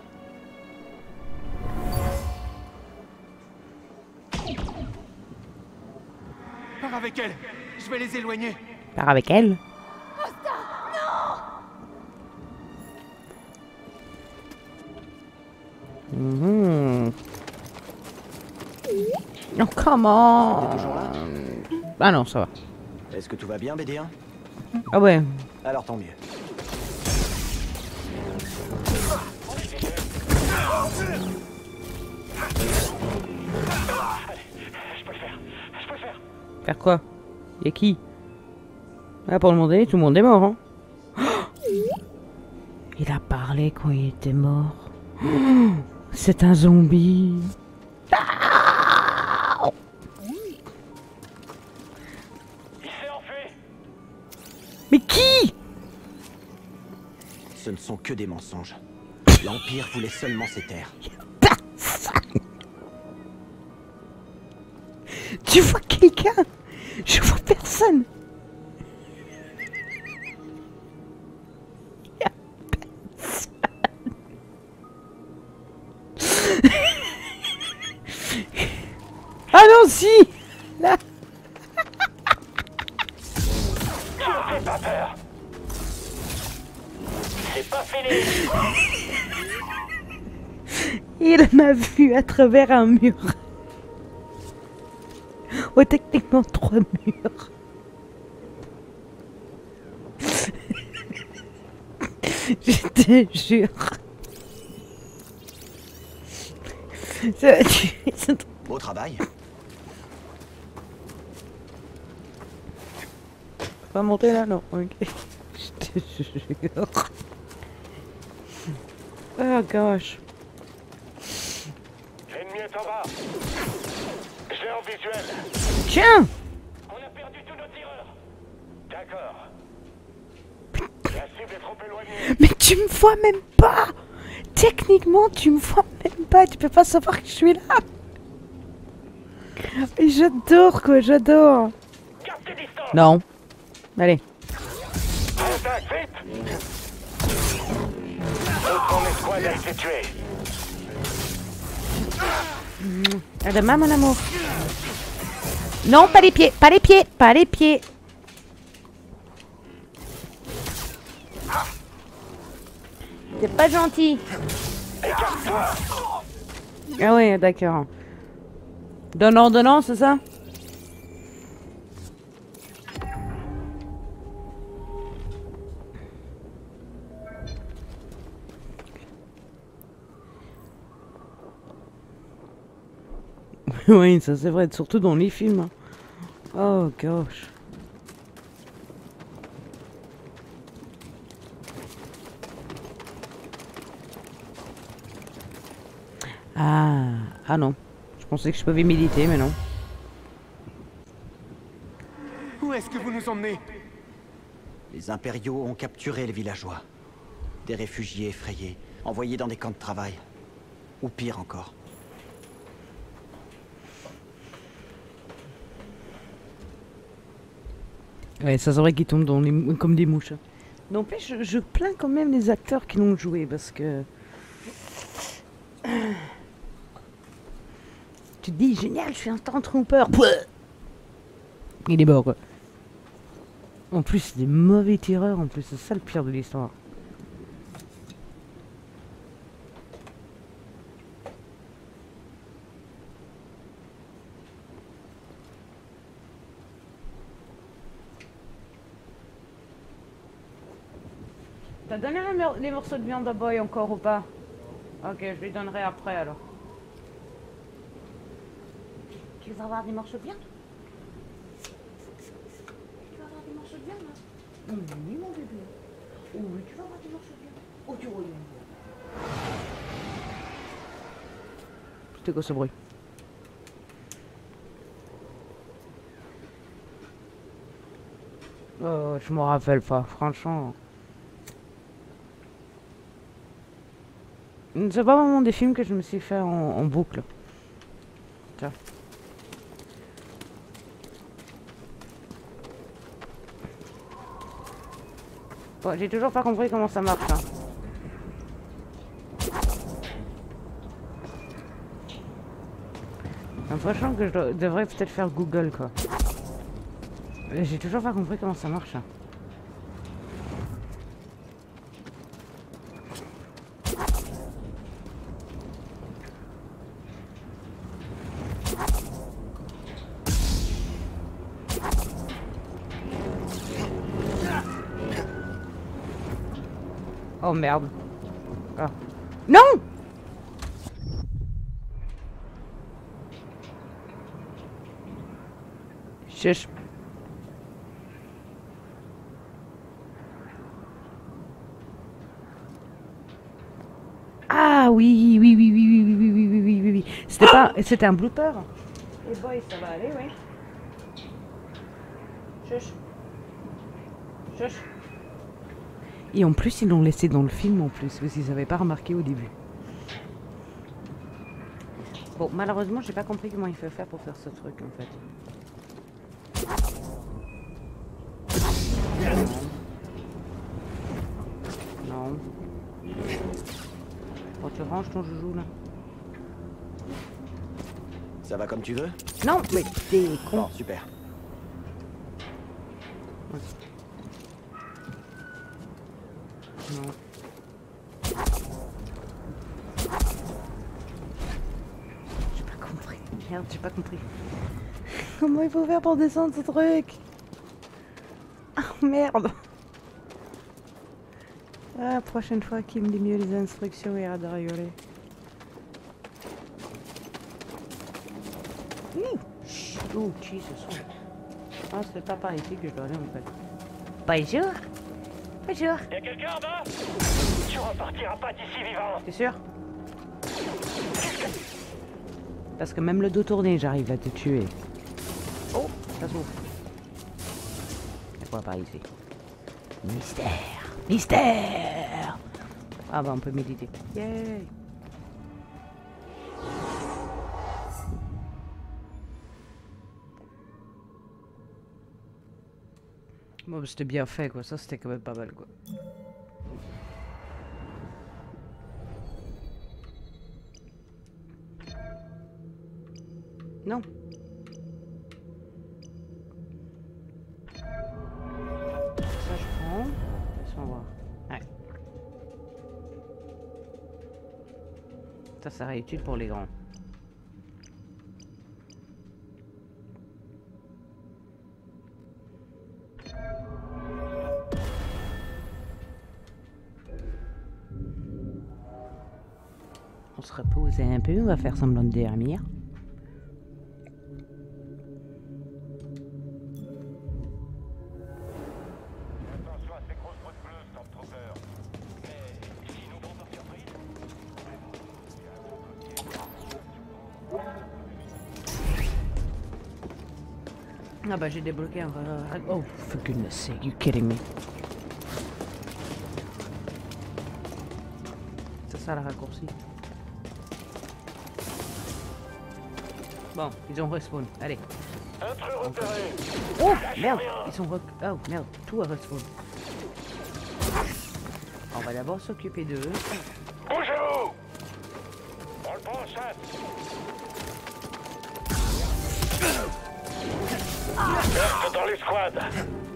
Speaker 13: Pars avec elle. Je vais les éloigner.
Speaker 3: Pars avec elle. Mmh. Oh, comment? Ah non, ça va.
Speaker 8: Est-ce que tout va bien, BD1?
Speaker 3: Ah ouais.
Speaker 8: Alors tant mieux.
Speaker 6: Je peux le faire! Je peux le faire!
Speaker 3: Faire quoi? Y'a qui? Là, pour le moment donné, tout le monde est mort, hein. Il a parlé quand il était mort. C'est un zombie.
Speaker 6: Il s'est enfui!
Speaker 3: Mais qui?
Speaker 8: Ce ne sont que des mensonges. L'Empire voulait seulement ces terres.
Speaker 3: Tu vois quelqu'un? Je vois personne. Y a personne. Ah non, si. Là.
Speaker 6: Tu me fais pas peur! C'est pas fini!
Speaker 3: Il m'a vu à travers un mur. Oh, techniquement 3 murs. Je te jure.
Speaker 8: Beau travail.
Speaker 3: Pas monter là, non. Ok. Je te jure. Oh gosh.
Speaker 6: L'ennemi est en bas! Je l'ai en visuel!
Speaker 3: Tiens!
Speaker 6: On a perdu tous nos tireurs! D'accord. La cible est trop éloignée!
Speaker 3: Mais tu me vois même pas! Techniquement, tu me vois même pas. Tu peux pas savoir que je suis là. Et j'adore quoi, j'adore.
Speaker 6: Garde tes distances!
Speaker 3: Non. Allez.
Speaker 6: Attaque, vite! Toute mon escouade a été tuée!
Speaker 3: À demain, mon amour. Non, pas les pieds, pas les pieds, pas les pieds. C'est pas gentil. Ah ouais, d'accord. Donnant, donnant, c'est ça? Oui, ça c'est vrai, surtout dans les films. Oh gosh. Ah non. Je pensais que je pouvais méditer, mais non.
Speaker 13: Où est-ce que vous nous emmenez?
Speaker 8: Les impériaux ont capturé les villageois. Des réfugiés effrayés, envoyés dans des camps de travail. Ou pire encore.
Speaker 3: Ouais, ça c'est vrai qu'ils tombent dans les... comme des mouches. N'empêche, je plains quand même les acteurs qui l'ont joué parce que... Tu te dis, génial, je suis un Stormtrooper. Il est mort, quoi. En plus, c'est des mauvais tireurs, en plus, c'est ça le pire de l'histoire. T'as donné les morceaux de viande à Boy encore ou pas? Ok, je lui donnerai après alors. Tu veux avoir des morceaux de viande? Tu veux avoir des morceaux de viande là? Oui, mon bébé. Oh oui, tu vas avoir des morceaux de viande. Oh, tu reviens. C'était quoi ce bruit? Oh, je me rappelle pas, franchement. C'est pas vraiment des films que je me suis fait en boucle. Tiens. Bon, j'ai toujours pas compris comment ça marche. Hein. J'ai l'impression que je devrais peut-être faire Google quoi. J'ai toujours pas compris comment ça marche. Hein. Oh merde. Ah. Non! Chuch. Ah oui, oui, oui, oui, oui, oui, oui, oui, oui, oui, oui. C'était pas... C'était un blooper. Et boy, ça va aller, oui. Chuch. Chuch. Et en plus, ils l'ont laissé dans le film en plus, parce qu'ils n'avaient pas remarqué au début. Bon, malheureusement, j'ai pas compris comment il faut faire pour faire ce truc en fait. Non. Bon, tu ranges ton joujou là.
Speaker 8: Ça va comme tu veux?
Speaker 3: Non, mais t'es con.
Speaker 8: Bon, super.
Speaker 3: Ouais. Non. J'ai pas compris. Merde, j'ai pas compris. Comment il faut faire pour descendre ce truc? Oh merde. Ah, prochaine fois qu'il me dit mieux les instructions, il arrête de rigoler. Oh, Jesus. Ah, c'est pas par ici que je dois aller en fait. Bonjour. Bonjour.
Speaker 6: Y'a quelqu'un en bas? Tu repartiras pas d'ici vivant.
Speaker 3: T'es sûr? Parce que même le dos tourné, j'arrive à te tuer. Oh, ça s'ouvre. Y'a quoi par ici? Mystère. Mystère. Ah bah on peut méditer. Yay. Bon, c'était bien fait quoi, ça c'était quand même pas mal quoi. Non. Ça je prends. Laisse-moi voir. Ouais. Ça serait utile pour les grands. On se repose un peu, on va faire semblant de dormir.
Speaker 6: Attention à ces grosses brutes bleues, Stormtrooper. Mais si nous vont par surprise.
Speaker 3: Ah bah j'ai débloqué un... Oh, for goodness sake, you kidding me. ça le raccourci. Bon, ils ont respawn. Allez. Oh merde, ils sont oh merde, tout a respawn. On va d'abord s'occuper d'eux.
Speaker 6: Bougez-vous! On le prend en chasse. Reste dans l'escouade.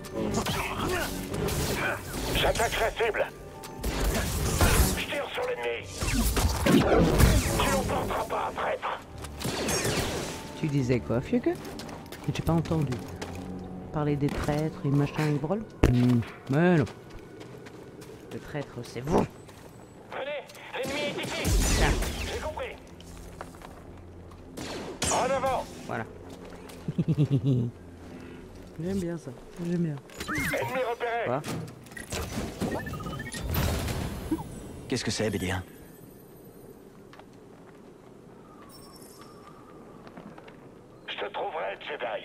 Speaker 6: J'attaque la cible. Je tire sur l'ennemi. Tu n'emporteras pas, traître.
Speaker 3: Tu disais quoi, Fieugue? J'ai pas entendu. Parler des traîtres et machin et brol. Mais non. Le traître, c'est vous.
Speaker 6: Venez, l'ennemi est ici. J'ai compris. En avant.
Speaker 3: Voilà. J'aime bien ça. J'aime bien.
Speaker 6: Ennemi repéré.
Speaker 3: Quoi?
Speaker 8: Qu'est-ce que c'est, BD1?
Speaker 6: Je te trouverai, Jedi.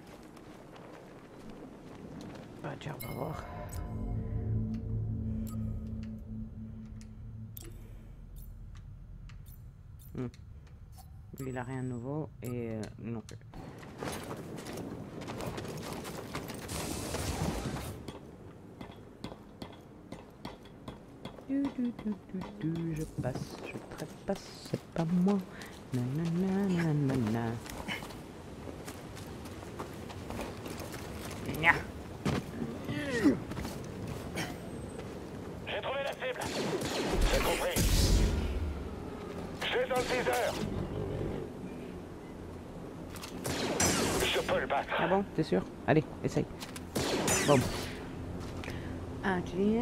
Speaker 3: Bah tiens, on va voir. Lui, il a rien de nouveau et non plus. Je passe, je trépasse, c'est pas moi. Nanana.
Speaker 6: J'ai trouvé la cible. J'ai compris. J'ai dans le viseur. Je peux le battre.
Speaker 3: Ah bon, t'es sûr? Allez, essaye. Bon. Ah, tu dis...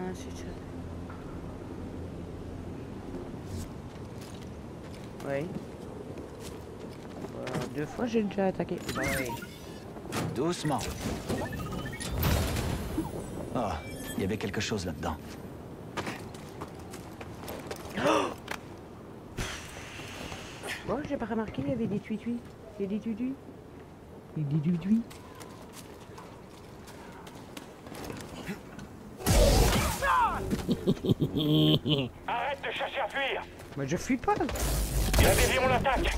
Speaker 3: Oui. Deux fois j'ai déjà attaqué. Oui.
Speaker 8: Doucement. Oh, il y avait quelque chose là-dedans.
Speaker 3: Bon, j'ai pas remarqué, il y avait des tuituis. Il y a des tuituis. Il y a des tuituis.
Speaker 6: Arrête de chercher à fuir.
Speaker 3: Moi je fuis pas.
Speaker 6: Il a dévié mon attaque.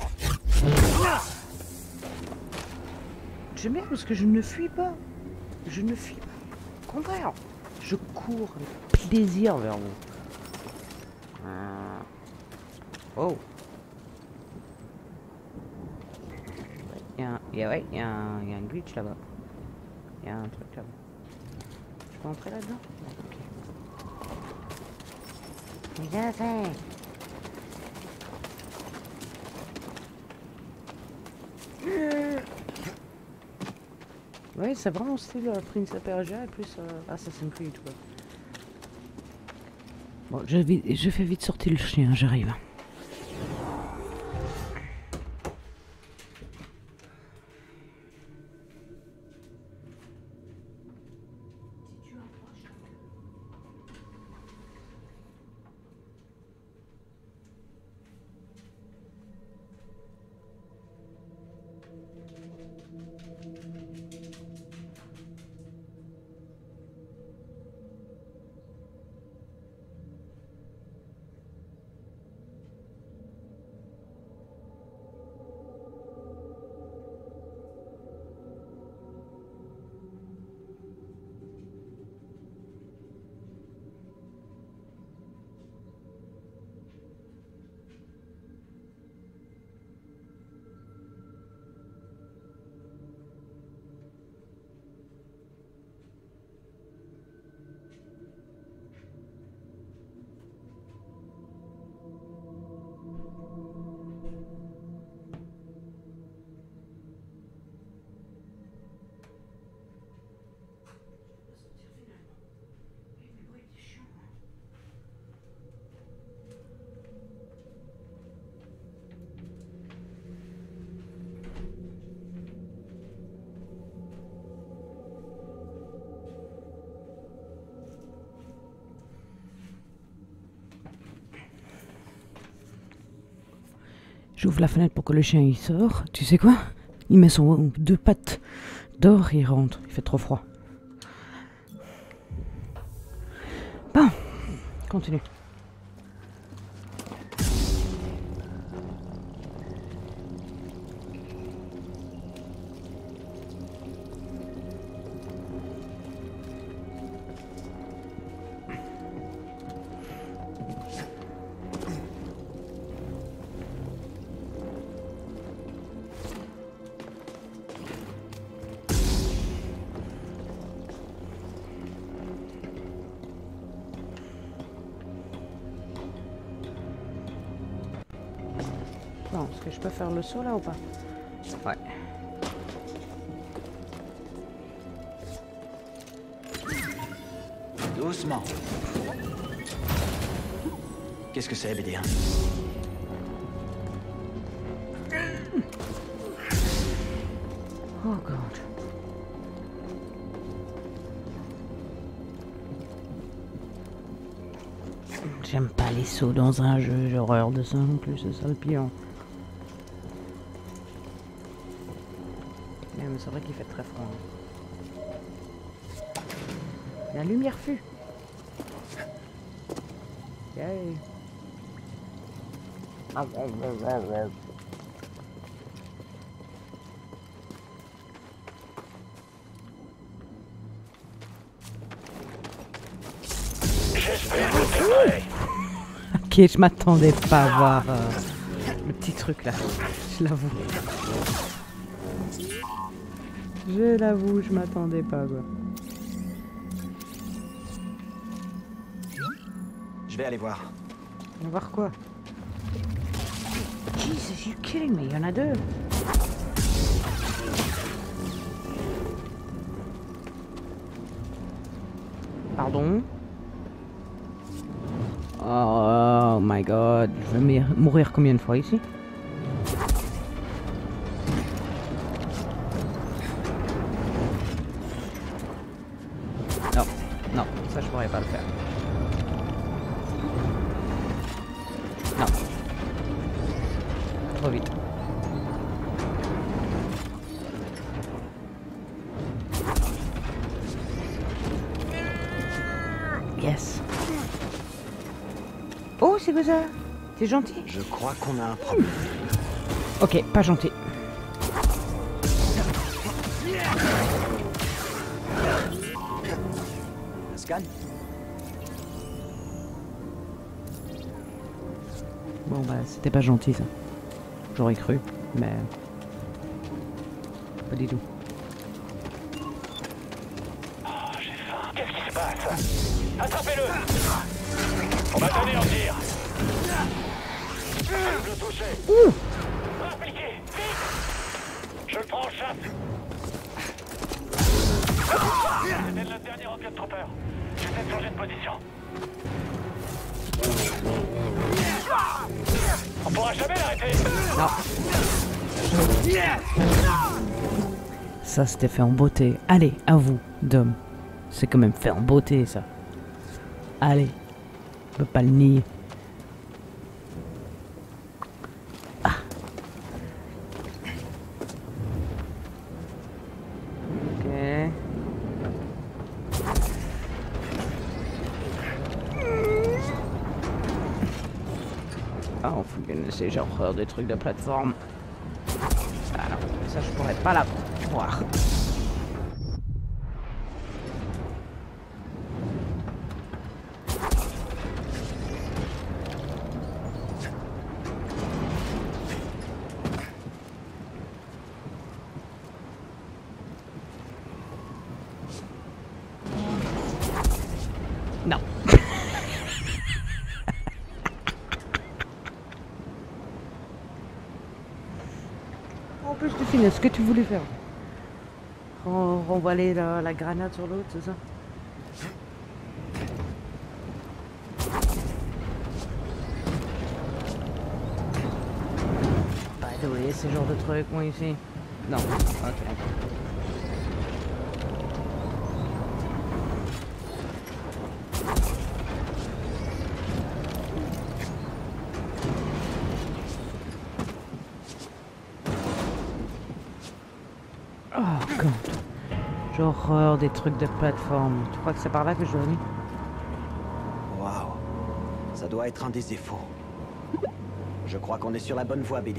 Speaker 3: J'aime bien parce que je ne fuis pas. Je ne fuis pas. Au contraire, je cours avec plaisir vers vous. Oh. Il y a un glitch là-bas. Il y a un truc là-bas. Je peux entrer là-dedans? Ok. Regardez. Ouais, c'est vraiment style Prince of Persia et plus Assassin's Creed quoi. Bon, je fais vite sortir le chien, j'arrive. J'ouvre la fenêtre pour que le chien il sort. Tu sais quoi? Il met son deux pattes d'or et il rentre. Il fait trop froid. Bon, continue. Est-ce que je peux faire le saut là ou pas? Ouais.
Speaker 8: Doucement. Qu'est-ce que c'est, BD1?
Speaker 3: Oh god. J'aime pas les sauts dans un jeu, j'ai horreur de ça non plus, c'est ça le pire. Mais c'est vrai qu'il fait très froid. La lumière fut. Yay. Ok, je m'attendais pas à voir le petit truc là, je l'avoue. Je l'avoue, je m'attendais pas quoi.
Speaker 8: Je vais aller voir.
Speaker 3: On va voir quoi? Jesus, you kidding me? Il y en a deux. Pardon? Oh my god, je vais mourir combien de fois ici? Non, non, ça je pourrais pas le faire. Non. Trop vite. Yes. Oh, c'est quoi ça? T'es gentil?
Speaker 8: Je crois qu'on a un problème.
Speaker 3: Ok, pas gentil.
Speaker 8: Un scan?
Speaker 3: Bon bah, c'était pas gentil ça. J'aurais cru, mais... pas du tout.
Speaker 6: Oh, j'ai faim. Qu'est-ce qui se passe? Attrapez-le! On va t'anéantir! Je le touchais! Appliquez! Vite! Je le prends en chasse! C'était le dernier rocket trooper. J'essaie de changer de position. On pourra jamais l'arrêter!
Speaker 3: Non. Ça, c'était fait en beauté. Allez, à vous, Dom. C'est quand même fait en beauté, ça. Allez. On peut pas le nier. Ah. Ok. Ah, on fout bien laisser, j'ai horreur des trucs de plateforme. Ah non, ça je pourrais pas la voir. Non. En plus, tu finis ce que tu voulais faire. Renvoyer la grenade sur l'autre, c'est ça? By the way, ce genre de truc, moi ici. Non, ok. Oh god. J'ai horreur des trucs de plateforme. Tu crois que c'est par là que je dois aller?
Speaker 8: Waouh. Ça doit être un des défauts. Je crois qu'on est sur la bonne voie, BD.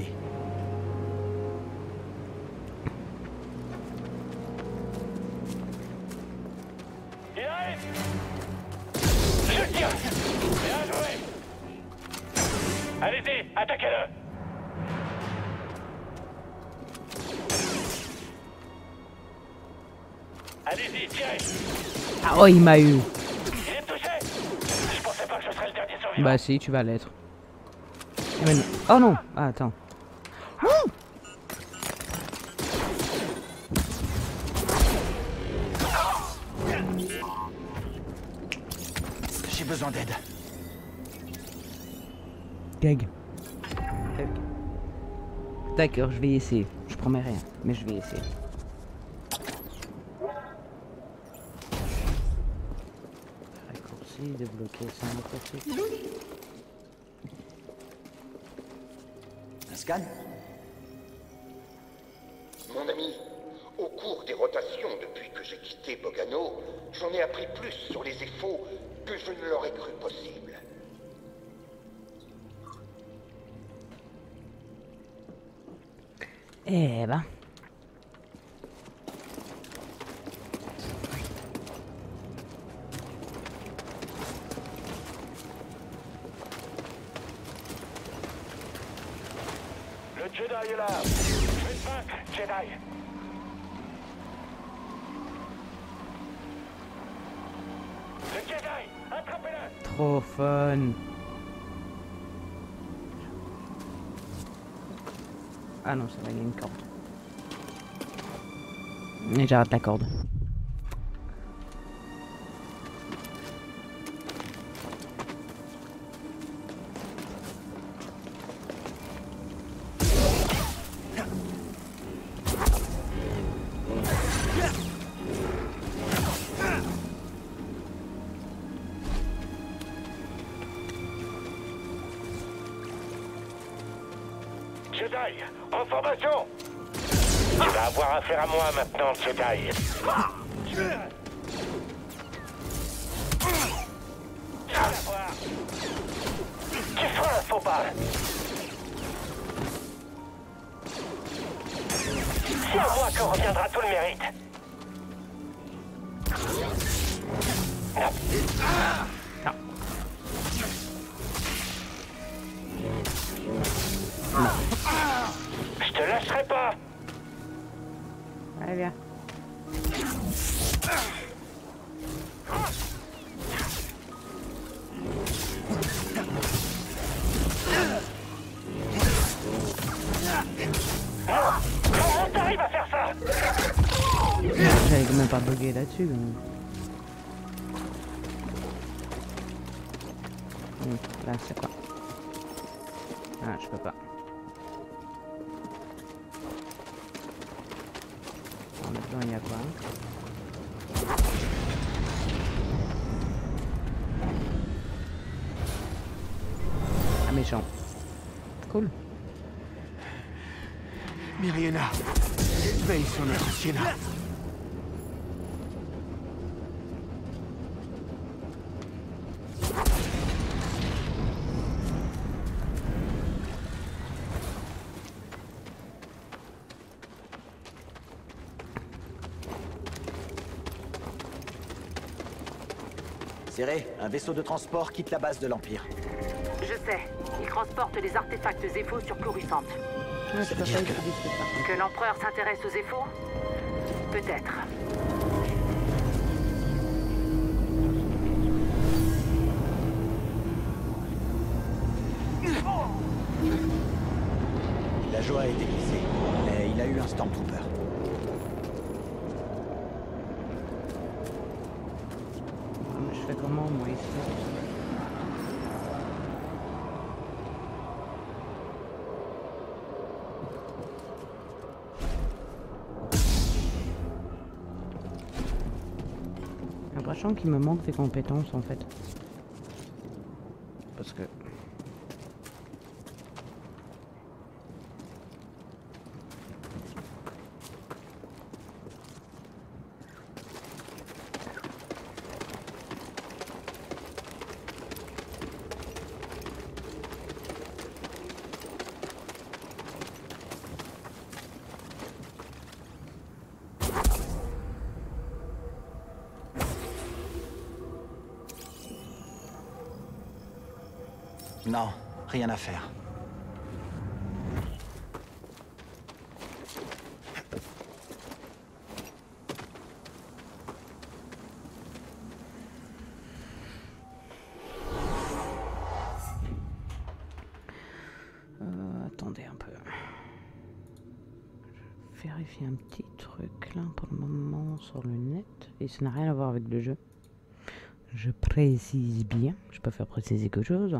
Speaker 6: Il arrive! Je tire! Bien joué! Allez-y, attaquez-le! Allez-y, tirez!
Speaker 3: Ah oh, il m'a eu.
Speaker 6: Il est touché! Je pensais pas que je serais le dernier survivant.
Speaker 3: Bah si, tu vas l'être. Oh non, ah, attends.
Speaker 8: besoin d'aide.
Speaker 3: Gag. D'accord, je vais essayer. Je promets rien, mais je vais essayer. Raccourci, débloquer, c'est un raccourci.
Speaker 8: Un scan?
Speaker 11: Mon ami, au cours des rotations depuis que j'ai quitté Bogano, j'en ai appris plus sur les EFO que je ne l'aurais cru possible.
Speaker 3: Eh ben.
Speaker 6: Le Jedi est là. Je vais te vaincre, Jedi. Le Jedi, attrapez-le.
Speaker 3: Trop fun. Ah non, ça va, il y a une corde. Et j'arrête la corde.
Speaker 6: Jedi, en formation. Tu vas avoir affaire à moi maintenant, Jedi. Tu vas la voir. Tu feras un faux pas. C'est à moi que reviendra tout le mérite. Je te lâcherai pas.
Speaker 3: Allez, viens.
Speaker 6: Comment t'arrives à faire ça?
Speaker 3: J'avais même pas bugué là-dessus. Là, c'est quoi? Ah, je peux pas. Là-dedans, il y a quoi? Ah, méchant. Cool.
Speaker 13: Myriena, veille sur notre Sienna.
Speaker 8: Serré, un vaisseau de transport quitte la base de l'Empire.
Speaker 14: Je sais. Il transporte des artefacts Zeffo sur Coruscant.
Speaker 8: Ça veut dire que...
Speaker 14: Que l'Empereur s'intéresse aux Zeffo? Peut-être.
Speaker 8: La joie a été glissée, mais il a eu un Stormtrooper.
Speaker 3: Je fais comment, moi, ici? J'ai l'impression qu'il me manque des compétences, en fait. Parce que...
Speaker 8: Non, rien à faire.
Speaker 3: Attendez un peu. Je vérifie un petit truc là pour le moment sur le net. Et ça n'a rien à voir avec le jeu. Je précise bien. Je peux faire préciser quelque chose.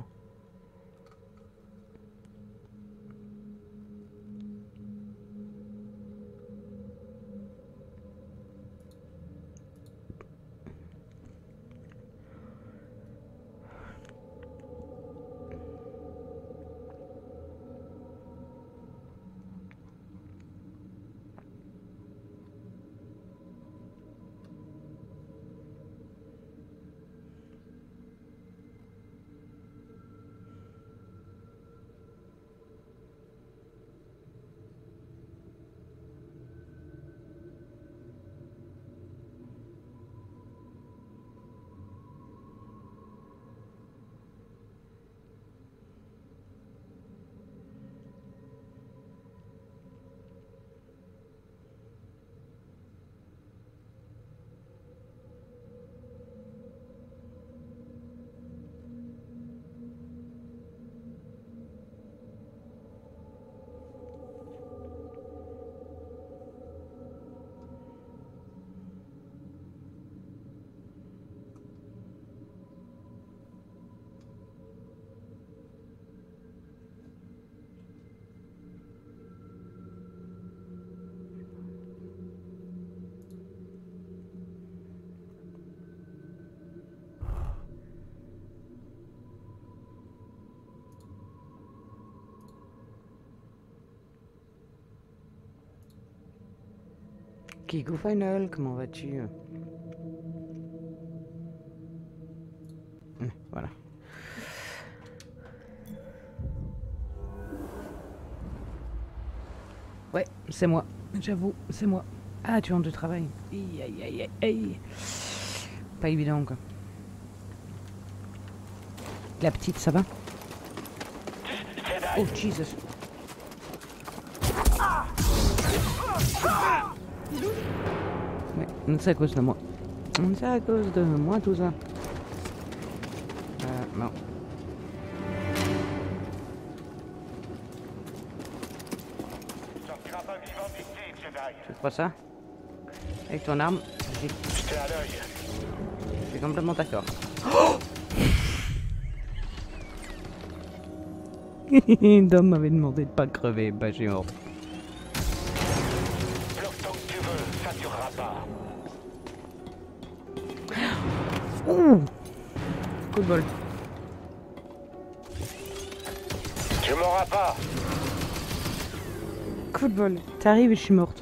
Speaker 3: Kigo Final, comment vas-tu? Voilà. Ouais, c'est moi. J'avoue, c'est moi. Ah, tu rentres de travail. Aïe, aïe, aïe, aïe. Pas évident, quoi. La petite, ça va? Oh, Jesus. Ouais, c'est à cause de moi. C'est à cause de moi, tout ça. Non. Tu crois ça? Avec ton arme, je suis complètement d'accord. Oh Dom m'avait demandé de pas crever, bah j'ai honte. Ouh, coup de bol.
Speaker 6: Tu m'auras pas.
Speaker 3: Coup de bol. T'arrives et je suis morte.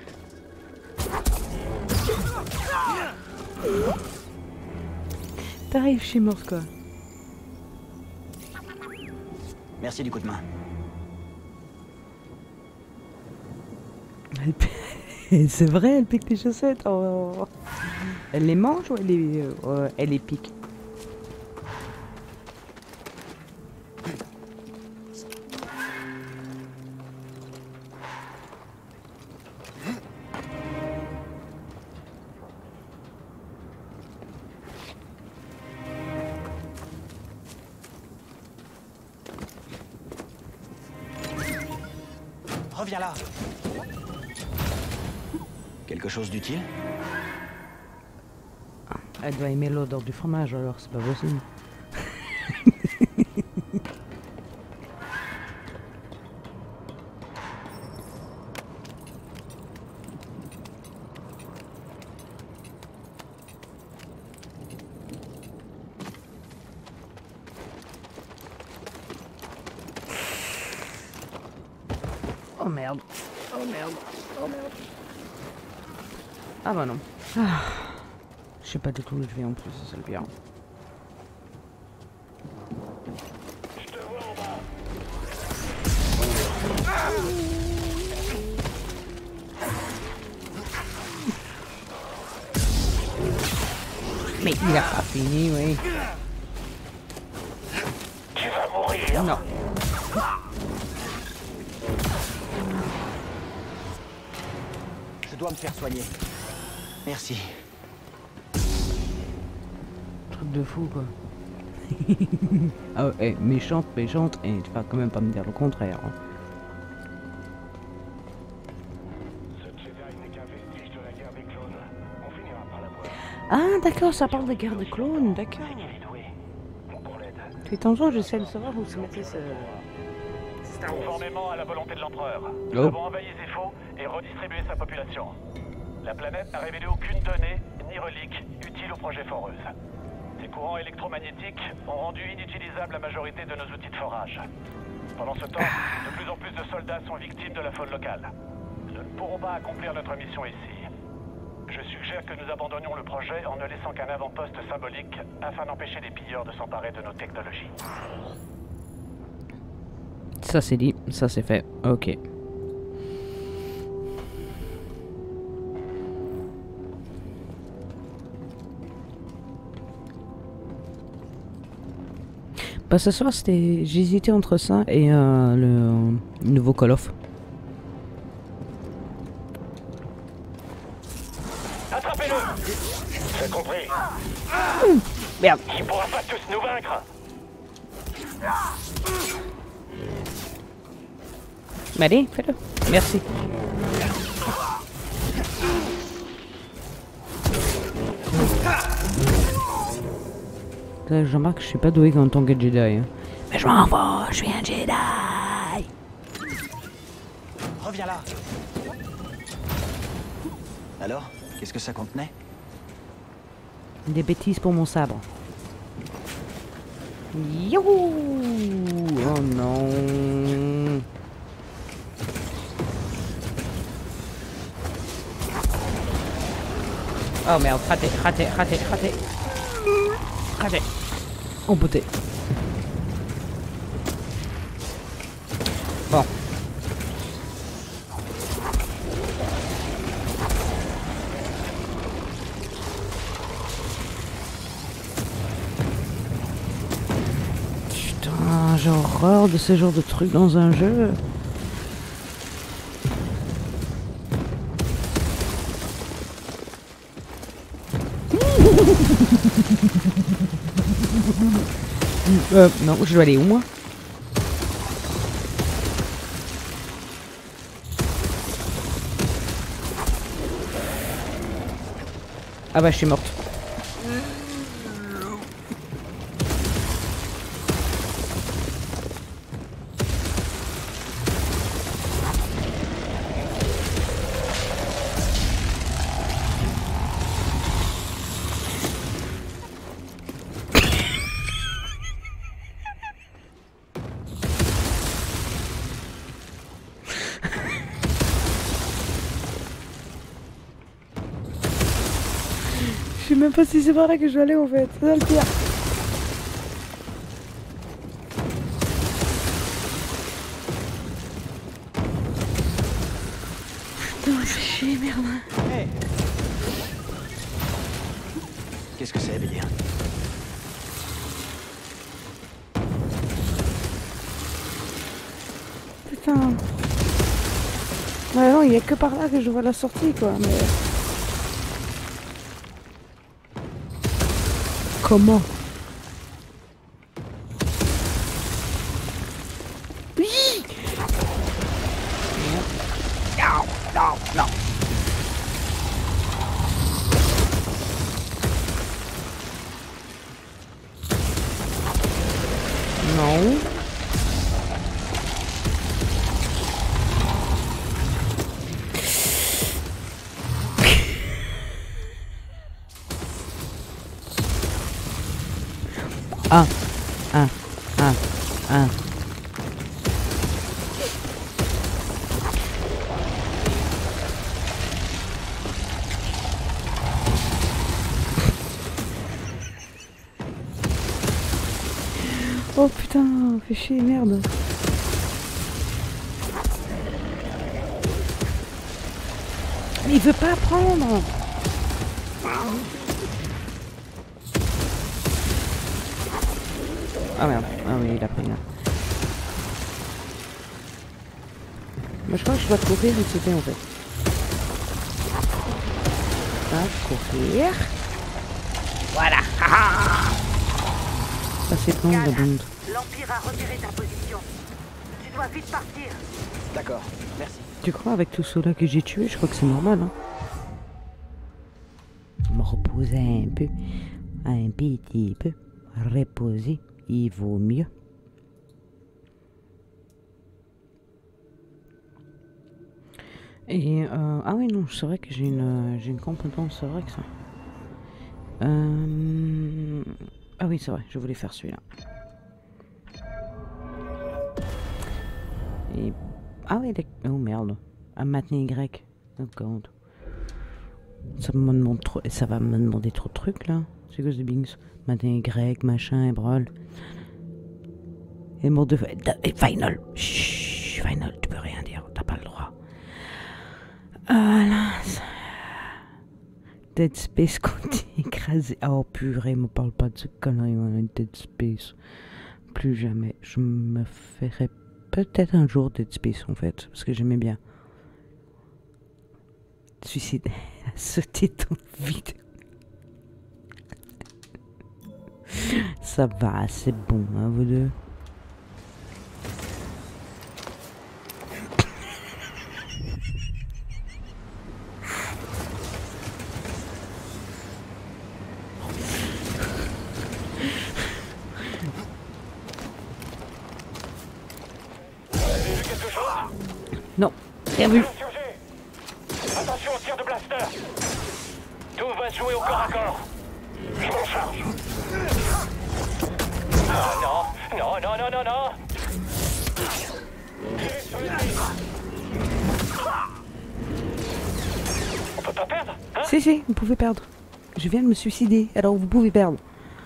Speaker 3: T'arrives, je suis morte quoi.
Speaker 8: Merci du coup de main.
Speaker 3: C'est vrai, elle pique tes chaussettes. Oh. Elle les mange ou elle les pique?
Speaker 8: Reviens là. Quelque chose d'utile?
Speaker 3: Elle doit aimer l'odeur du fromage alors, c'est pas possible. Oh merde, oh merde, oh merde. Ah bah non. Ah. Je sais pas du tout où je vais en plus, c'est le pire.
Speaker 6: Je te vois en bas.
Speaker 3: Mais il a pas fini, oui.
Speaker 6: Tu vas mourir.
Speaker 3: Non.
Speaker 8: Je dois me faire soigner. Merci.
Speaker 3: Truc de fou quoi. Ah ouais, méchante, et tu vas quand même pas me dire le contraire. Hein.
Speaker 6: Ce Jedi n'est qu'un vestige de la guerre des clones. On finira par la voir.
Speaker 3: Ah, d'accord, ça parle de guerre de clones, d'accord. Tout en temps, j'essaie de savoir où se mettait ce...
Speaker 6: Conformément à la volonté de l'empereur, nous
Speaker 3: Oh.
Speaker 6: avons envahi Zepho et redistribué sa population. La planète n'a révélé aucune donnée ni relique utile au projet Foreuse. Ces courants électromagnétiques ont rendu inutilisable la majorité de nos outils de forage. Pendant ce temps, de plus en plus de soldats sont victimes de la faune locale. Nous ne pourrons pas accomplir notre mission ici. Je suggère que nous abandonnions le projet en ne laissant qu'un avant-poste symbolique afin d'empêcher les pilleurs de s'emparer de nos technologies.
Speaker 3: Ça c'est dit, ça c'est fait, ok. Bah ce soir c'était... J'hésitais entre ça et le nouveau Call of.
Speaker 6: Attrapez-le! J'ai compris.
Speaker 3: Merde.
Speaker 6: Il pourra pas tous nous vaincre.
Speaker 3: Mais allez, fais-le. Merci. Je remarque que je suis pas doué en tant que Jedi. Hein. Mais je m'en fous, je suis un Jedi.
Speaker 4: Reviens là.
Speaker 8: Alors, qu'est-ce que ça contenait?
Speaker 3: Des bêtises pour mon sabre. Youhou! Oh non. Oh merde, raté. Raté. Oh beauté. Bon. Putain, j'ai horreur de ce genre de trucs dans un jeu. Non, je dois aller où moi? Ah bah je suis morte. Je sais même pas si c'est par là que je vais aller en fait, c'est ça le pire. Putain, je fais chier, merde.
Speaker 8: Hey. Qu'est-ce que c'est, Bélier?
Speaker 3: Putain. Ouais non, il y a que par là que je vois la sortie quoi, mais... Comment? Oui! Non. Non. Un. Oh putain, fais chier, merde. Mais il veut pas prendre. Ah merde, ah oui, il a pris là. Moi je crois que je dois courir et c'était en fait. Courir. Voilà. Ça c'est bon la bande.
Speaker 14: L'Empire a repéré ta position. Tu dois vite partir.
Speaker 8: D'accord, merci.
Speaker 3: Tu crois avec tout cela que j'ai tué, je crois que c'est normal hein. Me repos. reposer un petit peu, reposer, il vaut mieux. Et ah oui non, c'est vrai que j'ai une compétence, c'est vrai que ça. Ah oui c'est vrai, je voulais faire celui-là. Et ah oui, oh merde, à maintenir Y. Oh god. Ça me demande trop, ça va me demander trop de trucs là. C'est quoi ce Bings? Maintenir Y, machin, et brol. Et mort de et Final. Chut, Final, tu peux rien dire, t'as pas le droit. Voilà. Dead Space quand écrasé. Oh purée, me parle pas de ce connerie, Dead Space. Plus jamais. Je me ferai peut-être un jour Dead Space en fait, parce que j'aimais bien. Suicide a sauté dans le vide. Ça va, c'est bon, hein, vous deux. Non, rien vu.
Speaker 6: Attention au tir de blaster. Tout va se jouer au corps à corps. Je m'en charge. Non, non, non, non, non, non. On peut pas perdre, hein?
Speaker 3: Si, si, vous pouvez perdre. Je viens de me suicider, alors vous pouvez perdre.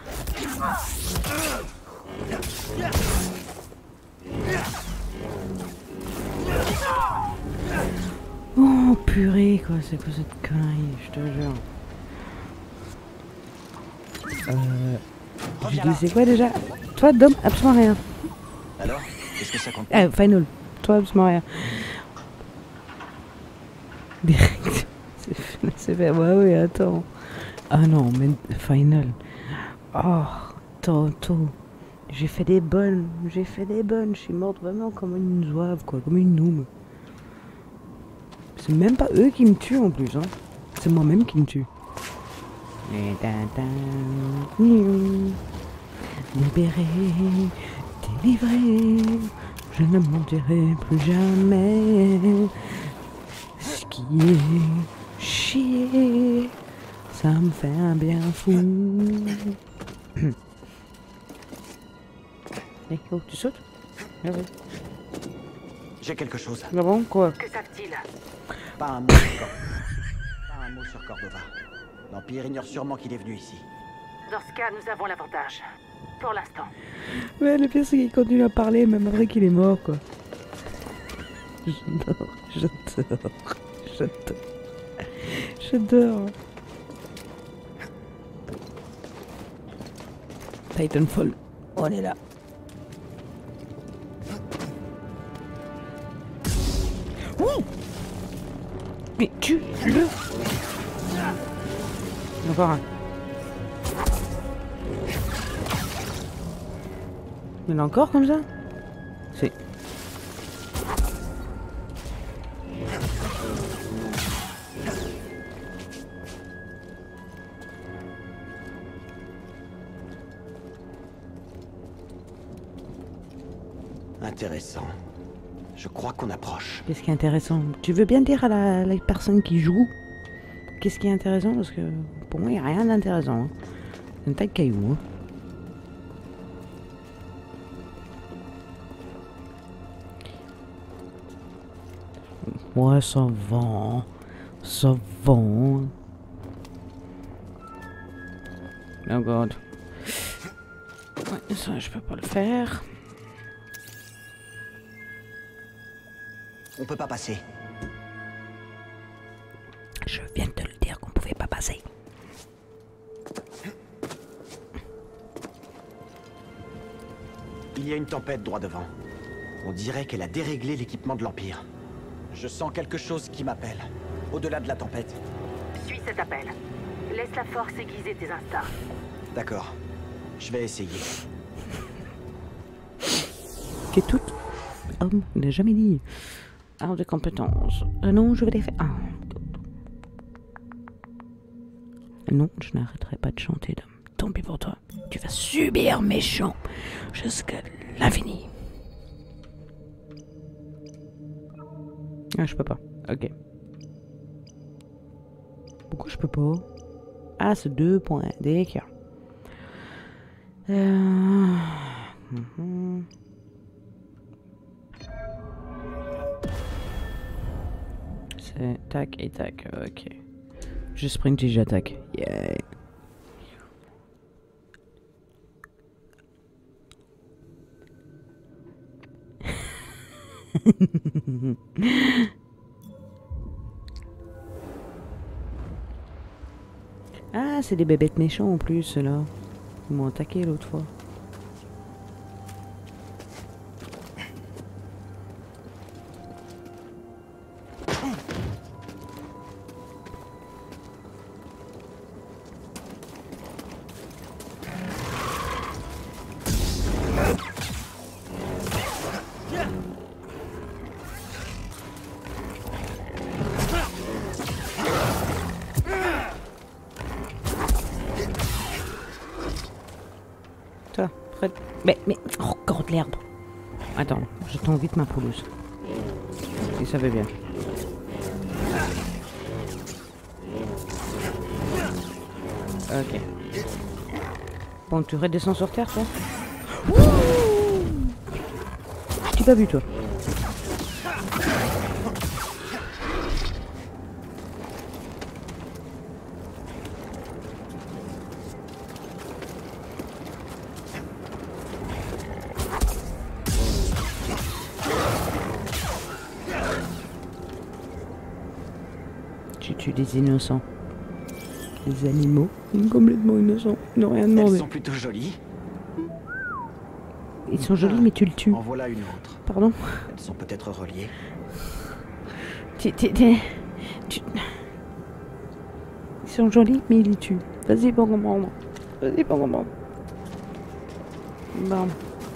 Speaker 3: Oh purée quoi, c'est quoi cette connerie, je te jure. Je disais quoi déjà? Toi Dom, absolument rien.
Speaker 8: Alors, qu'est-ce que ça compte?
Speaker 3: Final, toi absolument rien. Direct. C'est fait, ouais oui, attends. Ah non, mais Final. Oh, tantôt. J'ai fait des bonnes, je suis morte vraiment comme une zouave quoi, comme une noob. C'est même pas eux qui me tuent en plus, hein. C'est moi-même qui me tue. Libéré, délivré, je ne mentirai plus jamais. Ce qui est chier, ça me fait un bien fou. Eh, oh, tu sautes? Ah oui.
Speaker 8: J'ai quelque chose.
Speaker 3: Ah bon, quoi?
Speaker 14: Que savent-ils?
Speaker 8: Pas un mot sur Cordova. Pas un mot sur Cordova. L'Empire ignore sûrement qu'il est venu ici.
Speaker 14: Dans ce cas, nous avons l'avantage. Pour l'instant.
Speaker 3: Ouais, le pire c'est qu'il continue à parler même après qu'il est mort, quoi. J'adore. Titanfall, on est là. Ouh! Mais tue-le! Encore un. Il y en a encore comme ça? C'est...
Speaker 8: Intéressant. Je crois qu'on approche.
Speaker 3: Qu'est-ce qui est intéressant? Tu veux bien dire à la personne qui joue qu'est-ce qui est intéressant? Parce que pour moi, il n'y a rien d'intéressant. Hein. C'est un tas de cailloux. Hein. Ouais, ça va. Ça va. Oh god. Ouais, ça, je peux pas le faire.
Speaker 8: On peut pas passer.
Speaker 3: Je viens de te le dire qu'on pouvait pas passer.
Speaker 8: Il y a une tempête droit devant. On dirait qu'elle a déréglé l'équipement de l'Empire. Je sens quelque chose qui m'appelle. Au-delà de la tempête.
Speaker 14: Suis cet appel. Laisse la force aiguiser tes instincts.
Speaker 8: D'accord. Je vais essayer.
Speaker 3: Qui est tout homme, il n'a jamais dit. Arbre de compétences. Non, je vais les faire. Ah. Non, je n'arrêterai pas de chanter, Dom. Tant pis pour toi. Tu vas subir mes chants jusqu'à l'infini. Ah, je peux pas. Ok. Pourquoi je peux pas? Ah, c'est 2 points d'écart. C'est tac et tac. Ok. Je sprint et j'attaque. Yeah. Ah, c'est des bébêtes méchants en plus, là. Ils m'ont attaqué l'autre fois. Mais, oh, encore de l'herbe. Attends, je tends vite ma pelouse. Si ça va bien. Ok. Bon, tu redescends sur terre, toi? Je t'ai pas vu, toi. Des innocents. Des animaux complètement innocents. Ils n'ont rien demandé.
Speaker 8: Elles sont plutôt jolies.
Speaker 3: Ils sont jolis, mais tu le tues.
Speaker 8: En voilà une autre.
Speaker 3: Pardon?
Speaker 8: Elles sont peut-être reliées.
Speaker 3: Ils sont jolis, mais ils les tuent. Vas-y pour comprendre. Vas-y pour comprendre. Bon.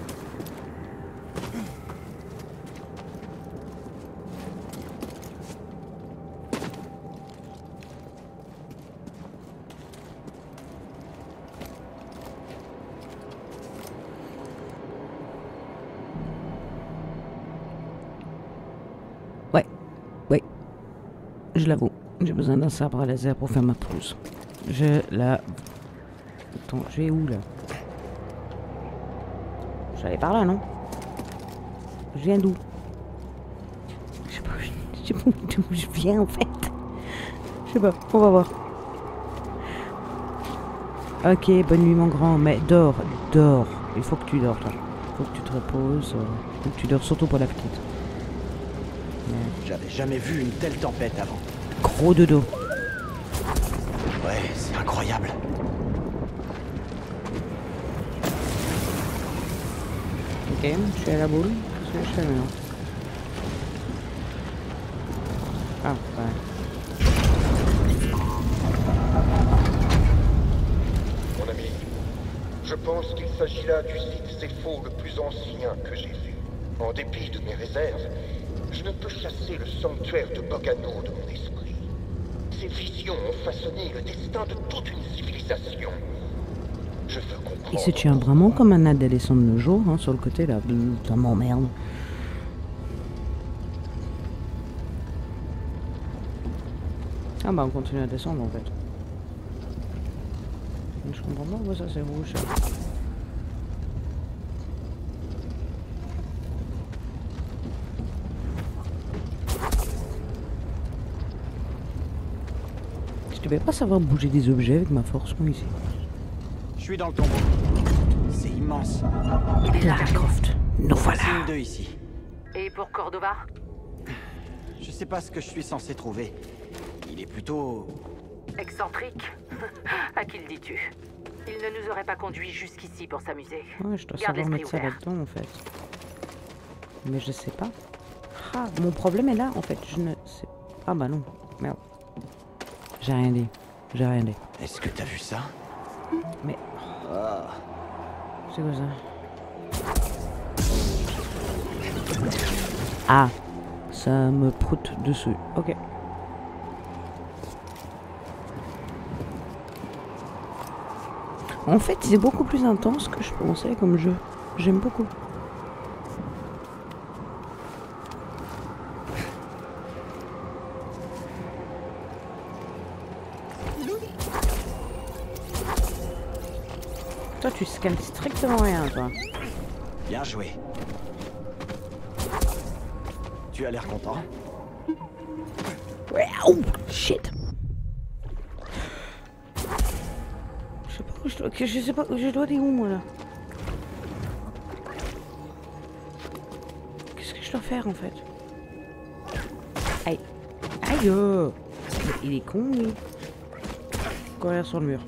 Speaker 3: Je l'avoue, j'ai besoin d'un sabre à laser pour faire ma pelouse. Je la... Attends, je vais où là? J'allais par là, non? Je viens d'où? Je sais pas d'où je viens en fait. Je sais pas, on va voir. Ok, bonne nuit mon grand, mais dors. Il faut que tu dors toi. Il faut que tu te reposes. Il faut que tu dors surtout pour la petite.
Speaker 8: J'avais jamais vu une telle tempête avant.
Speaker 3: Gros dodo.
Speaker 8: Ouais, c'est incroyable.
Speaker 3: Ok, je suis à la boule. Qu'est-ce que je fais maintenant? Ah, ouais.
Speaker 15: Mon ami, je pense qu'il s'agit là du site Zepho le plus ancien que j'ai vu. En dépit de mes réserves, je ne peux chasser le sanctuaire de Bogano de mon esprit. Ces visions ont façonné le destin de toute une civilisation. Je veux comprendre.
Speaker 3: Il se tient vraiment comme un adolescent de nos jours, hein, sur le côté là. Ça m'emmerde. Ah bah on continue à descendre en fait. Je comprends pas pourquoi ça c'est rouge. Je devais pas savoir bouger des objets avec ma force, moi ici.
Speaker 8: Je suis dans le tombeau. C'est immense.
Speaker 3: Lara Croft, nous voilà.
Speaker 8: Signe de ici.
Speaker 14: Et pour Cordova?
Speaker 8: Je sais pas ce que je suis censé trouver. Il est plutôt...
Speaker 14: excentrique? À qui le dis-tu? Il ne nous aurait pas conduits jusqu'ici pour s'amuser.
Speaker 3: Ouais, je dois
Speaker 14: Garde
Speaker 3: savoir mettre ça
Speaker 14: l'esprit ouvert.
Speaker 3: là-dedans en fait. Mais je sais pas. Ah, mon problème est là en fait. Je ne sais... Ah bah non, merde. J'ai rien dit. J'ai rien dit.
Speaker 8: Est-ce que t'as vu ça?
Speaker 3: Mais...
Speaker 8: Ah.
Speaker 3: C'est quoi ça? Ah. Ça me proute dessus. Ok. En fait, c'est beaucoup plus intense que je pensais comme jeu. J'aime beaucoup. Toi, tu scannes strictement rien, toi.
Speaker 8: Bien joué. Tu as l'air content.
Speaker 3: Ouais, oh, shit. Je sais pas où je dois aller où, moi, là. Qu'est-ce que je dois faire, en fait? Aïe. Aïe. Il est con, lui. Courir sur le mur.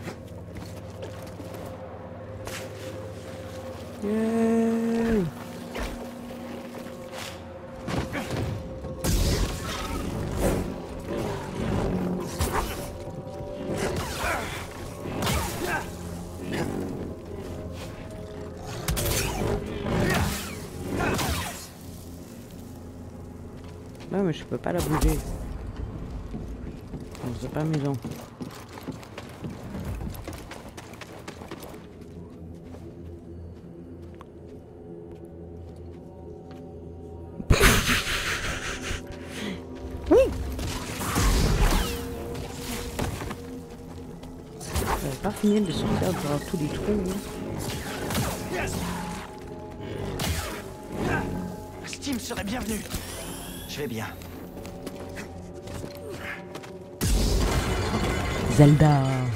Speaker 3: Yeah. Non mais je peux pas la bouger. C'est pas amusant. Oui. J'avais pas fini de sortir de tous les trous.
Speaker 8: Steam serait bienvenu. Je vais bien.
Speaker 3: Zelda.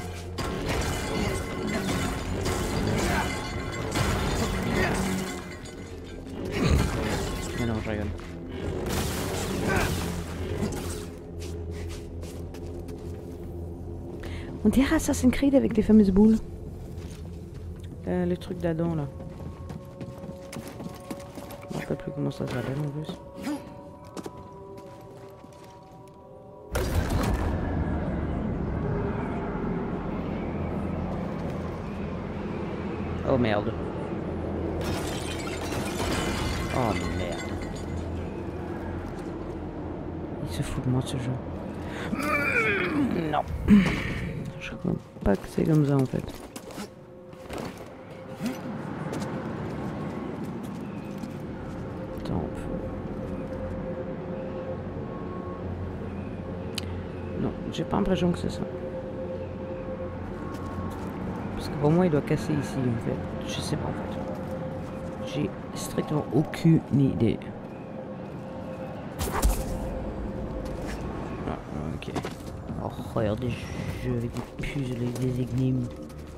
Speaker 3: Mais non, je rigole. On dirait Assassin's Creed avec les fameuses boules. Les trucs d'Adam là. Je ne me rappelle plus comment ça s'appelle en plus. Oh merde. Oh merde. Il se fout de moi ce jeu. Non. Je crois pas que c'est comme ça en fait. Attends. Non, j'ai pas l'impression que c'est ça. Parce que pour moi il doit casser ici en fait. Je sais pas en fait. J'ai strictement aucune idée. Ah, ok. Horreur des jeux avec des puzzles et des énigmes.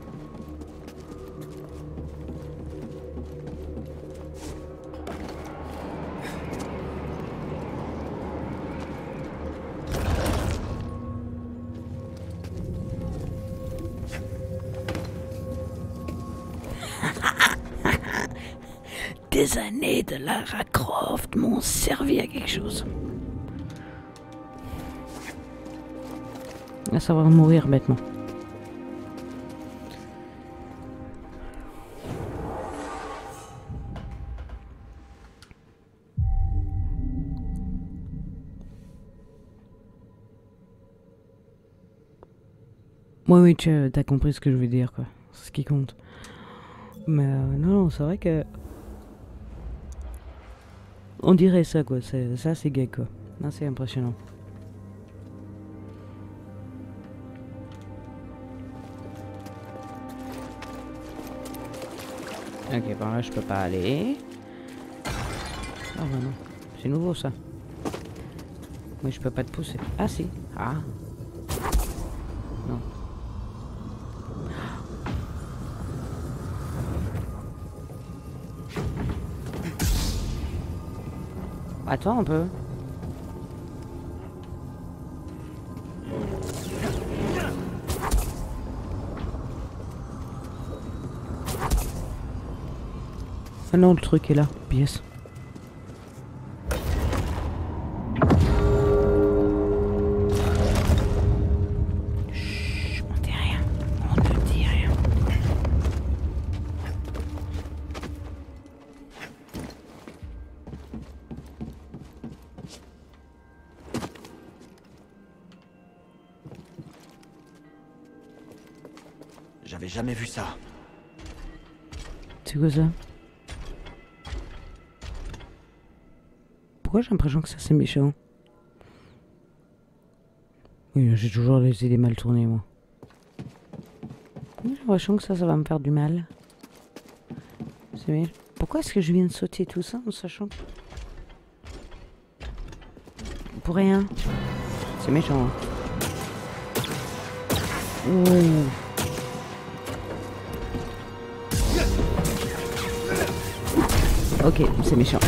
Speaker 3: Des années de Lara Croft m'ont servi à quelque chose. À savoir mourir bêtement. Oui, tu as compris ce que je veux dire, quoi. C'est ce qui compte. Mais non, c'est vrai que... On dirait ça, quoi. Ça, c'est gay, quoi. Non, c'est impressionnant. Ok, par là, je peux pas aller. Ah, bah non. C'est nouveau, ça. Oui, je peux pas te pousser. Ah, si. Ah. Non. Attends un peu. Ah non, le truc est là, pièce. Chut, on dit rien. On ne dit rien.
Speaker 8: J'avais jamais vu ça.
Speaker 3: C'est quoi ça? Pourquoi j'ai l'impression que ça c'est méchant? Oui, j'ai toujours les idées mal tournées, moi. J'ai l'impression que ça va me faire du mal. Pourquoi est-ce que je viens de sauter tout ça en sachant que... Pour rien. C'est méchant. Hein. Ouh. Ok, c'est méchant.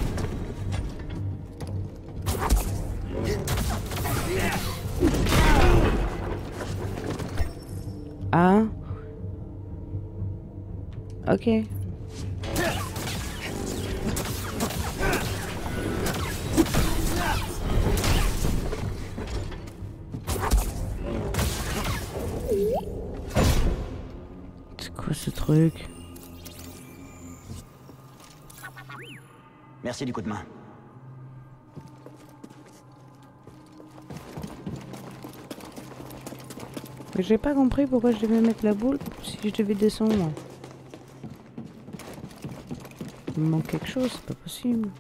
Speaker 3: Ah. Ok. C'est quoi ce truc?
Speaker 8: Merci du coup de main.
Speaker 3: J'ai pas compris pourquoi je devais mettre la boule si je devais descendre. Il me manque quelque chose, c'est pas possible.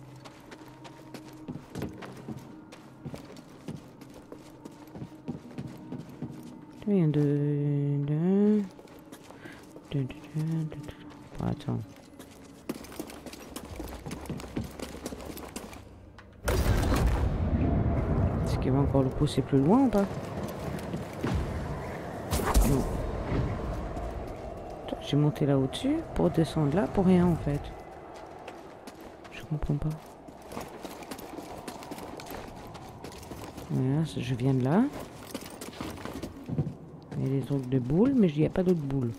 Speaker 3: Il y a deux. Attends. Est-ce qu'il va encore le pousser plus loin ou pas? Non. J'ai monté là au-dessus pour descendre là pour rien en fait. Je comprends pas. Voilà, je viens de là. Il y a des trucs de boules, mais il n'y a pas d'autres boules.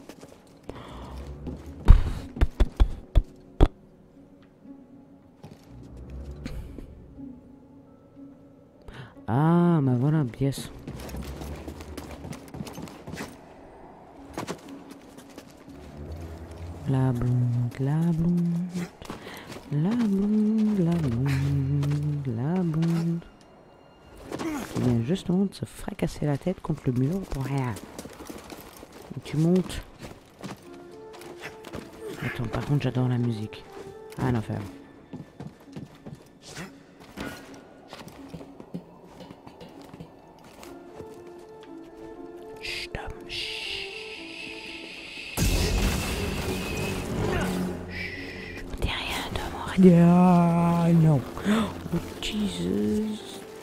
Speaker 3: Ah, bah voilà, pièce. La blonde, la blonde, la blonde, la blonde, la blonde. Qui vient justement de se fracasser la tête contre le mur pour rien. Et tu montes. Attends, par contre, j'adore la musique. Rien à faire. Chut, Tom, chut. On dit rien, Tom, on dit ah, non. Oh, Jesus.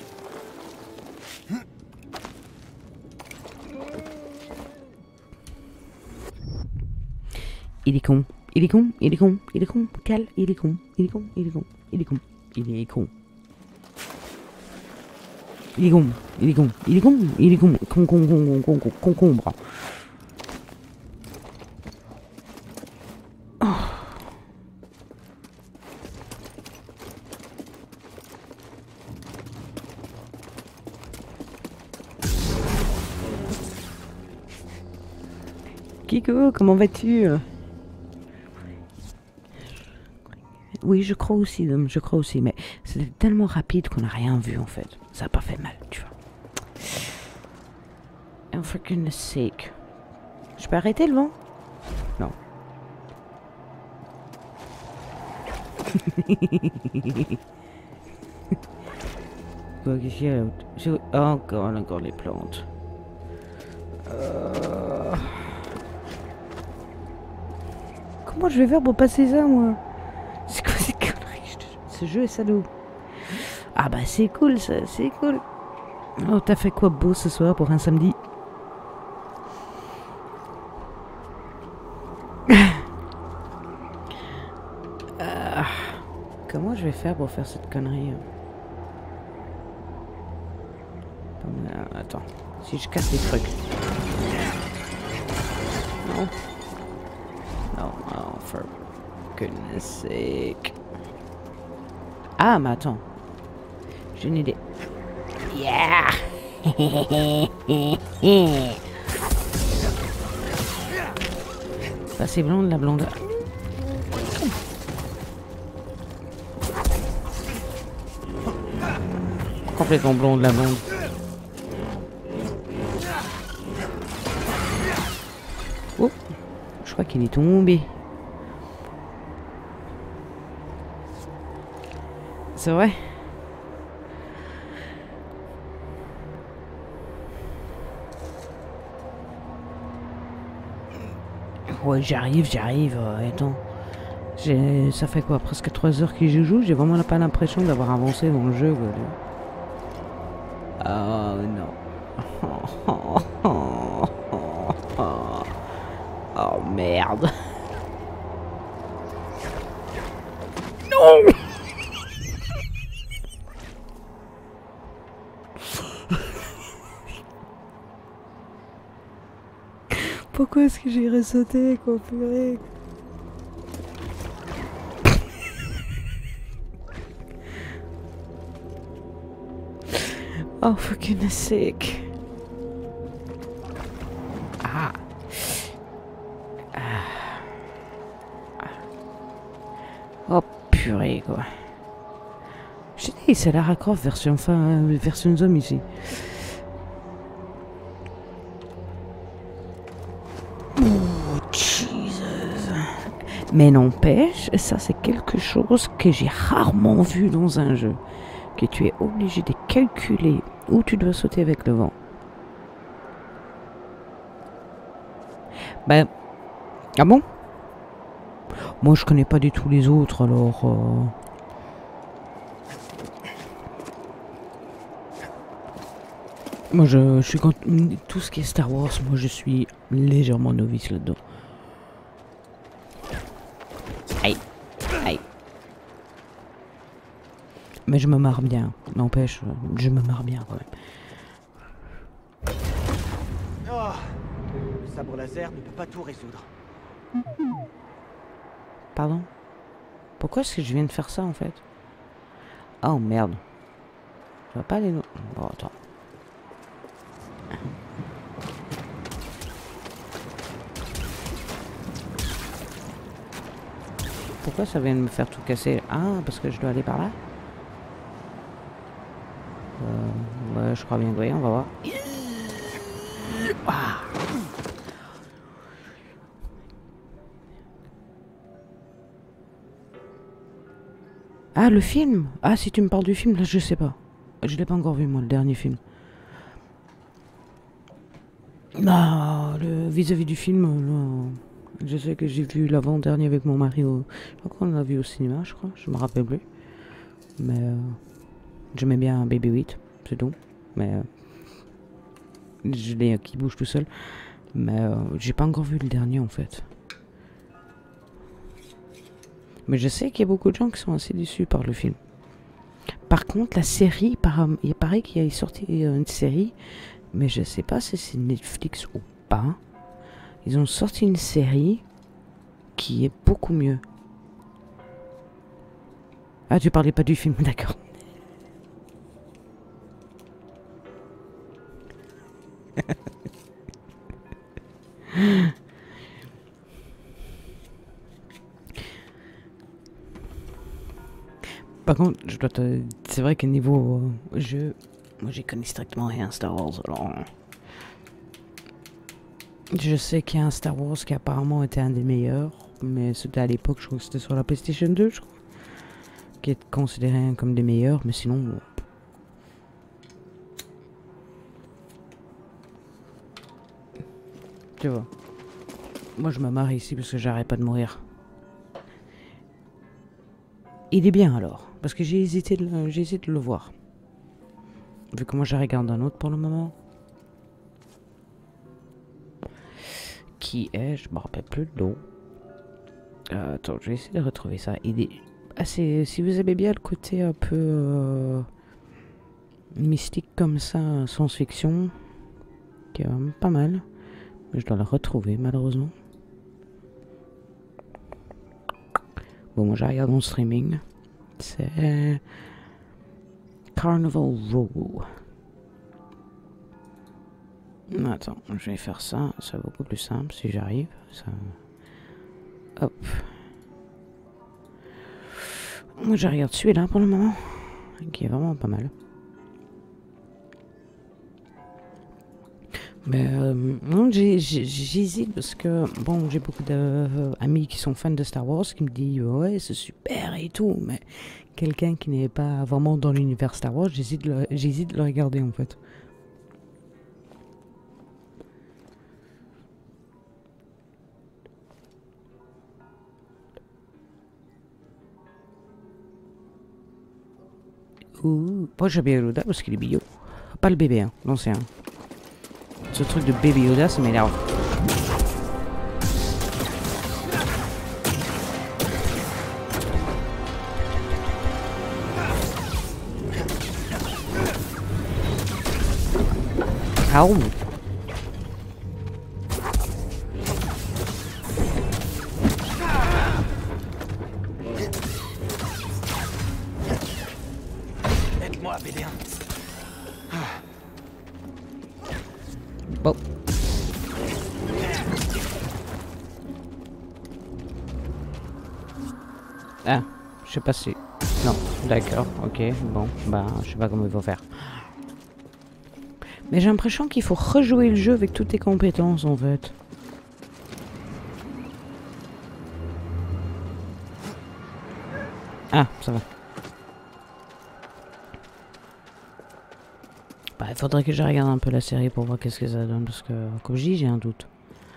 Speaker 3: Il est con, il est con, il est con, il est con, Cal, il est con, il est con, il est con, il est con, il est con. Il est con, il est con, il est con, il est con, concombre. Oh. Kiko, comment vas-tu? Oui, je crois aussi, Dom, je crois aussi, mais c'était tellement rapide qu'on n'a rien vu en fait. Ça n'a pas fait mal, tu vois. And for goodness sake. Je peux arrêter le vent? Non. Quoi, qu'est-ce qu'il y a là? Encore les plantes. Comment je vais faire pour passer ça, moi? C'est quoi ces conneries? Ce jeu est salaud. Ah bah c'est cool ça, c'est cool. Oh, t'as fait quoi beau ce soir pour un samedi? Comment je vais faire pour faire cette connerie? Attends, si je casse les trucs. Non. Non, non, for goodness sake. Ah, mais attends. J'ai une idée. Yeah! Pas c'est blonde, la blonde. Complètement blonde, la blonde. Oh. crois qu'il est tombé. C'est vrai? Ouais, j'arrive. Attends. Ça fait quoi? Presque 3 heures que je joue. J'ai vraiment pas l'impression d'avoir avancé dans le jeu. Quoi. Oh non. Oh merde. Non. Pourquoi est-ce que j'ai ressauté, quoi, purée? Oh, for goodness sake. Ah. Oh, purée, quoi. Je dis, c'est Lara Croft version zombie ici. Mais n'empêche, ça c'est quelque chose que j'ai rarement vu dans un jeu. Que tu es obligé de calculer où tu dois sauter avec le vent. Ben... Ah bon? Moi je connais pas du tout les autres alors... Moi je suis... Tout ce qui est Star Wars, moi je suis légèrement novice là-dedans. Aïe. Aïe. Mais je me marre bien. N'empêche, je me marre bien quand même.
Speaker 4: Oh, le sabre laser ne peut pas tout résoudre.
Speaker 3: Pardon? Pourquoi est-ce que je viens de faire ça en fait? Oh merde. Je vois pas les autres. Oh attends. Pourquoi ça vient de me faire tout casser? Ah, parce que je dois aller par là? Ouais, je crois bien que oui, on va voir. Ah. Ah, le film? Ah, si tu me parles du film, là, je sais pas. Je l'ai pas encore vu, moi, le dernier film. Ah, vis-à-vis du film, là... Je sais que j'ai vu l'avant-dernier avec mon mari je crois qu'on l'a vu au cinéma, je crois. Je me rappelle plus. Mais j'aimais bien Baby 8, c'est tout. Mais je l'ai qui bouge tout seul. Mais j'ai pas encore vu le dernier en fait. Mais je sais qu'il y a beaucoup de gens qui sont assez déçus par le film. Par contre, la série, il paraît qu'il y a sorti une série. Mais je sais pas si c'est Netflix ou pas. Ils ont sorti une série qui est beaucoup mieux. Ah, tu parlais pas du film, d'accord. Par contre, je dois te... C'est vrai que niveau jeu, moi j'ai connu strictement rien Star Wars, alors... Je sais qu'il y a un Star Wars qui apparemment était un des meilleurs, mais c'était à l'époque, je crois que c'était sur la PlayStation 2, je crois. Qui est considéré comme des meilleurs, mais sinon... Tu vois. Moi je me marre ici parce que j'arrête pas de mourir. Il est bien alors, parce que j'ai hésité de le voir. Vu que moi je regarde un autre pour le moment. Qui est, je me rappelle plus de nom. Attends, je vais essayer de retrouver ça. Il est assez... Si vous aimez bien le côté un peu mystique comme ça, science-fiction, qui est vraiment pas mal. Mais je dois le retrouver malheureusement. Bon, moi je regarde mon streaming. C'est Carnival Row. Attends, je vais faire ça. C'est beaucoup plus simple si j'arrive. Ça... Hop. Moi je regarde celui-là pour le moment. Qui est vraiment pas mal. Mais non, j'hésite parce que, bon, j'ai beaucoup d'amis qui sont fans de Star Wars qui me disent ouais, c'est super et tout, mais quelqu'un qui n'est pas vraiment dans l'univers Star Wars, j'hésite de le regarder en fait. Ouh, moi j'aime bien Yoda parce qu'il est bio. Pas le bébé, hein, l'ancien. Ce truc de bébé Yoda, ça m'énerve. Ah ouh.
Speaker 4: Aide-moi, BD1.
Speaker 3: Bon. Ah, je sais pas si... Non, d'accord, ok, bon, bah, je sais pas comment il faut faire. Mais j'ai l'impression qu'il faut rejouer le jeu avec toutes tes compétences, en fait. Ah, ça va. Bah, il faudrait que je regarde un peu la série pour voir qu'est-ce que ça donne, parce que, comme je dis, j'ai un doute.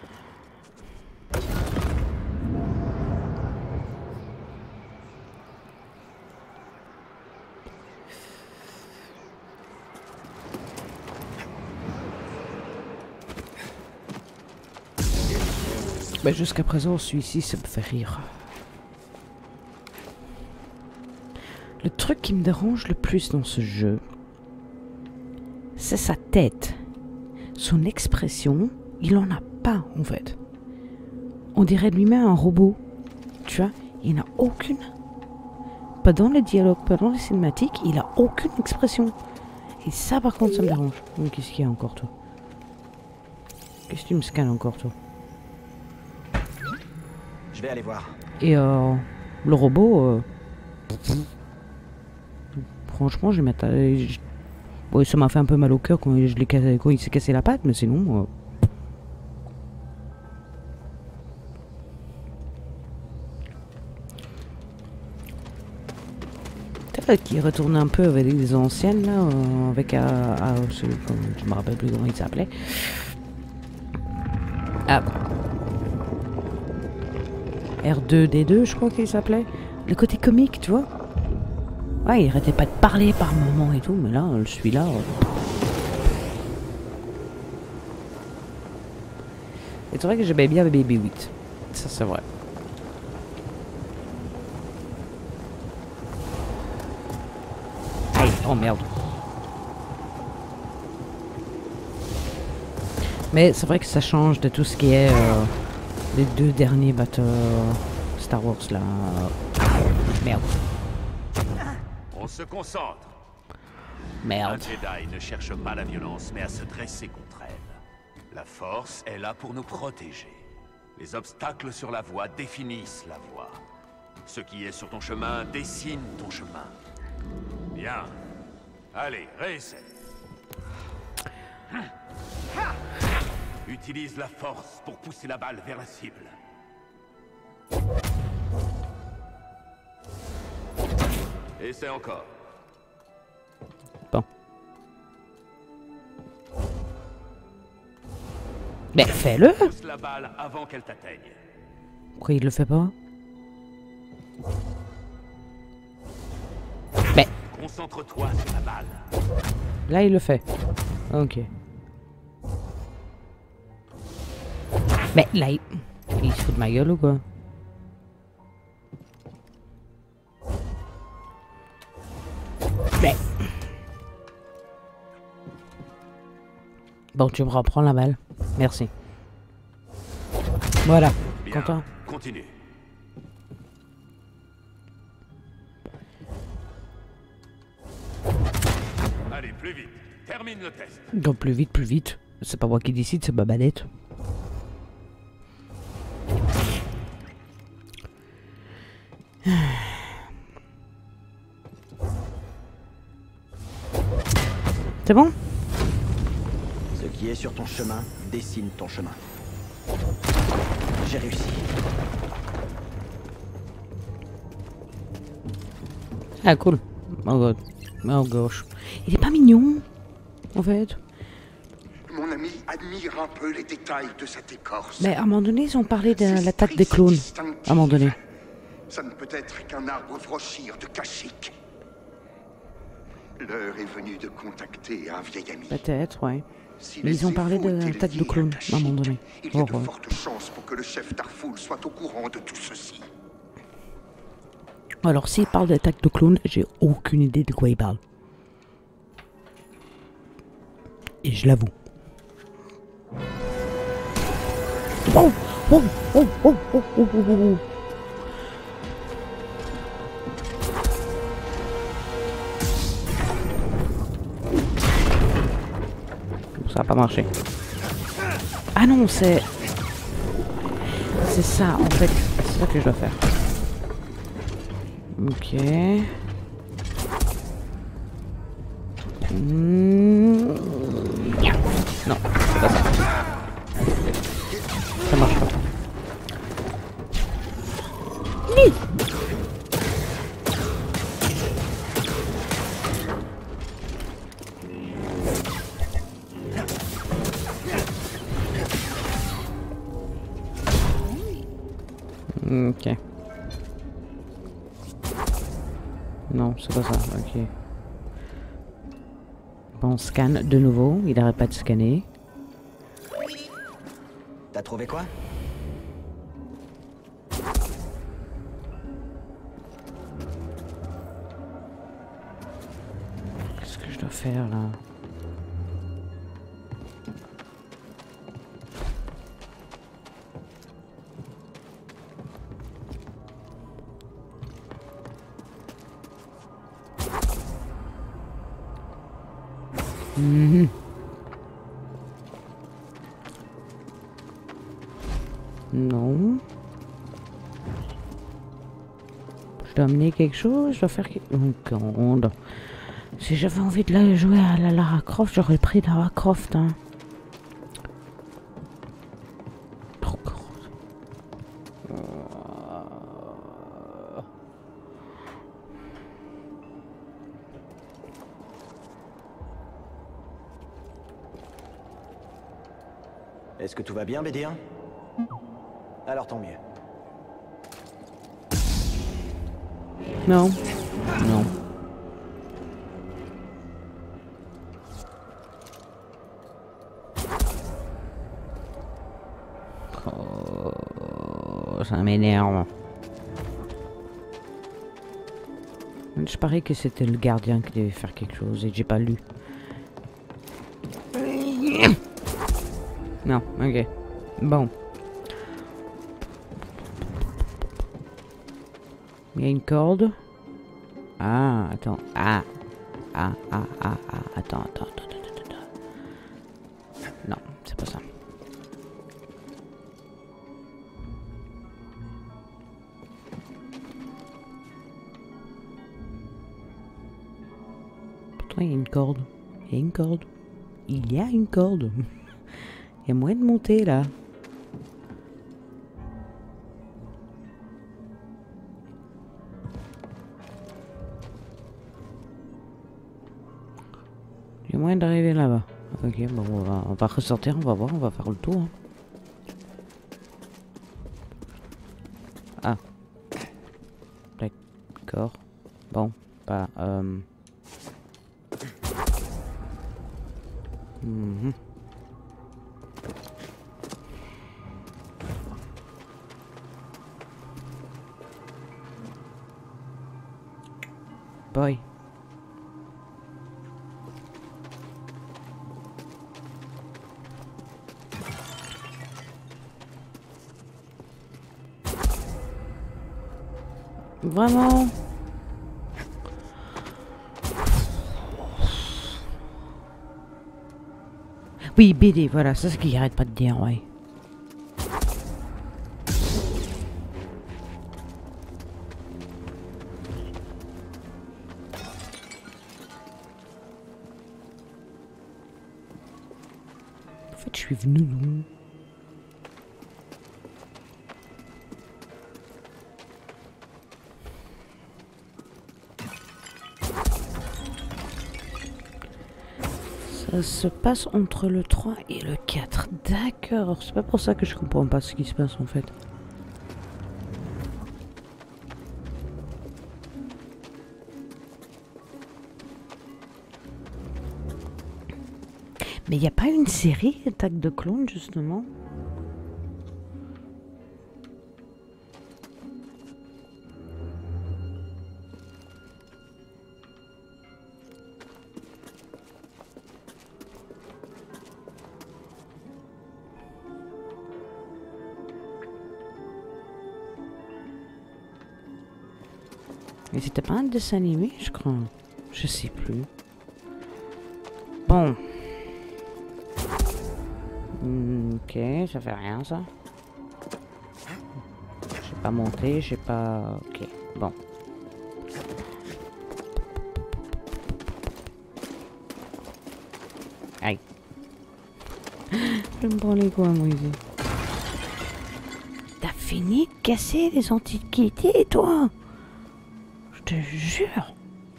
Speaker 3: Bah, jusqu'à présent, celui-ci, ça me fait rire. Le truc qui me dérange le plus dans ce jeu, c'est sa tête. Son expression, il en a pas, en fait. On dirait lui-même un robot. Tu vois, il n'a aucune... Pas dans les dialogues, pas dans les cinématiques, il a aucune expression. Et ça, par contre, ça me dérange. Mais qu'est-ce qu'il y a encore, toi? Qu'est-ce que tu me scannes encore, toi?
Speaker 8: Je vais aller voir.
Speaker 3: Et le robot... Franchement, je m'attendais... Bon, ça m'a fait un peu mal au cœur quand il s'est cassé la patte, mais sinon... Qui retourne un peu avec les anciennes, là, avec je me rappelle plus comment il s'appelait. Ah. R2D2, je crois qu'il s'appelait. Le côté comique, tu vois. Ouais, il arrêtait pas de parler par moments et tout, mais là, celui-là... Et c'est vrai que j'aimais bien BB-8. Ça, c'est vrai. Aïe, oh merde. Mais c'est vrai que ça change de tout ce qui est les deux derniers Star Wars là. Merde.
Speaker 9: On se concentre.
Speaker 3: Merde.
Speaker 9: Un Jedi ne cherche pas la violence, mais à se dresser contre elle. La Force est là pour nous protéger. Les obstacles sur la voie définissent la voie. Ce qui est sur ton chemin dessine ton chemin. Bien. Allez, réessaie. Utilise la force pour pousser la balle vers la cible. Essaie encore.
Speaker 3: Bon. Mais fais-le.
Speaker 9: Pousse la balle avant qu'elle t'atteigne.
Speaker 3: Pourquoi il le fait pas? Mais...
Speaker 9: Concentre-toi sur la balle.
Speaker 3: Là, il le fait. Ok. Mais là, il se fout de ma gueule ou quoi? Mais... Bon, tu me reprends la balle. Merci. Voilà.
Speaker 9: Bien.
Speaker 3: Content?
Speaker 9: Continue. Allez, plus vite. Termine le test.
Speaker 3: Donc plus vite, plus vite. C'est pas moi qui décide, c'est ma manette.
Speaker 8: Ce qui est sur ton chemin dessine ton chemin. J'ai réussi.
Speaker 3: Ah cool. Oh god. Oh gosh. Il est pas mignon, en fait.
Speaker 11: Mon ami admire un peu les détails de cette écorce.
Speaker 3: Mais à un moment donné, ils ont parlé de l'attaque des clones. À un moment donné.
Speaker 11: Ça ne peut être qu'un arbre frochir de Kashyyyk. L'heure est venue de contacter un vieil ami.
Speaker 3: Peut-être, ouais. Mais ils ont parlé de l'attaque de clones, à un moment donné.
Speaker 11: Il y a de fortes chances pour que le chef Tarful soit au courant de tout ceci.
Speaker 3: Alors, s'il parle d'attaque de clones, j'ai aucune idée de quoi il parle. Et je l'avoue. Oh, oh, oh, oh, oh, oh, oh, oh. Ça n'a pas marché. Ah non, c'est... C'est ça, en fait. C'est ça que je dois faire. Ok. Non, c'est pas ça. Ça marche pas. Oui. Ok. Non, c'est pas ça, ok. Bon, on scanne de nouveau, il n'arrête pas de scanner.
Speaker 8: T'as trouvé quoi?
Speaker 3: Qu'est-ce que je dois faire là? Non. Je dois amener quelque chose, je dois faire quelque chose. Si j'avais envie de la jouer à la Lara Croft, j'aurais pris Lara Croft. Hein.
Speaker 8: Est-ce que tout va bien, BD1? Alors tant mieux.
Speaker 3: Non. Non. Oh, ça m'énerve. Je parie que c'était le gardien qui devait faire quelque chose et j'ai pas lu. Non, ok. Bon. Il y a une corde. Ah, attends. Ah. Attends. Non, c'est pas ça. Pourtant, il y a une corde. Il y a une corde. Il y a une corde. Il y a moyen de monter là. Il y a moyen d'arriver là-bas. Ok, bon, on va ressortir, on va voir, on va faire le tour. Hein. Ah. D'accord. Bon, bah, Boy. Vraiment? Oui, BD, voilà, c'est ce qu'il arrête pas de dire, ouais. fait, je suis venu d'où? Ça se passe entre le 3 et le 4. D'accord, c'est pas pour ça que je comprends pas ce qui se passe en fait. Mais il n'y a pas une série Attaque de clones justement? Mais c'était pas un dessin animé, je crois. Je sais plus. Bon. Ok, ça fait rien ça. J'ai pas monté, j'ai pas... Ok, bon. Aïe. Je me prends les coins, moi, ici. T'as fini de casser les antiquités, toi? Je te jure.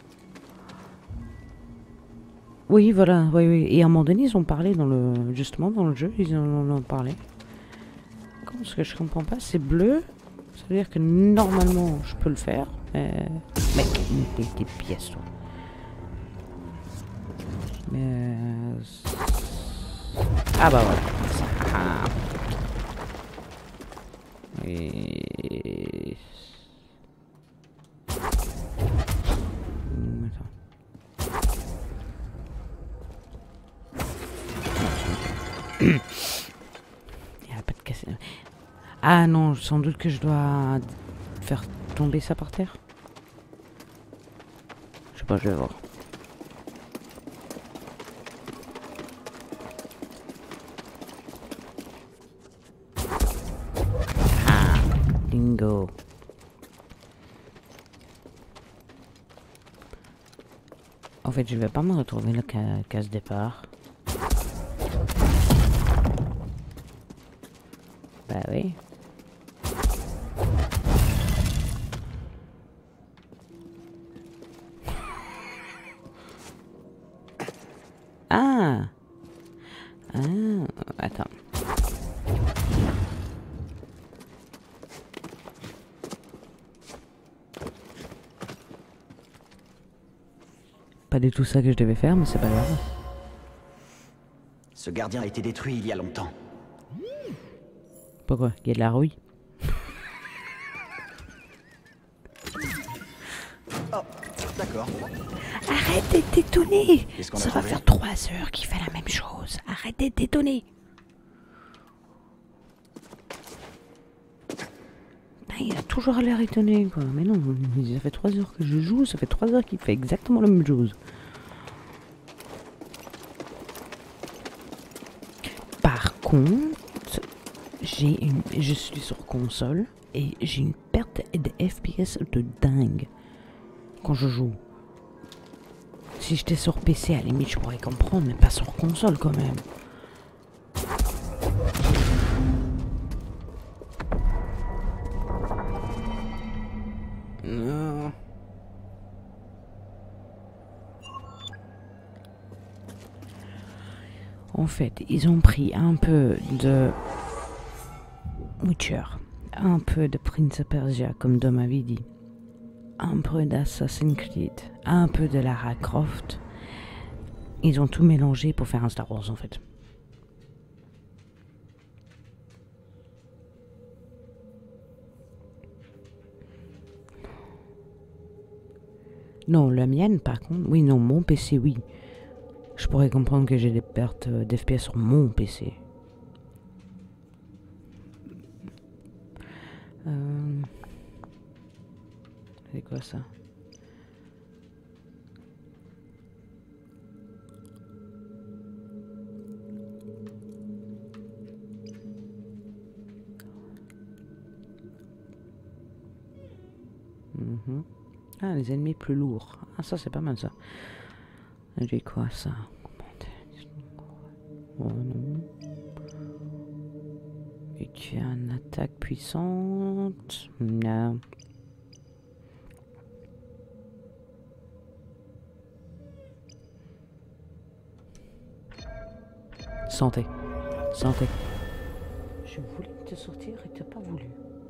Speaker 3: Oui, voilà, oui, oui. Et à un moment donné, ils ont parlé dans le... Justement, dans le jeu, ils en ont parlé. Comment ce que je comprends pas, c'est bleu. Ça veut dire que normalement, je peux le faire. Mec, tes pièces, toi. Mais... Ah bah voilà. Ça. Ah. Et... Il n'y a pas de casse. Ah non, sans doute que je dois faire tomber ça par terre. Je sais pas, je vais voir. Ah, bingo. En fait, je vais pas me retrouver le casse départ. Bah oui. Ah. Ah, attends. Pas du tout ça que je devais faire, mais c'est pas grave.
Speaker 8: Ce gardien a été détruit il y a longtemps.
Speaker 3: Pourquoi? Il y a de la rouille.
Speaker 8: Oh, d'accord.
Speaker 3: Arrête d'être étonné.
Speaker 8: Ça
Speaker 3: va faire 3 heures qu'il fait la même chose. Arrête d'être étonné. Il a toujours l'air étonné, quoi. Mais non, ça fait 3 heures que je joue, ça fait 3 heures qu'il fait exactement la même chose. Par contre, je suis sur console et j'ai une perte de FPS de dingue quand je joue. Si j'étais sur PC, à la limite, je pourrais comprendre, mais pas sur console quand même. Non. En fait, ils ont pris un peu de Witcher, un peu de Prince of Persia, comme Dom avait dit, un peu d'Assassin's Creed, un peu de Lara Croft. Ils ont tout mélangé pour faire un Star Wars en fait. Non, la mienne par contre, oui, non, mon PC, oui. Je pourrais comprendre que j'ai des pertes d'FPS sur mon PC. C'est quoi ça? Ah, les ennemis plus lourds. Ah, ça c'est pas mal ça. J'ai quoi ça? Oh non. Tu as une attaque puissante. Non. Santé. Santé. Je voulais te sortir et t'as pas voulu.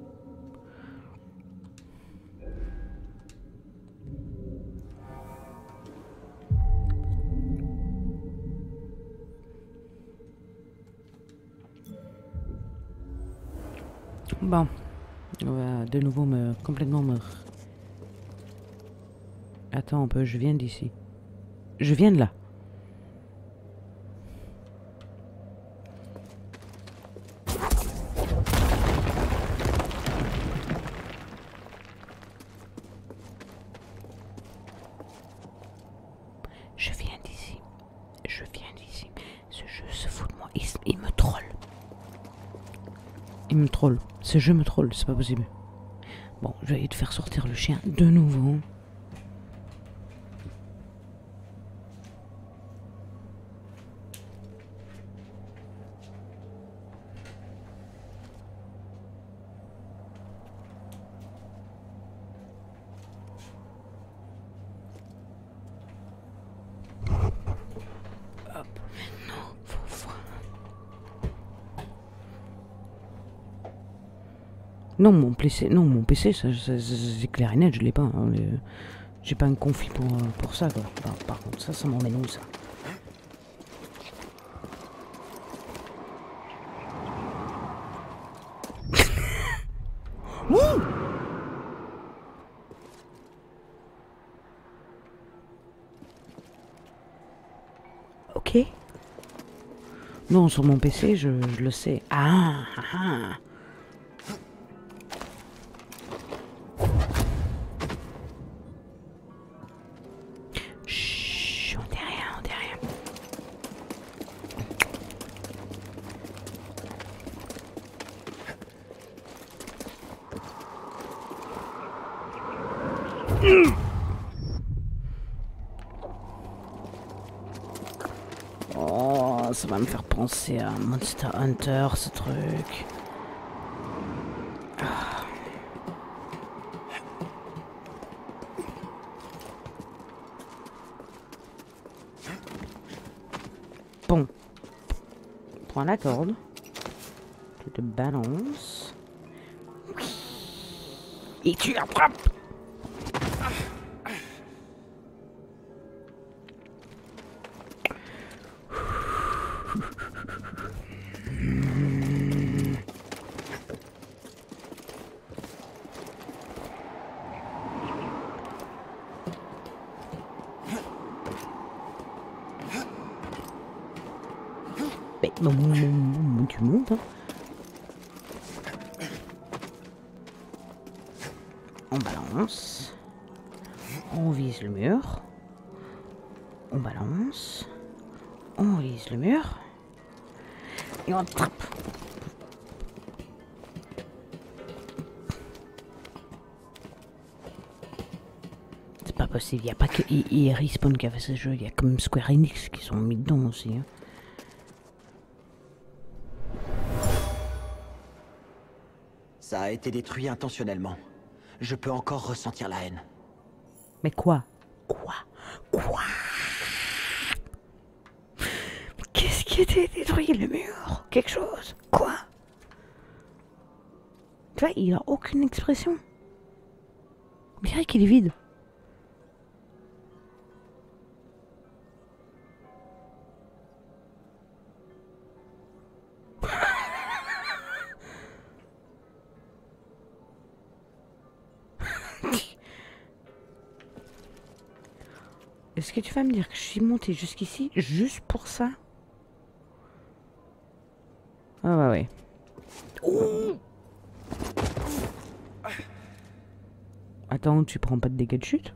Speaker 3: Bon, on va de nouveau complètement me... Attends un peu, je viens d'ici. Je viens de là. Je viens d'ici. Je viens d'ici. Ce jeu se fout de moi. Il me troll. Il me troll. Ce jeu me troll, c'est pas possible. Bon, je vais te faire sortir le chien de nouveau. Hop, maintenant, faut voir. Non, mon PC, ça, c'est clair et net, je l'ai pas. Hein, j'ai pas un conflit pour ça, quoi. Enfin, par contre, ça m'emmène où, ça? Ok. Non, sur mon PC, je le sais. Ah, ah, ah. Chut, on dit rien, on dit rien. Oh, ça va me faire penser à Monster Hunter, ce truc. Ah. Bon. Prends la corde. Tu te balances. Et tu attrapes. Mais tu montes, hein. On balance. On vise le mur. On balance. On vise le mur. Et on attrape. C'est pas possible. Il n'y a pas que EA Respawn qui a fait ce jeu. Il y a comme Square Enix qui sont mis dedans aussi. Hein.
Speaker 8: Ça a été détruit intentionnellement. Je peux encore ressentir la haine.
Speaker 3: Mais quoi? Qu'est-ce qui a été détruit? Le mur? Quelque chose? Quoi? Tu vois, il a aucune expression. On dirait qu'il est vide. Est-ce que tu vas me dire que je suis montée jusqu'ici juste pour ça? Ah bah ouais. Ouh. Attends, tu prends pas de dégâts de chute?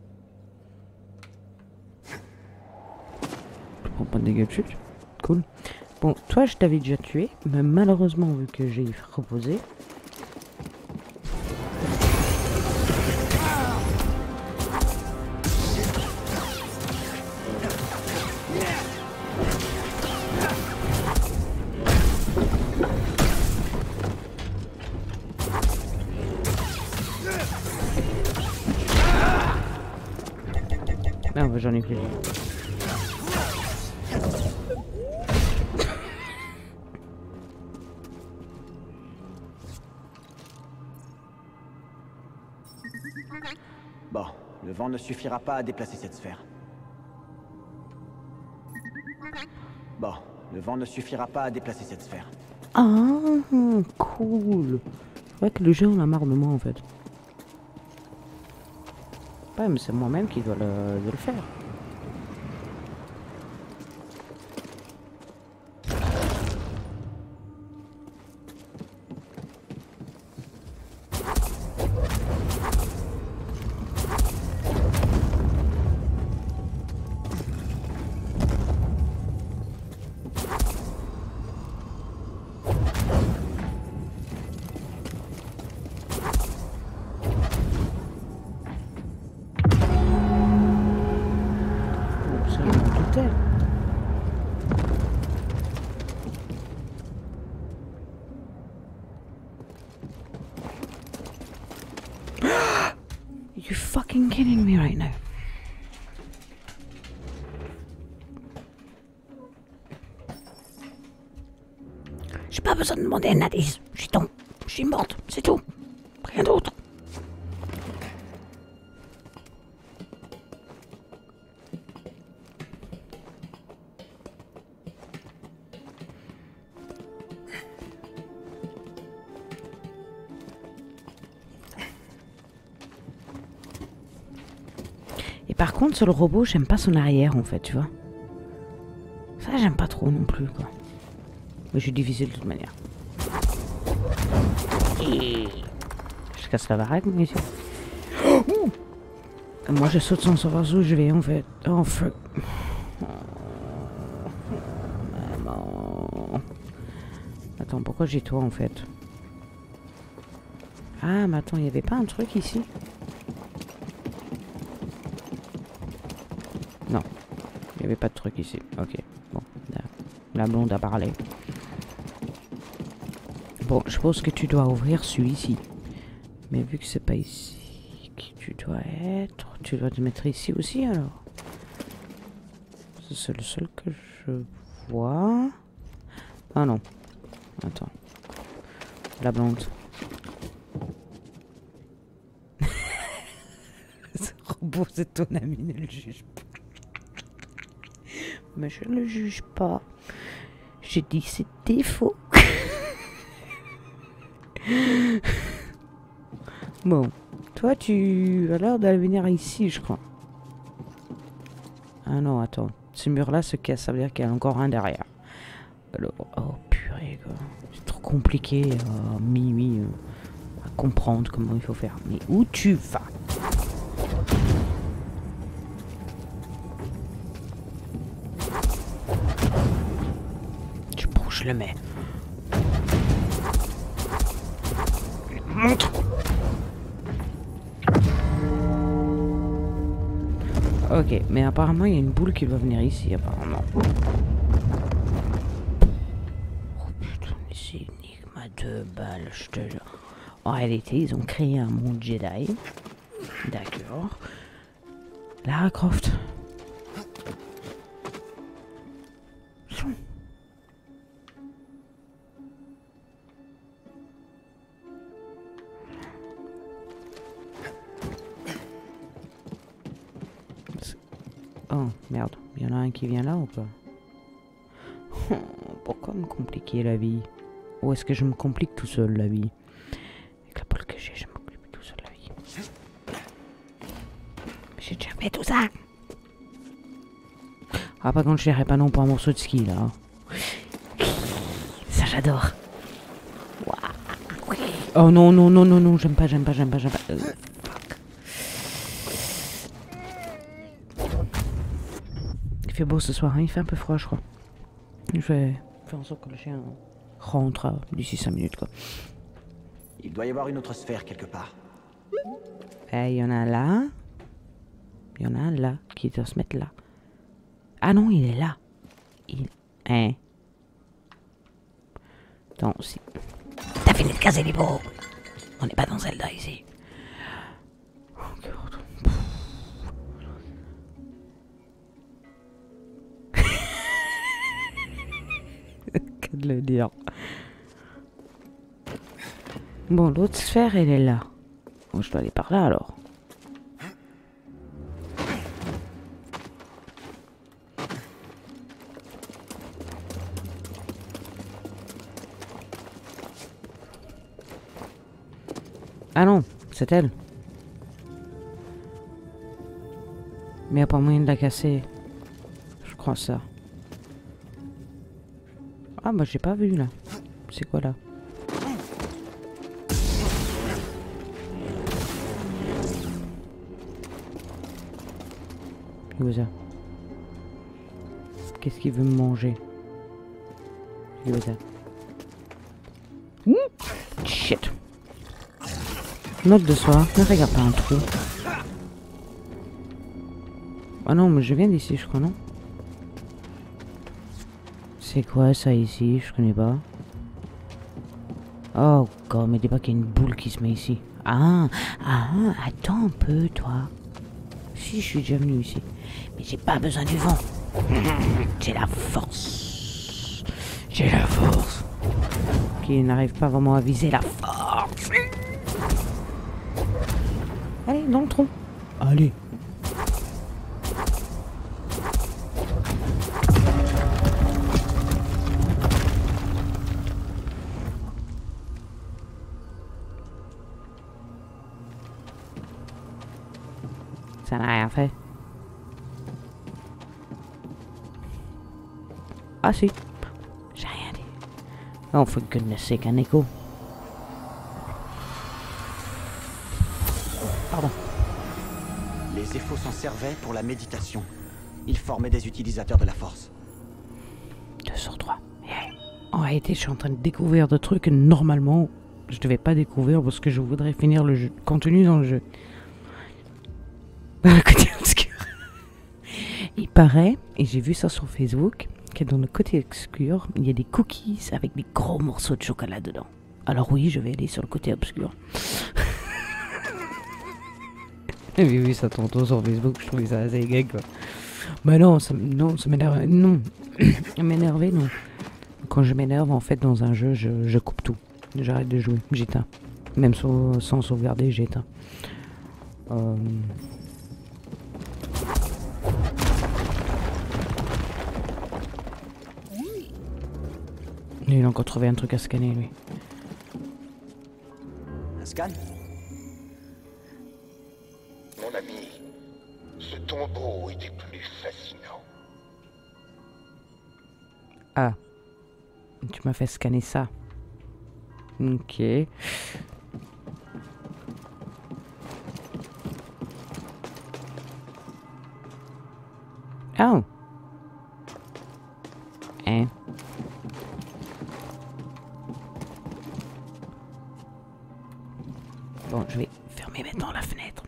Speaker 3: Tu prends pas de dégâts de chute? Cool. Bon, toi je t'avais déjà tué, mais malheureusement vu que j'ai reposé. j'en ai plus.
Speaker 8: Bon, le vent ne suffira pas à déplacer cette sphère. Bon, le vent ne suffira pas à déplacer cette sphère.
Speaker 3: Ah, cool. C'est vrai que le jeu en a marre de moi en fait. Ouais, mais c'est moi-même qui dois le faire. You fucking kidding me right now? J'ai pas besoin de demander un indice. Je suis morte, c'est tout. Rien d'autre. Par contre, sur le robot, j'aime pas son arrière, en fait, tu vois. Ça, j'aime pas trop non plus, quoi. Mais je suis difficile de toute manière. Et... je casse la baraque, mais ici. Oh, moi, je saute sans savoir où je vais, en fait. Oh, fuck. Oh, maman. Attends, pourquoi j'ai toi, en fait? Ah, mais attends, il y avait pas un truc ici? Non, il n'y avait pas de truc ici. Ok, bon, la blonde a parlé. Bon, je pense que tu dois ouvrir celui-ci. Mais vu que c'est pas ici que tu dois être, tu dois te mettre ici aussi alors. C'est le seul que je vois. Ah non, attends. La blonde. Ce robot, c'est ton ami, ne le juge pas. Mais je ne le juge pas. J'ai dit c'était faux. Bon, toi tu as l'air d'aller venir ici, je crois. Ah non, attends. Ce mur-là se casse, ça veut dire qu'il y a encore un derrière. Alors, oh purée, quoi. C'est trop compliqué à minuit à comprendre comment il faut faire. Mais où tu vas? Je le mets. Montre. Ok, mais apparemment il y a une boule qui doit venir ici, apparemment. Oh putain, mais c'est unique, ma 2 balles, je te jure. En réalité, ils ont créé un monde Jedi. D'accord. Lara Croft. Oh merde, il y en a un qui vient là ou pas? Oh, pourquoi me compliquer la vie? Ou est-ce que je me complique tout seul la vie? Avec la boule que j'ai, je me complique tout seul la vie. J'ai déjà fait tout ça. Ah par contre je dirais pas non pour un morceau de ski là. Ça j'adore. Wow. Oh non non non non non, j'aime pas. Il fait beau ce soir, hein, il fait un peu froid je crois. Je vais faire en sorte que le chien rentre d'ici 5 minutes quoi.
Speaker 8: Il doit y avoir une autre sphère quelque part.
Speaker 3: Il y en a là. Il y en a un là qui doit se mettre là. Ah non, il est là. Hein. Attends aussi. T'as fini de caser les beaux. On n'est pas dans Zelda ici. Oh, de le dire. Bon, l'autre sphère, elle est là. Bon, je dois aller par là alors. Ah non, c'est elle. Mais y a pas moyen de la casser. Je crois ça. Ah bah j'ai pas vu là. C'est quoi là? Ça. Qu'est-ce qu'il veut me manger? Ça. Shit. Note de soi. Ne regarde pas un trou. Ah non, mais je viens d'ici, je crois, non? C'est quoi ça ici? Je connais pas. Oh god, mais dis pas qu'il y a une boule qui se met ici. Ah, attends un peu, toi. Si, je suis déjà venu ici. Mais j'ai pas besoin du vent. J'ai la force. J'ai la force. Qui n'arrive pas vraiment à viser la force. Allez, dans le trou. Allez. Ça n'a rien fait. Ah si. J'ai rien dit. Oh, for goodness sake, un écho. Pardon.
Speaker 8: Les Zéphos s'en servaient pour la méditation. Ils formaient des utilisateurs de la force.
Speaker 3: 2 sur 3. En réalité, je suis en train de découvrir des trucs que normalement, je devais pas découvrir parce que je voudrais finir le jeu, contenu dans le jeu. Dans le côté obscur. Il paraît, et j'ai vu ça sur Facebook, que dans le côté obscur, il y a des cookies avec des gros morceaux de chocolat dedans. Alors oui, je vais aller sur le côté obscur. J'ai vu ça tantôt sur Facebook, je trouvais ça assez gay quoi. Bah non, ça m'énerve. Non. M'énerver, non. Quand je m'énerve, en fait, dans un jeu, je coupe tout. J'arrête de jouer, j'éteins. Même sans sauvegarder, j'éteins. Il a encore trouvé un truc à scanner, lui.
Speaker 8: Un scan?
Speaker 15: Mon ami, ce tombeau était plus fascinant.
Speaker 3: Ah. Tu m'as fait scanner ça. Ok. Oh. Hein. Bon, je vais fermer maintenant la fenêtre.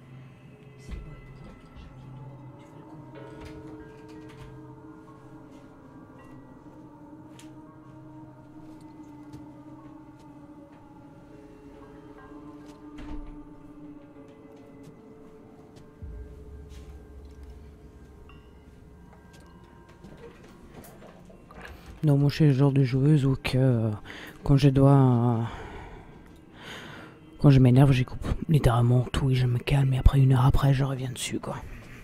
Speaker 3: Non, moi je suis le genre de joueuse où que quand je dois... Quand je m'énerve, j'y coupe littéralement tout et je me calme et après 1 heure après, je reviens dessus quoi.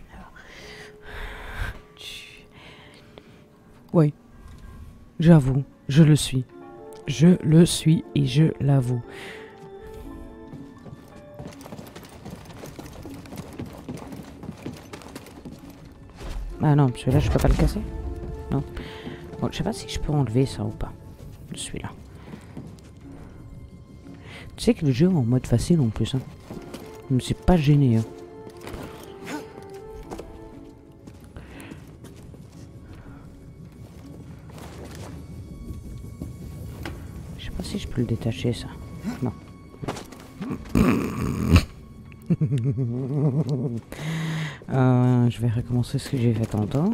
Speaker 3: Oui, j'avoue, je le suis. Je le suis et je l'avoue. Ah non, celui-là, je peux pas le casser? Non. Bon, je sais pas si je peux enlever ça ou pas. Celui-là. Tu sais que le jeu est en mode facile en plus. Hein. Je me suis pas gêné. Hein. Je sais pas si je peux le détacher ça. Non. Je vais recommencer ce que j'ai fait tantôt.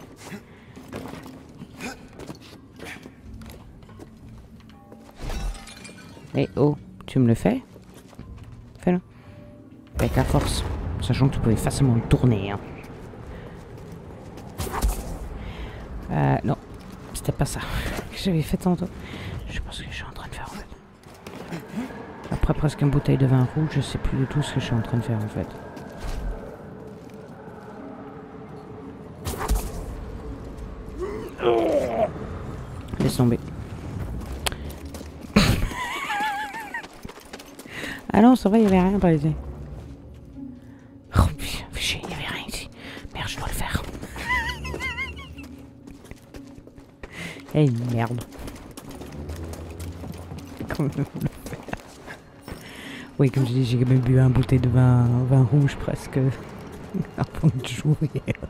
Speaker 3: Eh oh, tu me le fais? Fais-le. Avec la force. Sachant que tu pouvais facilement le tourner. Hein. Non, c'était pas ça. que j'avais fait tantôt. Je sais pas ce que je suis en train de faire en fait. Après presque une bouteille de vin rouge, je sais plus du tout ce que je suis en train de faire en fait. Laisse tomber. Ah non, c'est vrai, il n'y avait rien par ici. Oh putain, fais chier, il n'y avait rien ici. Merde, je dois le faire. Eh merde. Comment le faire? Oui, comme je dis, j'ai quand même bu une bouteille de vin rouge presque avant de jouer.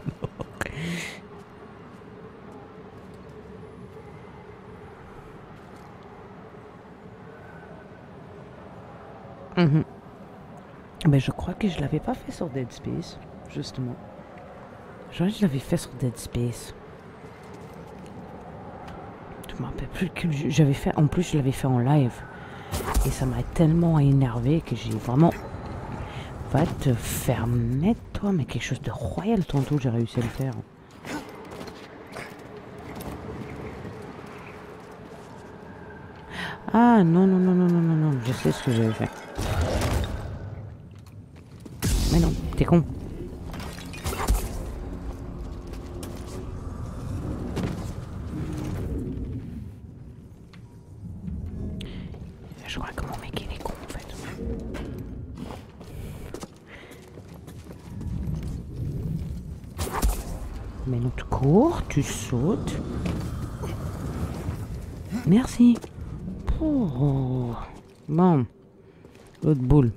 Speaker 3: Ben, je crois que je l'avais pas fait sur Dead Space, justement. Je crois que je l'avais fait sur Dead Space. Je me rappelle plus que j'avais fait. En plus, je l'avais fait en live. Et ça m'a tellement énervé que j'ai vraiment... Va te faire mettre, toi, mais quelque chose de royal tantôt, j'ai réussi à le faire. Ah non, non, non, non, non, non, non, je sais ce que j'avais fait. Mais non, t'es con. Je crois que mon mec il est con en fait. Mais non, tu cours, tu sautes. Merci. Oh. Bon. L'autre boule.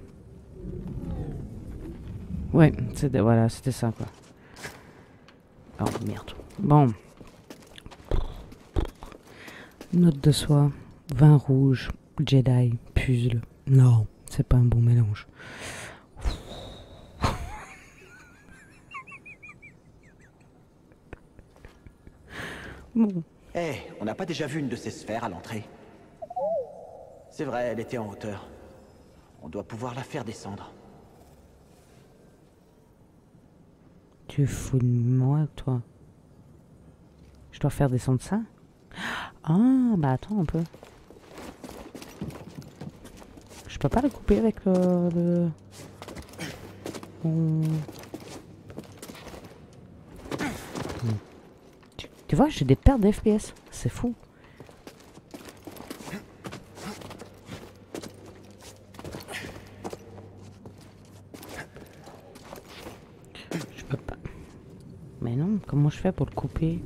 Speaker 3: Ouais, c'était voilà, c'était ça quoi. Oh merde. Bon. Note de soie, vin rouge, Jedi, puzzle. Non, c'est pas un bon mélange. Bon.
Speaker 8: Eh, on n'a pas déjà vu une de ces sphères à l'entrée? C'est vrai, elle était en hauteur. On doit pouvoir la faire descendre.
Speaker 3: Tu fous de moi, toi? Je dois faire descendre ça? Ah, bah attends un peu. Je peux pas le couper avec le... Tu vois, j'ai des pertes d'FPS. C'est fou. Je peux pas. Mais non, comment je fais pour le couper?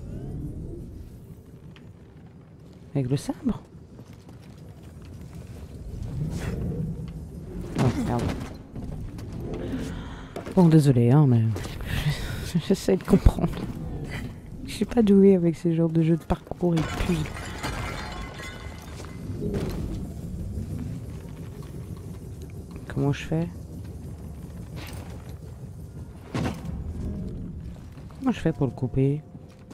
Speaker 3: Avec le sabre? Oh, merde. Bon, désolé, hein, mais... J'essaie de comprendre. Je suis pas douée avec ces genres de jeux de parcours et puis... Comment je fais? Comment je fais pour le couper?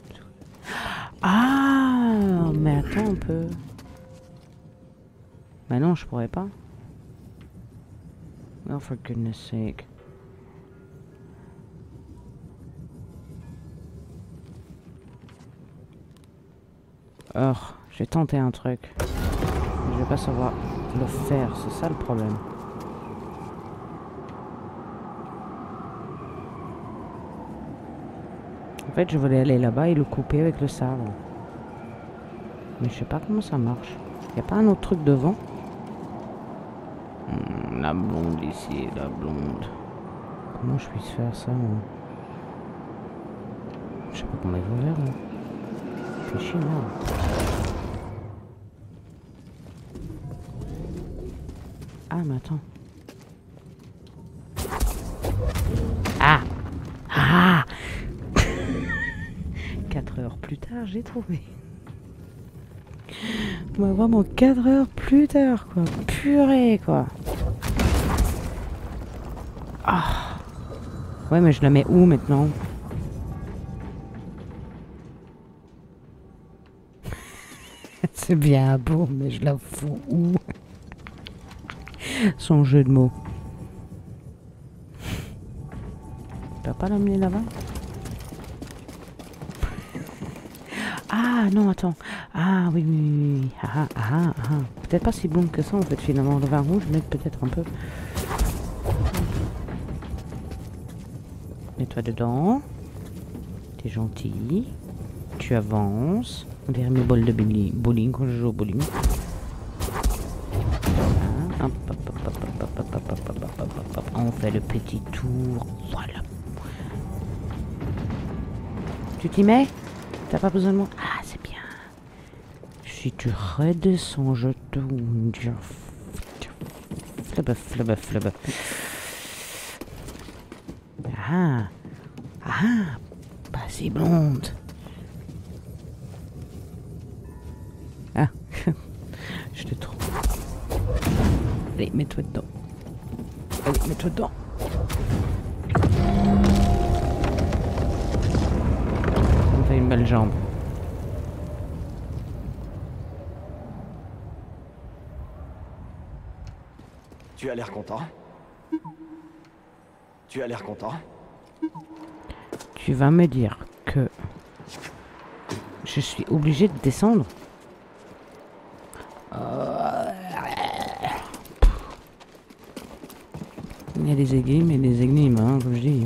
Speaker 3: Ah, mais attends un peu. Mais non, je pourrais pas. Oh, for goodness sake. Oh, j'ai tenté un truc. Je vais pas savoir le faire, c'est ça le problème. En fait, je voulais aller là-bas et le couper avec le sabre. Mais je sais pas comment ça marche. Y a pas un autre truc devant? La blonde ici, la blonde. Comment je puisse faire ça, moi? Je sais pas comment il faut faire, là. Fais chier, merde. Ah, mais attends. Ah! Ah! 4 heures plus tard, j'ai trouvé. Bah, vraiment 4 heures plus tard, quoi. Purée, quoi. Ah. Ouais, mais je la mets où maintenant? C'est bien beau, mais je la fous où? Son jeu de mots. Tu vas pas l'amener là-bas? Ah, Ah non, attends. Ah oui, oui, oui, oui. Peut-être pas si bon que ça en fait finalement. Le vin rouge, mais peut-être un peu. Mets-toi dedans. T'es gentil. Tu avances. On dirait mes bols de bowling quand je joue au bowling. On fait le petit tour. Voilà. Tu t'y mets? T'as pas besoin de moi? Ah, c'est bien. Si tu redescends, je te... Flabba. Ah. Ah. Pas si blonde. Ah. Je te trouve. Allez, mets-toi dedans. Allez, mets-toi dedans. T'as une belle jambe.
Speaker 8: Tu as l'air content. Tu as l'air content.
Speaker 3: Tu vas me dire que je suis obligé de descendre. Il y a des énigmes et des énigmes, hein, comme je dis.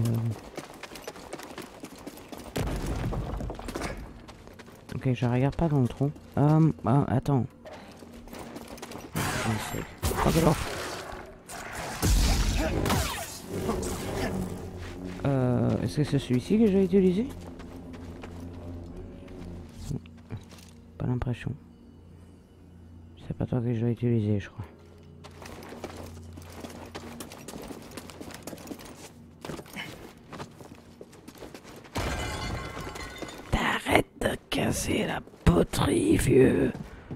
Speaker 3: Ok, je regarde pas dans le trou. Attends. Est-ce que c'est celui-ci que j'ai utilisé? Pas l'impression. C'est pas toi que je vais utiliser, je crois. T'arrêtes de casser la poterie, vieux.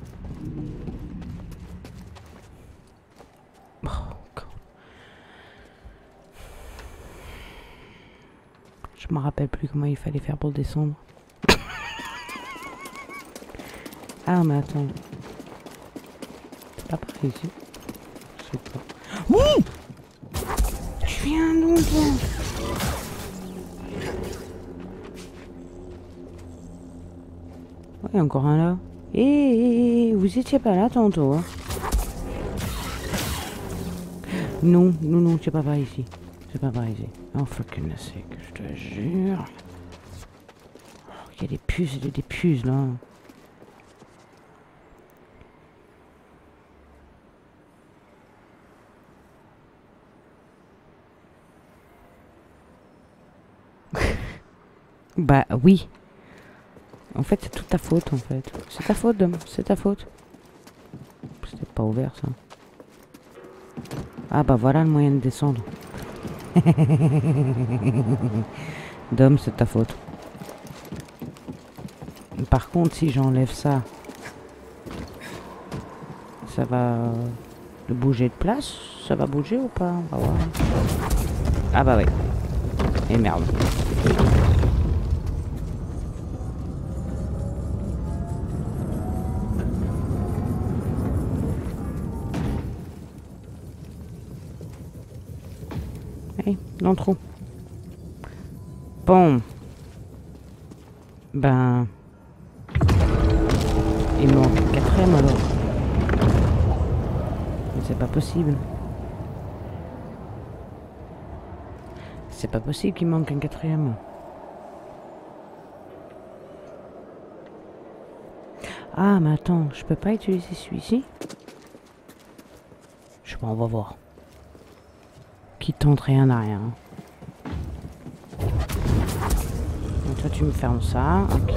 Speaker 3: Je me rappelle plus comment il fallait faire pour descendre. Ah mais attends. C'est pas par ici. Je sais pas. Oui. Tu viens d'où toi? Ouais, encore un là. Vous étiez pas là tantôt, hein? Non, tu es pas par ici. C'est pas par ici. Oh, for goodness sake, je te jure. Il y a des puces là. Bah oui. En fait, c'est toute ta faute en fait. C'est ta faute, Dom. C'est ta faute. C'était pas ouvert ça. Ah bah voilà le moyen de descendre. Dom, c'est ta faute. Par contre, si j'enlève ça, ça va le bouger de place? Ça va bouger ou pas? On va voir. Ah bah oui. Et merde. Allez, dans le trou. Bon. Ben... Il me manque un quatrième alors. Mais c'est pas possible. C'est pas possible qu'il manque un quatrième. Ah mais attends, je peux pas utiliser celui-ci? Je sais pas, on va voir. Qui tente rien à rien. Donc toi tu me fermes ça, ok.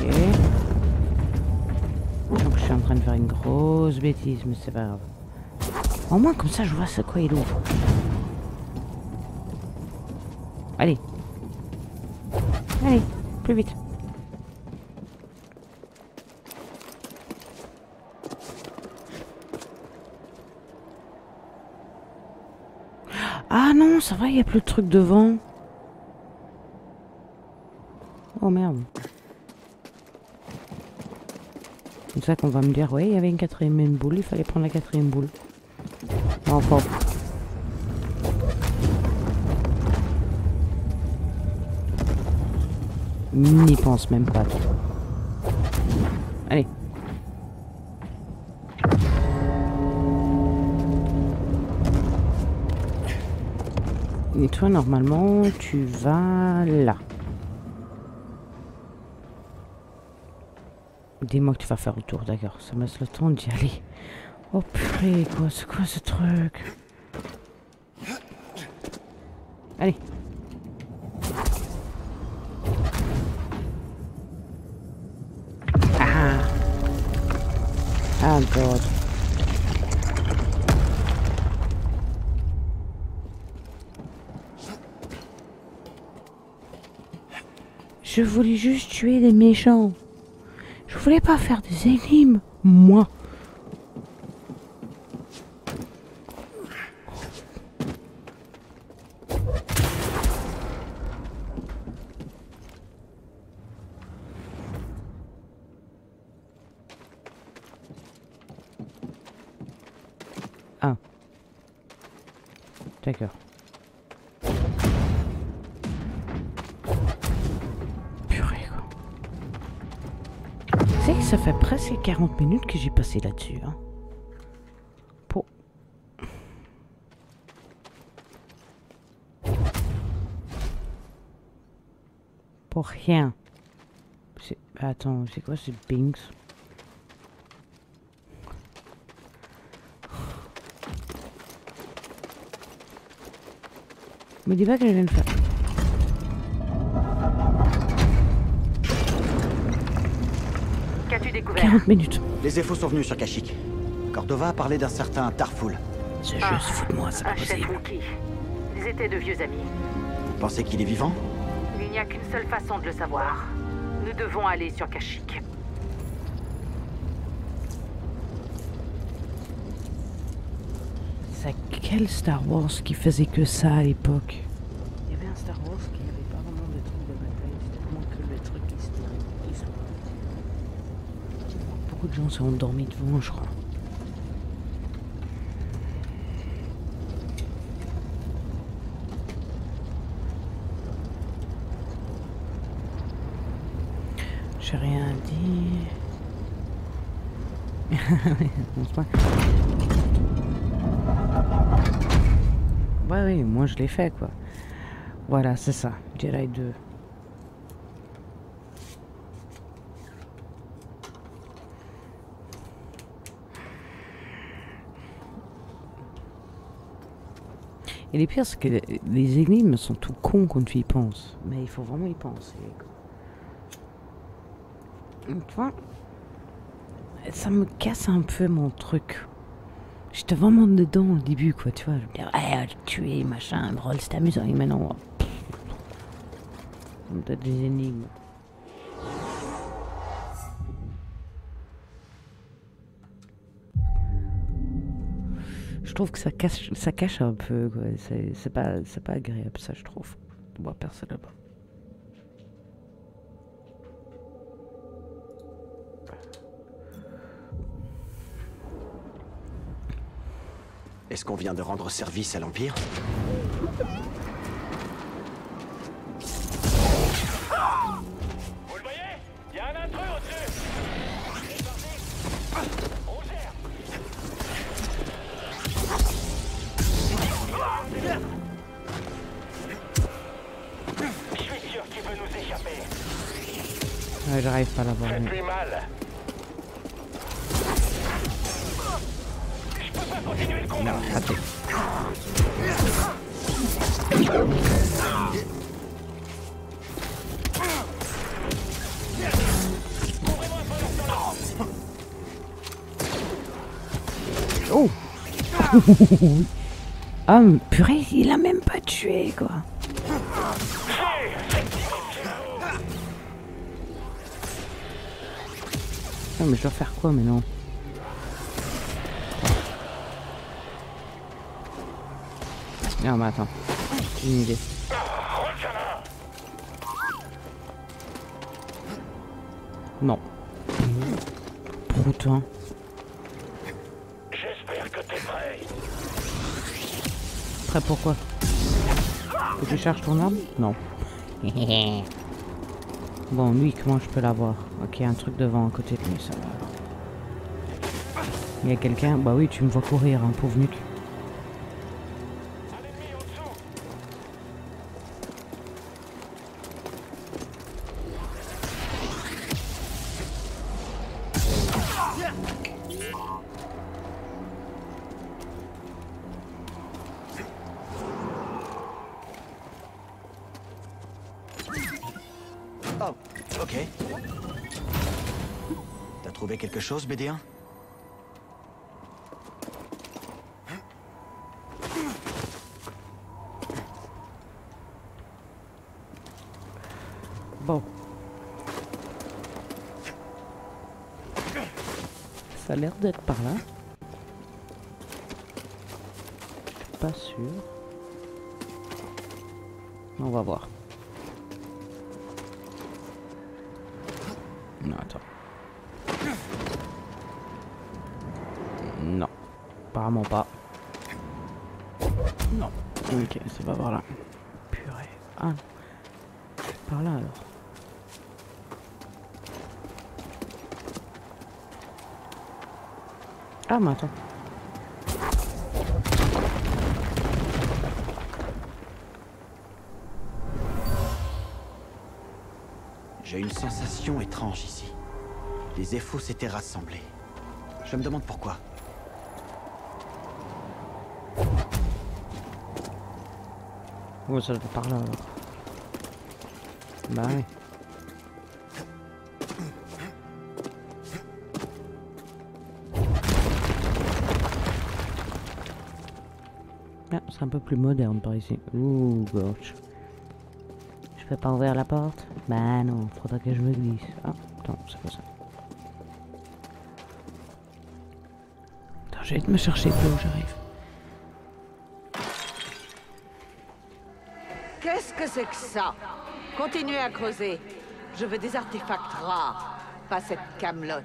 Speaker 3: Donc je suis en train de faire une grosse bêtise, mais c'est pas grave. Au moins comme ça je vois c'est quoi il ouvre. Allez. Allez, plus vite. Ah non, ça va, il n'y a plus de truc devant. Oh merde. C'est ça qu'on va me dire, ouais, il y avait une quatrième boule, il fallait prendre la quatrième boule. Enfin. N'y pense même pas. Allez. Et toi, normalement, tu vas là. Dis-moi que tu vas faire le tour, d'accord. Ça me laisse le temps d'y aller. Oh purée, quoi. C'est quoi ce truc? Allez. Ah. Ah, God. Je voulais juste tuer des méchants. Je voulais pas faire des énigmes, moi. Ah. D'accord. Ça fait presque 40 minutes que j'ai passé là-dessus. Hein. Pour rien. Attends, c'est quoi ce Binks? Me dis pas que je viens de faire.
Speaker 14: Qu'as-tu découvert?
Speaker 3: 40 minutes.
Speaker 8: Les infos sont venus sur Kashyyyk. Cordova a parlé d'un certain Tarful.
Speaker 10: Ce jeu se fout de moi, c'est pas possible.
Speaker 14: Ils étaient de vieux amis.
Speaker 8: Vous pensez qu'il est vivant?
Speaker 14: Il n'y a qu'une seule façon de le savoir. Nous devons aller sur Kashyyyk.
Speaker 3: C'est quel Star Wars qui faisait que ça à l'époque? Il y avait un Star Wars qui n'avait pas vraiment de trucs de bataille, c'était vraiment que le truc historique. Beaucoup de gens sont endormis devant, je crois. J'ai rien dit. Ouais, oui, moi je l'ai fait, quoi. Voilà, c'est ça. Jedi 2. Et les pires, c'est que les énigmes sont tout cons quand tu y penses. Mais il faut vraiment y penser, quoi. Tu vois, ça me casse un peu mon truc. J'étais vraiment dedans au début, quoi, tu vois. Je me disais, ah, tuer, machin, drôle, c'est amusant. Et maintenant, ça me donne des énigmes. Je trouve que ça cache un peu, quoi. C'est pas agréable, ça, je trouve. Moi, personnellement.
Speaker 8: Est-ce qu'on vient de rendre service à l'Empire?
Speaker 6: Vous le voyez? Il y a un intrus au-dessus. On gère. Je suis sûr qu'il peut nous échapper.
Speaker 3: Ouais, j'arrive pas à l'avoir.
Speaker 6: Faites-lui mal. Continuez le combat.
Speaker 3: Non, raté. Oh. Ah, purée, il a même pas tué, quoi. Non, mais je dois faire quoi maintenant? Non, mais attends. J'ai une idée. Non. Putain.
Speaker 6: J'espère que t'es prêt.
Speaker 3: Prêt pourquoi? Que tu charges ton arme? Non. Bon, lui, comment je peux l'avoir? Ok, un truc devant à côté de lui, ça va. Il y a quelqu'un? Bah oui, tu me vois courir, hein, pauvre nuque.
Speaker 8: Oh, ok. T'as trouvé quelque chose, BD1?
Speaker 3: Bon. Ça a l'air d'être par là. Je suis pas sûr. On va voir. Non, attends. Non. Apparemment pas. Non. Ok, c'est pas par là. Purée. Ah. Par là alors. Ah, mais attends.
Speaker 8: J'ai une sensation étrange ici. Les effos s'étaient rassemblés. Je me demande pourquoi.
Speaker 3: Oh, ça doit être par là alors. Bah oui. Ah, c'est un peu plus moderne par ici. Ouh, gauche. Je peux pas ouvrir la porte? Bah non, faudra que je me glisse. Ah, attends, c'est pas ça. Attends, je vais me chercher de l'eau, j'arrive.
Speaker 16: Qu'est-ce que c'est que ça? Continuez à creuser. Je veux des artefacts rares, pas cette camelote.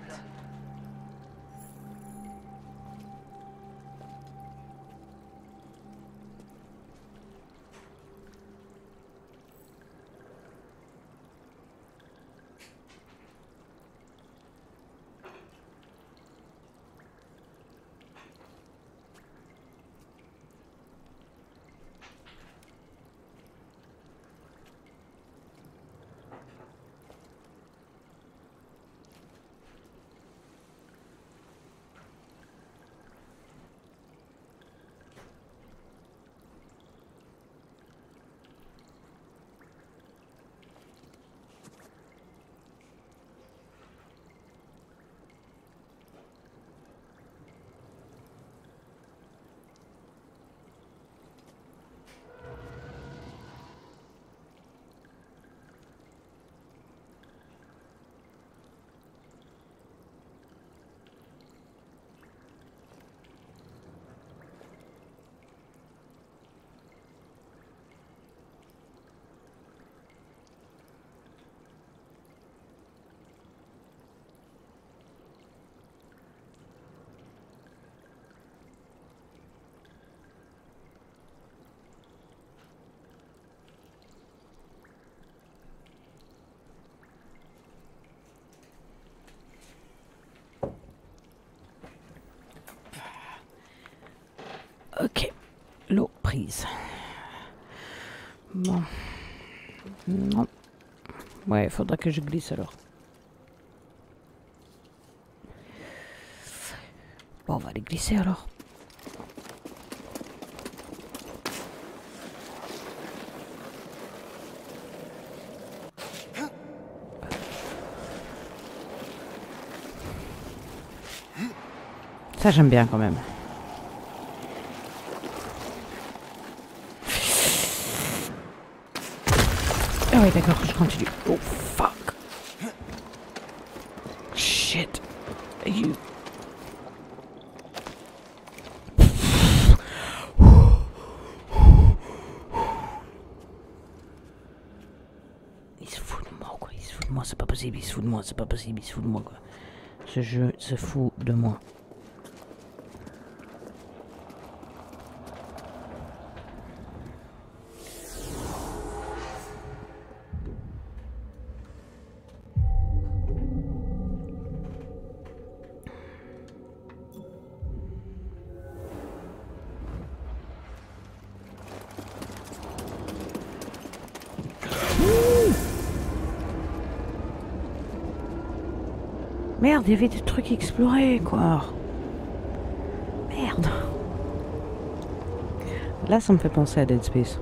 Speaker 3: Ok, l'eau prise. Bon. Non. Ouais, faudra que je glisse alors. Bon, on va aller glisser alors. Ça, j'aime bien quand même. Ah ouais, d'accord, je continue. Oh, fuck. Shit. You... Il se fout de moi, quoi. Il se fout de moi, c'est pas possible. Il se fout de moi, c'est pas possible. Il se fout de moi, quoi. Ce jeu se fout de moi. Merde, il y avait des trucs à explorer, quoi. Merde. Là, ça me fait penser à Dead Space.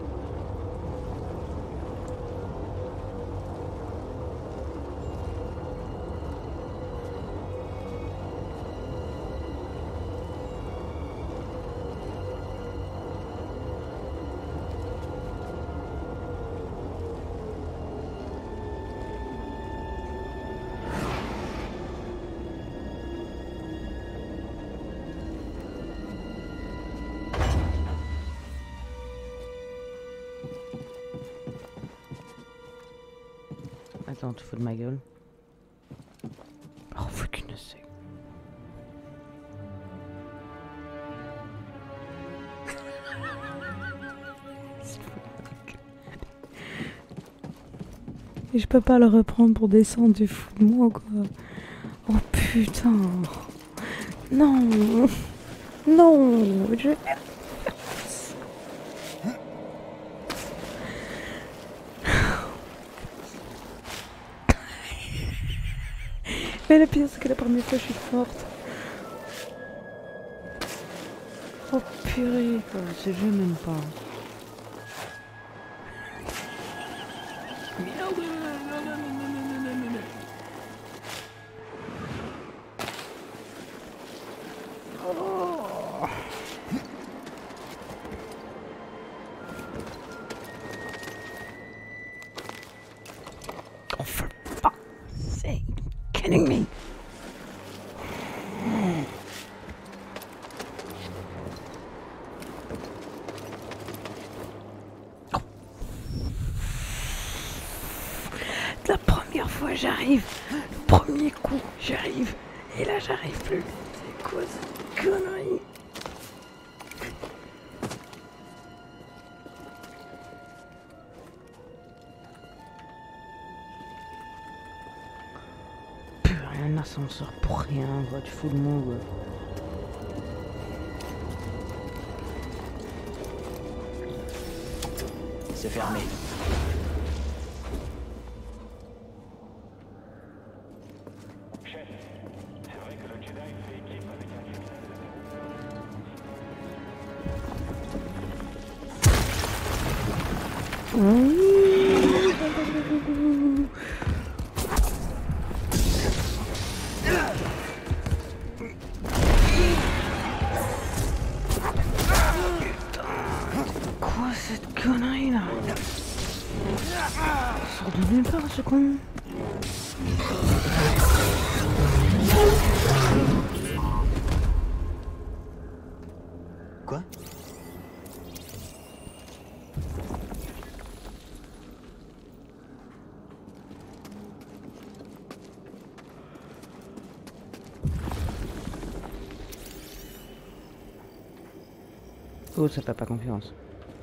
Speaker 3: Attends, tu fous de ma gueule. Oh, for goodness sake. Et je peux pas le reprendre pour descendre, du fou de moi, quoi. Oh putain. Non. Non. Je... Mais le pire, c'est que la première fois, je suis morte. Oh purée, quoi. Ce jeu m'aime pas. Oh, for fuck's sake. Kidding me? La première fois j'arrive, le premier coup j'arrive, et là j'arrive plus. C'est quoi cette connerie? Un ascenseur pour rien, quoi, tu fous de moi, quoi.
Speaker 8: C'est fermé.
Speaker 6: Chef, c'est vrai que le Jedi fait équipe avec un
Speaker 3: Quoi cette connerie là? Sors de nulle part ce con.
Speaker 8: Quoi?
Speaker 3: Oh, ça fait pas confiance.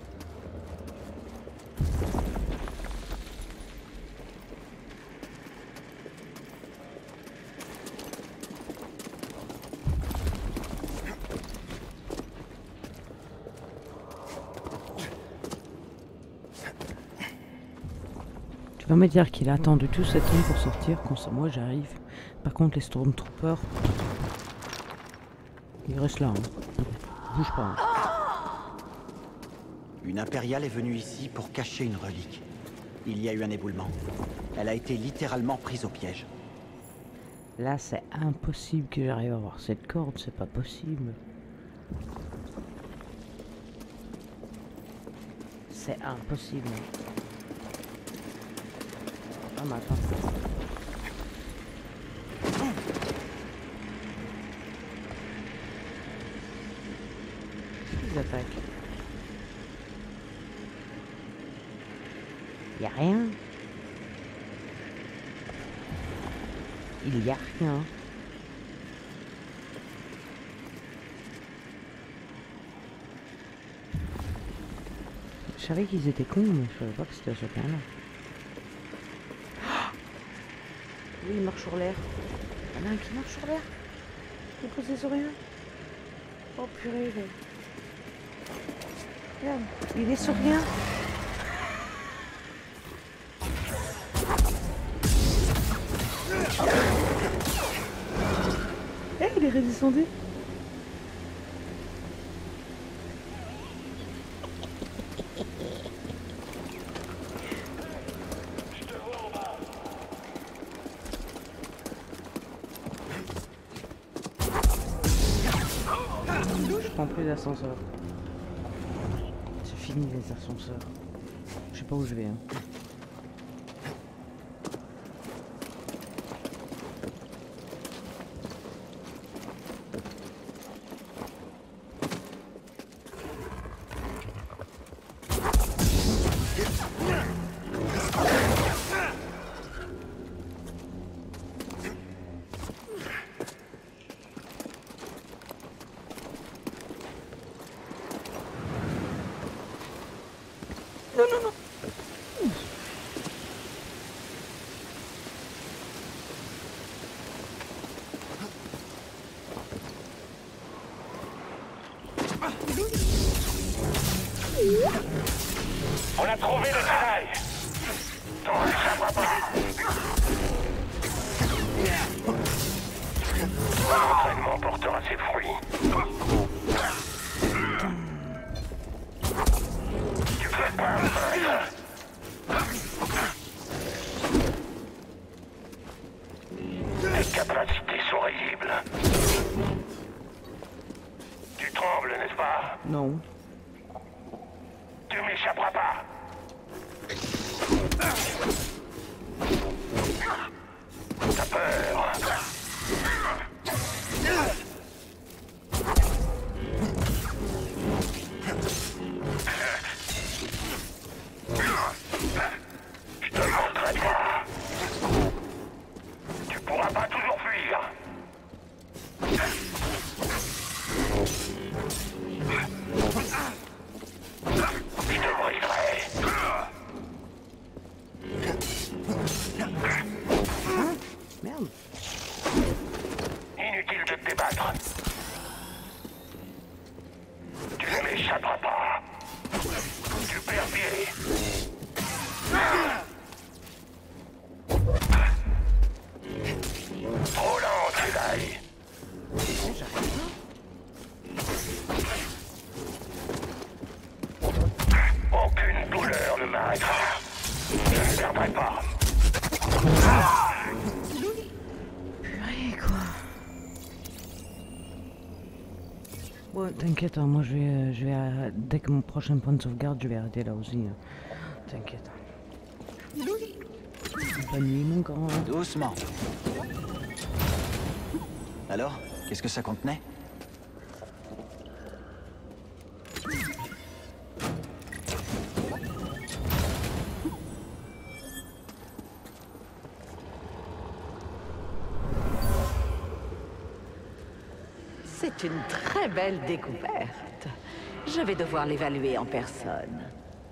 Speaker 3: Tu vas me dire qu'il a attendu tout ce temps pour sortir quand ça, moi j'arrive. Par contre, les Stormtroopers, ils restent là. Hein. Bouge pas. Hein.
Speaker 8: Une impériale est venue ici pour cacher une relique. Il y a eu un éboulement. Elle a été littéralement prise au piège.
Speaker 3: Là, c'est impossible que j'arrive à voir cette corde, c'est pas possible. C'est impossible. Ah, mais attends. Ils attaquent. Y a rien. Il y a rien. Je savais qu'ils étaient cons, mais je savais pas que c'était à ce point-là. Oui, il marche sur l'air. Il y en a un qui marche sur l'air. Il est posé sur rien. Oh purée. Regarde, il est sur rien. Il est redescendu. Je prends plus d'ascenseur. C'est fini les ascenseurs. Je sais pas où je vais. Hein. Non, non, non.
Speaker 6: On a trouvé le travail. Ton sabre pas. L'entraînement portera ses fruits. Tu fais pas un maître. Tes capacités sont risibles. Tu trembles, n'est-ce pas?
Speaker 3: Non.
Speaker 6: Tu m'échapperas pas. T'as peur. Je te montrerai pas. Tu pourras pas toujours fuir. Je te briserai.
Speaker 3: Merde.
Speaker 6: Inutile de te débattre. Tu ne m'échapperas pas. Tu perds pied. Trop lent, Jedi. Aucune douleur ne m'arrêtera. Je ne perdrai pas.
Speaker 3: Purée, quoi. Bon, t'inquiète, hein, moi je vais dès que mon prochain point de sauvegarde, je vais arrêter là aussi. Hein. T'inquiète. Bonne nuit, mon grand.
Speaker 8: Doucement. Alors, qu'est-ce que ça contenait?
Speaker 16: C'est une très belle découverte. Je vais devoir l'évaluer en personne.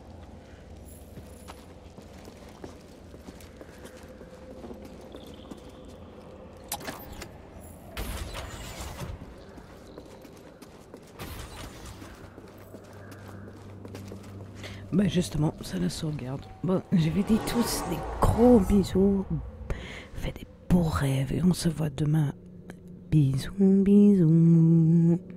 Speaker 3: Bah justement, ça la sauvegarde. Bon, je vous dis tous des gros bisous. Faites des beaux rêves et on se voit demain. Bisous, bisous.